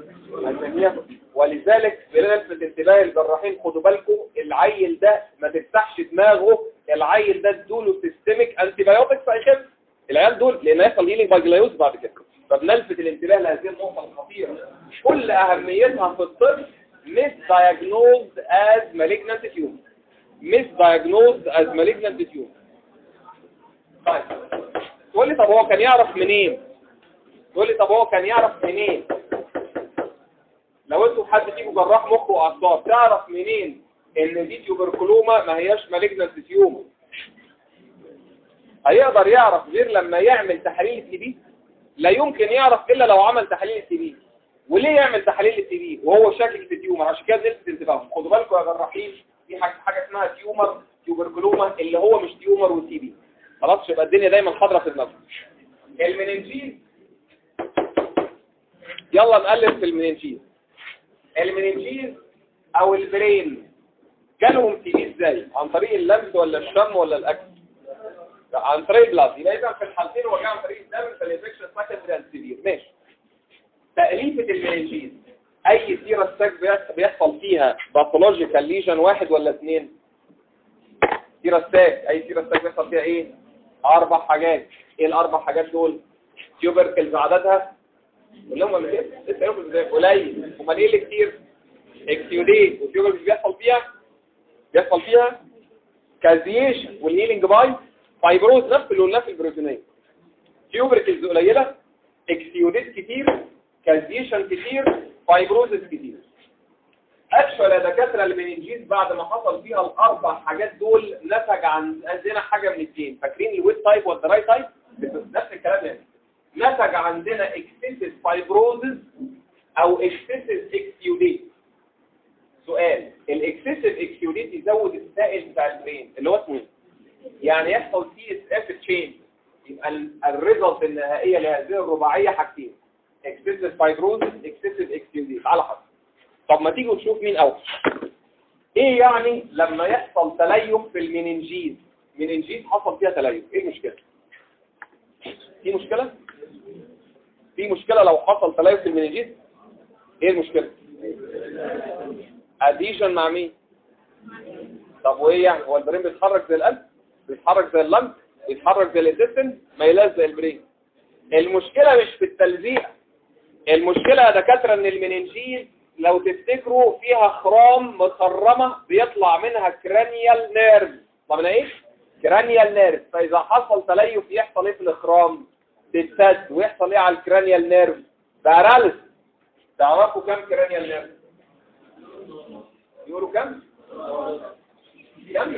ولذلك بنلفت انتباه الجراحين، خدوا بالكم العيل ده ما تفتحش دماغه، العيل ده ادوله سيستميك انتي بايوتكس هيخف. العيال دول لان هيحصل هيلينج باجلايوز بعد كده. فبنلفت الانتباه لهذه النقطه الخطيره كل اهميتها في الطب. misdiagnosed as malignant tumor. misdiagnosed as malignant tumor. طيب تقول لي طب هو كان يعرف منين؟ تقول لي طب هو كان يعرف منين؟ لو انتوا حد فيكم جراح مخ واعصاب تعرف منين ان دي تيوبركلوما ما هياش مالجنانت تيومر؟ هيقدر يعرف غير لما يعمل تحاليل التي بي؟ لا يمكن يعرف الا لو عمل تحاليل التي بي. وليه يعمل تحاليل التي بي وهو شاكك في تيومر؟ عشان كده نلفت انتباههم. خدوا بالكم يا جراحين في حاجه حاجه اسمها تيومر تيوبركلوما اللي هو مش تيومر والتي بي. خلاص يبقى الدنيا دايما حاضره في دماغكم. المننجيز، يلا نقلب في المننجيز. المننجيز او البرين جالهم تي بي ازاي؟ عن طريق اللمس ولا الشم ولا الاكل؟ عن طريق البلاد. يبقى اذا في الحالتين هو جاي عن طريق الدم، فالانفكشن سكندري سيفير. ماشي. تأليفة المننجيز اي سيرة ساك بيحصل فيها باثولوجيكال ليجن واحد ولا اثنين؟ سيرة ساك اي سيرة ساك بيحصل فيها ايه؟ اربع حاجات. ايه الاربع حاجات دول؟ تيوبركلز عددها كلهم من ايه؟ اسالهم ازاي؟ قليل. امال ايه اللي كتير؟ اكسيوديت. والتيوبركلز بيحصل فيها بيحصل فيها كازيشن والهيلينج باي فايبروز، نفس اللي قلناه في البروتينيه. تيوبركلز قليله، اكسيوديت كتير، كازيشن كتير، فايبروزس كتير. اكشوال يا دكاتره المننجيز بعد ما حصل فيها الاربع حاجات دول نتج عن عندنا حاجه من الاثنين. فاكرين الويت تايب والدراي تايب؟ نفس الكلام يعني. نتج عندنا اكسسيف فايبروزس او اكسسيف اكسيوديت. سؤال، الاكسسيف اكسيوديت يزود السائل بتاع البرين اللي هو اسمه يعني يحصل سي اس اف تشينج. يبقى الريزلت النهائيه لهذه الرباعيه حاجتين: اكسسيف فايبروزس، اكسسيف اكسيوديت على حسب. طب ما تيجوا نشوف مين اول. ايه يعني لما يحصل تليف في المننجيز؟ مننجيز حصل فيها تليف، ايه المشكله؟ في مشكله؟ في مشكله لو حصل تليف في المننجيز؟ ايه المشكله؟ اديشن مع مين؟ طب وايه يعني؟ هو البرين بيتحرك زي القلب؟ بيتحرك زي اللمس؟ بيتحرك زي الانتستين؟ ما يلاش زي البرين. المشكله مش في التلزيق. المشكله يا دكاتره ان المننجيز لو تفتكروا فيها خرام مخرمه بيطلع منها كرانيال نيرف. طب انا ايه؟ كرانيال نيرف. فاذا حصل تليف يحصل ايه في الخرام؟ تتسد. ويحصل ايه على الكرانيال نيرف؟ باراليس. تعرفوا كم كرانيال نيرف؟ يقولوا كم؟ كم؟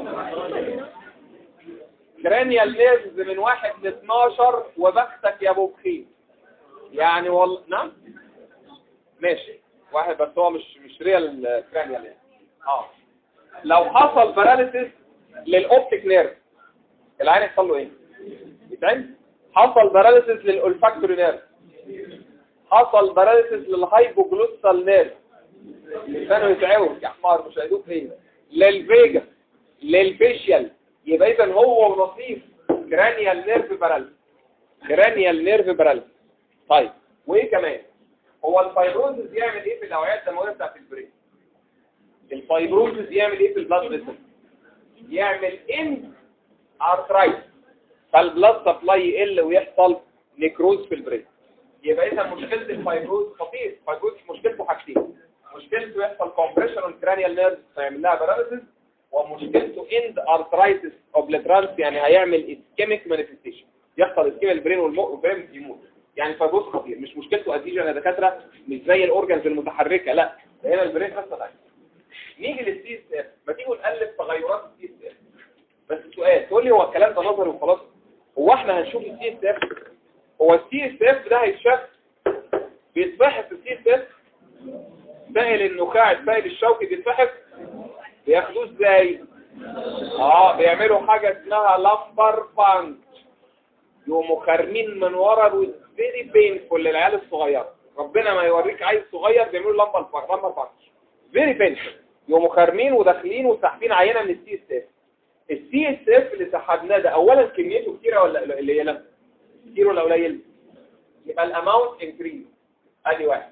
كرانيال نيرف من واحد ل اتناشر وبختك يا ابو بخير. يعني والله نعم ماشي واحد بس هو مش مش ريال كرانيال يعني. اه لو حصل باراليسيس للاوبتيك نيرف العين يحصل له ايه؟ يتعمل. حصل باراليسيس للأولفاكتوري نيرف، حصل باراليسيس للهايبوجلوسال نيرف كانوا يتعوج يا حمار مش هيدوك ليه، للفيجا للفيشيال، يبقى اذا هو نصيب كرانيال نيرف باراليسيس، كرانيال نيرف باراليسيس. طيب وايه كمان؟ هو الفايبروزز يعمل ايه في الاوعيه الدمويه بتاعت البرين؟ الفايبروزز يعمل ايه في البلاد فيسل؟ يعمل ان ارثرايتس، فالبلاد سبلاي يقل ويحصل نيكروز في البرين. يبقى اذا مشكله الفايبروز خطير. الفايبروز مشكلته حاجتين، مشكلته يحصل كومبريشن الكرانيال نيرف فيعمل لها باراليسيس، ومشكلته اند ارثرايتس اوبليترانس يعني هيعمل اسكيميك مانيفستيشن، يحصل اسكيميا البرين والمخ والبرين يموت. يعني الفايبروز خطير، مش مشكلته اديجن يا دكاتره، مش زي الاورجنز المتحركه، لا ده هنا البرين بس ضعيف. نيجي للسي اس اف، ما تيجوا نقلب تغيرات السي اس اف. بس السؤال تقول لي هو الكلام ده نظري وخلاص؟ هو احنا هنشوف السي اس اف؟ هو السي اس اف ده هيتشاف بيتبحث السي اس اف؟ سائل النخاع السائل الشوكي بيتبحث؟ بياخدوه ازاي؟ اه بيعملوا حاجه اسمها لامبر بانك، يقوموا خارمين من ورا فيري بينفول للعيال الصغيره، ربنا ما يوريك عيل صغير بيعملوا لامبر بانك، لامبر بانك فيري بينفول، يقوموا خارمين وداخلين وساحبين عينه من السي اس اف. السي اس اف اللي سحبناه ده اولا كميته كتيره ولا قليله؟ كتير ولا قليل؟ يبقى الاماونت انكريز. ادي واحد.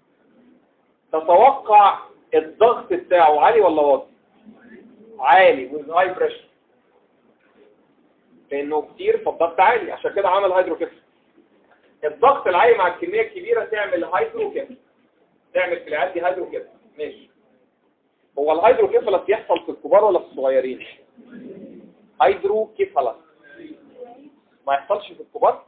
تتوقع الضغط بتاعه عالي ولا واطي؟ عالي with high pressure، لانه كتير فالضغط عالي عشان كده عمل هيدروكيفالس. الضغط العالي مع الكميه الكبيره تعمل هيدروكيفالس، تعمل في العيال دي هيدروكيفالس. ماشي. هو الهيدروكيفالس يحصل في الكبار ولا في الصغيرين؟ هيدروكيفالس ما يحصلش في الكبار؟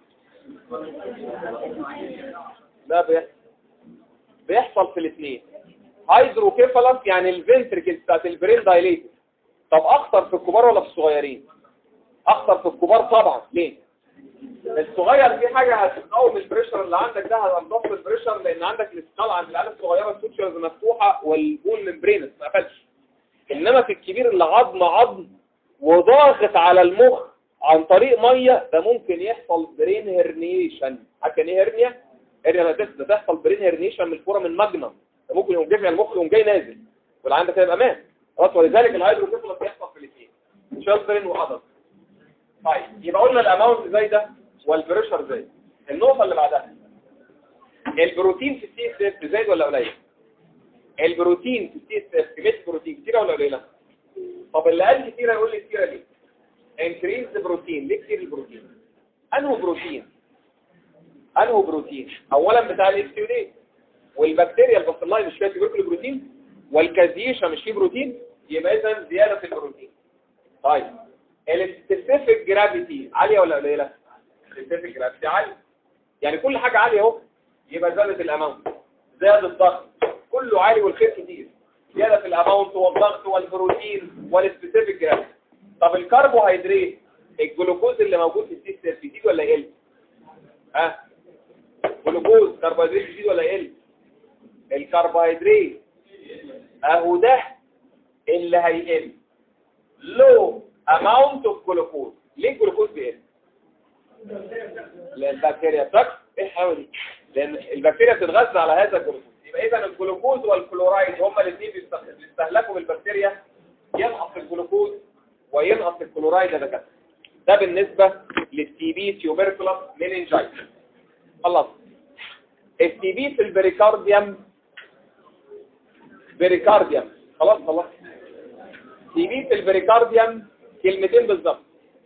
لا بيحصل، بيحصل في الاثنين. هيدروكيفالس يعني الفنتركل بتاعت البرين دايليتد. طب اخطر في الكبار ولا في الصغيرين؟ اخطر في الكبار طبعا. ليه؟ الصغير في حاجه هتقوم البريشر اللي عندك ده، هتنضف البريشر لان عندك الاسكال عند العيال الصغيره السوتشرز مفتوحه والبون ممبرينس ما قفلش. انما في الكبير اللي عظم عظم وضاغط على المخ عن طريق ميه، ده ممكن يحصل برين هرنيشن. عارف يعني ايه هرنيا؟ هرنيا ده تحصل برين هرنيشن من الفوره من ماجنم، ده ممكن يقوم جاي المخ يقوم جاي نازل واللي عندك هيبقى مات. خلاص، ولذلك الهيدروكيفالس بيحصل في الاثنين، شيلدرن وادلت. طيب يبقى قلنا الاماونت زي ده والبريشر زي. النقطه اللي بعدها البروتين في السي اس اف زايد ولا قليل؟ البروتين في السي اس اف كميه البروتين كتيره ولا قليله؟ طب اللي قال كتيره يقول لي كتيره ليه؟ انكريز بروتين. ليه كتير البروتين؟ انه بروتين انه بروتين اولا بتاع الاكسيوديت والبكتيريا الباصلاي مش فيها تبركل البروتين، والكازيشا مش فيه بروتين، يبقى اذا زياده في البروتين. طيب السبيسيفيك جرافيتي عاليه ولا قليله؟ السبيسيفيك جرافيتي عاليه، يعني كل حاجه عاليه اهو، يبقى زادت الاماونت، زاد الضغط، كله عالي والخير كتير، زياده في الاماونت والضغط والبروتين والسبيسيفيك جرافيتي. طب الكربوهيدرات الجلوكوز اللي موجود في السي اس اف يزيد ولا يقل؟ ها جلوكوز كربوهيدرات يزيد ولا يقل؟ الكربوهيدرات اهو ده اللي هيقل، لو اماونت اوف جلوكوز. ليه الجلوكوز بيقل؟ لان البكتيريا بتاكل ايه الحلاوه دي؟ لان البكتيريا بتتغذى على هذا الجلوكوز. يبقى اذا الجلوكوز والكلورايد هما الاثنين بيستهلكوا بالبكتيريا، ينقص الجلوكوز وينقص الكلورايد يا دكاتره. ده بالنسبه للتي بي تيوبركلوس مينينجايتس. خلاص. التي بي في البريكارديوم، بريكارديوم خلاص خلاص. تي بي في البريكارديوم كلمتين بالظبط.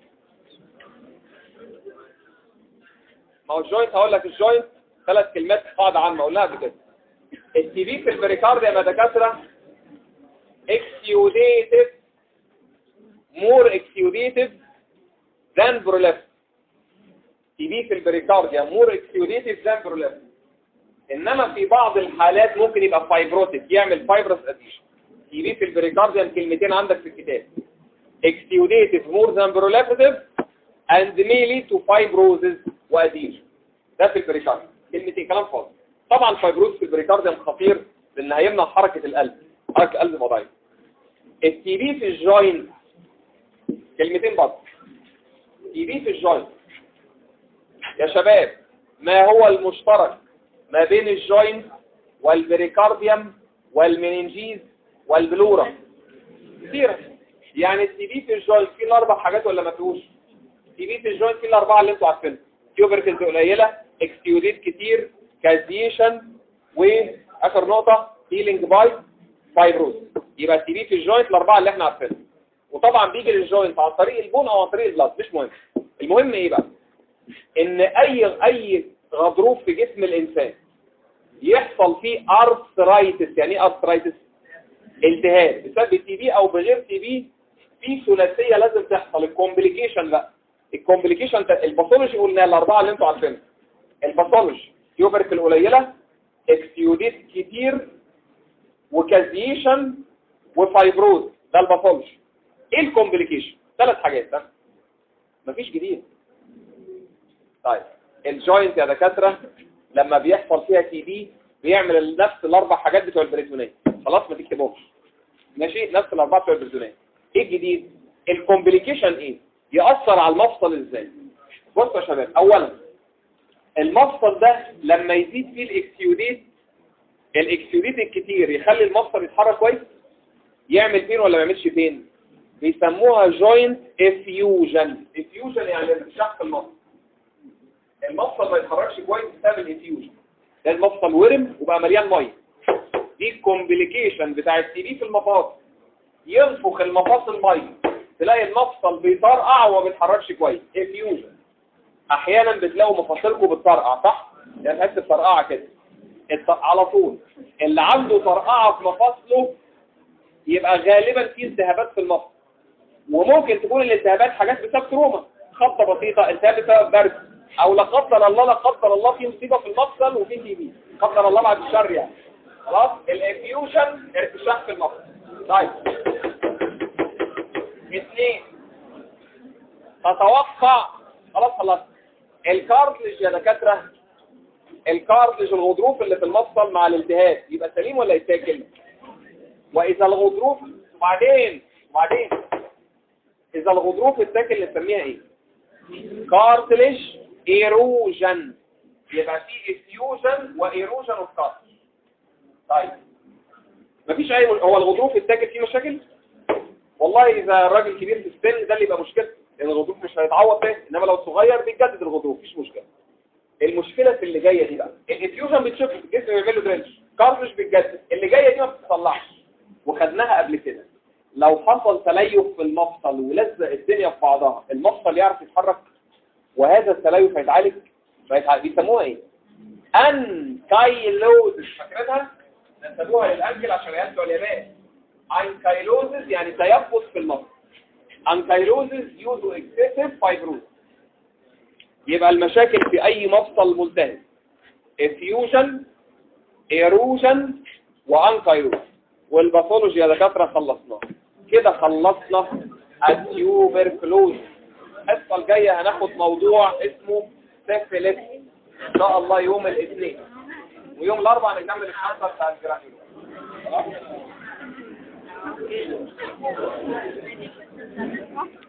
ما هو الجوينت هقول لك الجوينت ثلاث كلمات قاعده عامه اقولها قبل كده. التي بي في البريكارديوم يا دكاتره اكسيوديتيف، مور اكسيوديتيف ذان بروليف. تي بي في البريكارديوم مور اكسيوديتيف ذان بروليف. انما في بعض الحالات ممكن يبقى فايبروتيك، يعمل فايبرس اديشن. تي بي في البريكارديوم كلمتين عندك في الكتاب، exudative more than proliferative and may lead to fibrosis واديشن. ده في البريكارديوم كلمتين كلام فاضي. طبعا فايبروز في البريكارديوم خطير لان هيمنع حركه القلب، حركه القلب ضعيفه. التي بي في الجوينت كلمتين برضه. تي بي في الجوينت يا شباب، ما هو المشترك ما بين الجوينت والبريكارديوم والمننجيز والبلورا؟ كتير. يعني التي بي في الجوينت فيه الاربع حاجات ولا ما فيهوش؟ التي بي في الجوينت فيه الاربعه اللي انتوا عارفينها، تيوبركلز قليله، اكستيوديت كتير، كازيشن، واخر نقطه هيلينج باي فايبروز. يبقى التي بي في الجوينت الاربعه اللي احنا عارفينها، وطبعا بيجي للجوينت عن طريق البون او عن طريق البلاد، مش مهم. المهم ايه بقى؟ ان اي اي غضروف في جسم الانسان يحصل فيه ارثرايتس. يعني ايه ارثرايتس؟ التهاب بسبب التي بي او بغير تي بي. في ثلاثيه لازم تحصل. الكومبليكيشن بقى، الكومبليكيشن الباثولوجي قلنا الاربعه اللي انتوا عارفينها. الباثولوجي تيوبركل قليله، اكستيوديت كتير، وكازيشن، وفايبروز. ده الباثولوجي. ايه الكومبليكيشن؟ ثلاث حاجات ده مفيش جديد. طيب الجوينت يا دكاتره لما بيحصل فيها تي بي بيعمل نفس الاربع حاجات بتوع البريتونيه. خلاص ما تكتبوش ماشي، نفس الاربعه بتوع البريتونيه. ايه الجديد؟ الكومبليكيشن ايه؟ يأثر على المفصل ازاي؟ بصوا يا شباب، اولا المفصل ده لما يزيد فيه الاكسيوديت، الاكسيوديت الكتير يخلي المفصل يتحرك كويس، يعمل فين ولا ما يعملش فين؟ بيسموها جوينت افيوجن. افيوجن يعني انشق في المفصل. المفصل ما يتحركش كويس بسبب الافيوجن. ده المفصل ورم وبقى مليان ميه. دي الكومبليكيشن بتاع التي بي في المفاصل. ينفخ المفاصل ميه، تلاقي المفصل بيطرقع وما بيتحركش كويس، افيوجن. احيانا بتلاقوا مفاصلكم بتطرقع، صح؟ يعني تحس بطرقعه كده على طول. اللي عنده طرقعه في مفاصله يبقى غالبا في التهابات في المفصل، وممكن تكون الالتهابات حاجات بسبب تروما، خبطه بسيطه، التهاب بسبب برد، او لا قدر الله لا قدر الله في مصيبه في المفصل وفي تي بي، قدر الله بعد الشر يعني. خلاص الافيوجن ارتشاح في المفصل. طيب اثنين، تتوقع خلاص خلاص الكارتلج يا دكاتره، الكارتلج الغضروف اللي في المفصل مع الالتهاب يبقى سليم ولا يتاكل؟ واذا الغضروف وبعدين وبعدين اذا الغضروف اتاكل نسميها ايه؟ كارتلج ايروجن. يبقى في افيوجن وايروجن اوف كارتلج. طيب مفيش اي هو الغضروف اتاكل فيه مشاكل؟ والله اذا الراجل كبير في السن ده اللي يبقى مشكله، لان الغضروف مش هيتعوض تاني، انما لو صغير بيتجدد الغضروف مفيش مشكله. المشكله في اللي جايه دي بقى، الافيوجن بيتشوف الجسم بيعمل له درينج، كارتلج بيتجدد، اللي جايه دي ما بتتصلحش وخدناها قبل كده. لو حصل تليف في المفصل ولزق الدنيا في بعضها، المفصل يعرف يتحرك، وهذا التليف هيتعالج. بيسموها ايه؟ انكايلوزس. فاكرينها؟ نسبوها للانكل عشان ينسوا اليابان. انكايلوزس يعني تيبس في المفصل. انكايلوزس يوزو اكسسيف فايبروز. يبقى المشاكل في اي مفصل ملتهب افيوجن، ايروجن، وانكايلوزس. والباثولوجي يا دكاتره خلصناه كده، خلصنا التيوبركلوز. الحصه الجايه هناخد موضوع اسمه سيفيليس ان شاء الله يوم الاثنين، ويوم الاربعاء نكمل الحصه بتاع الجراحه. خلاص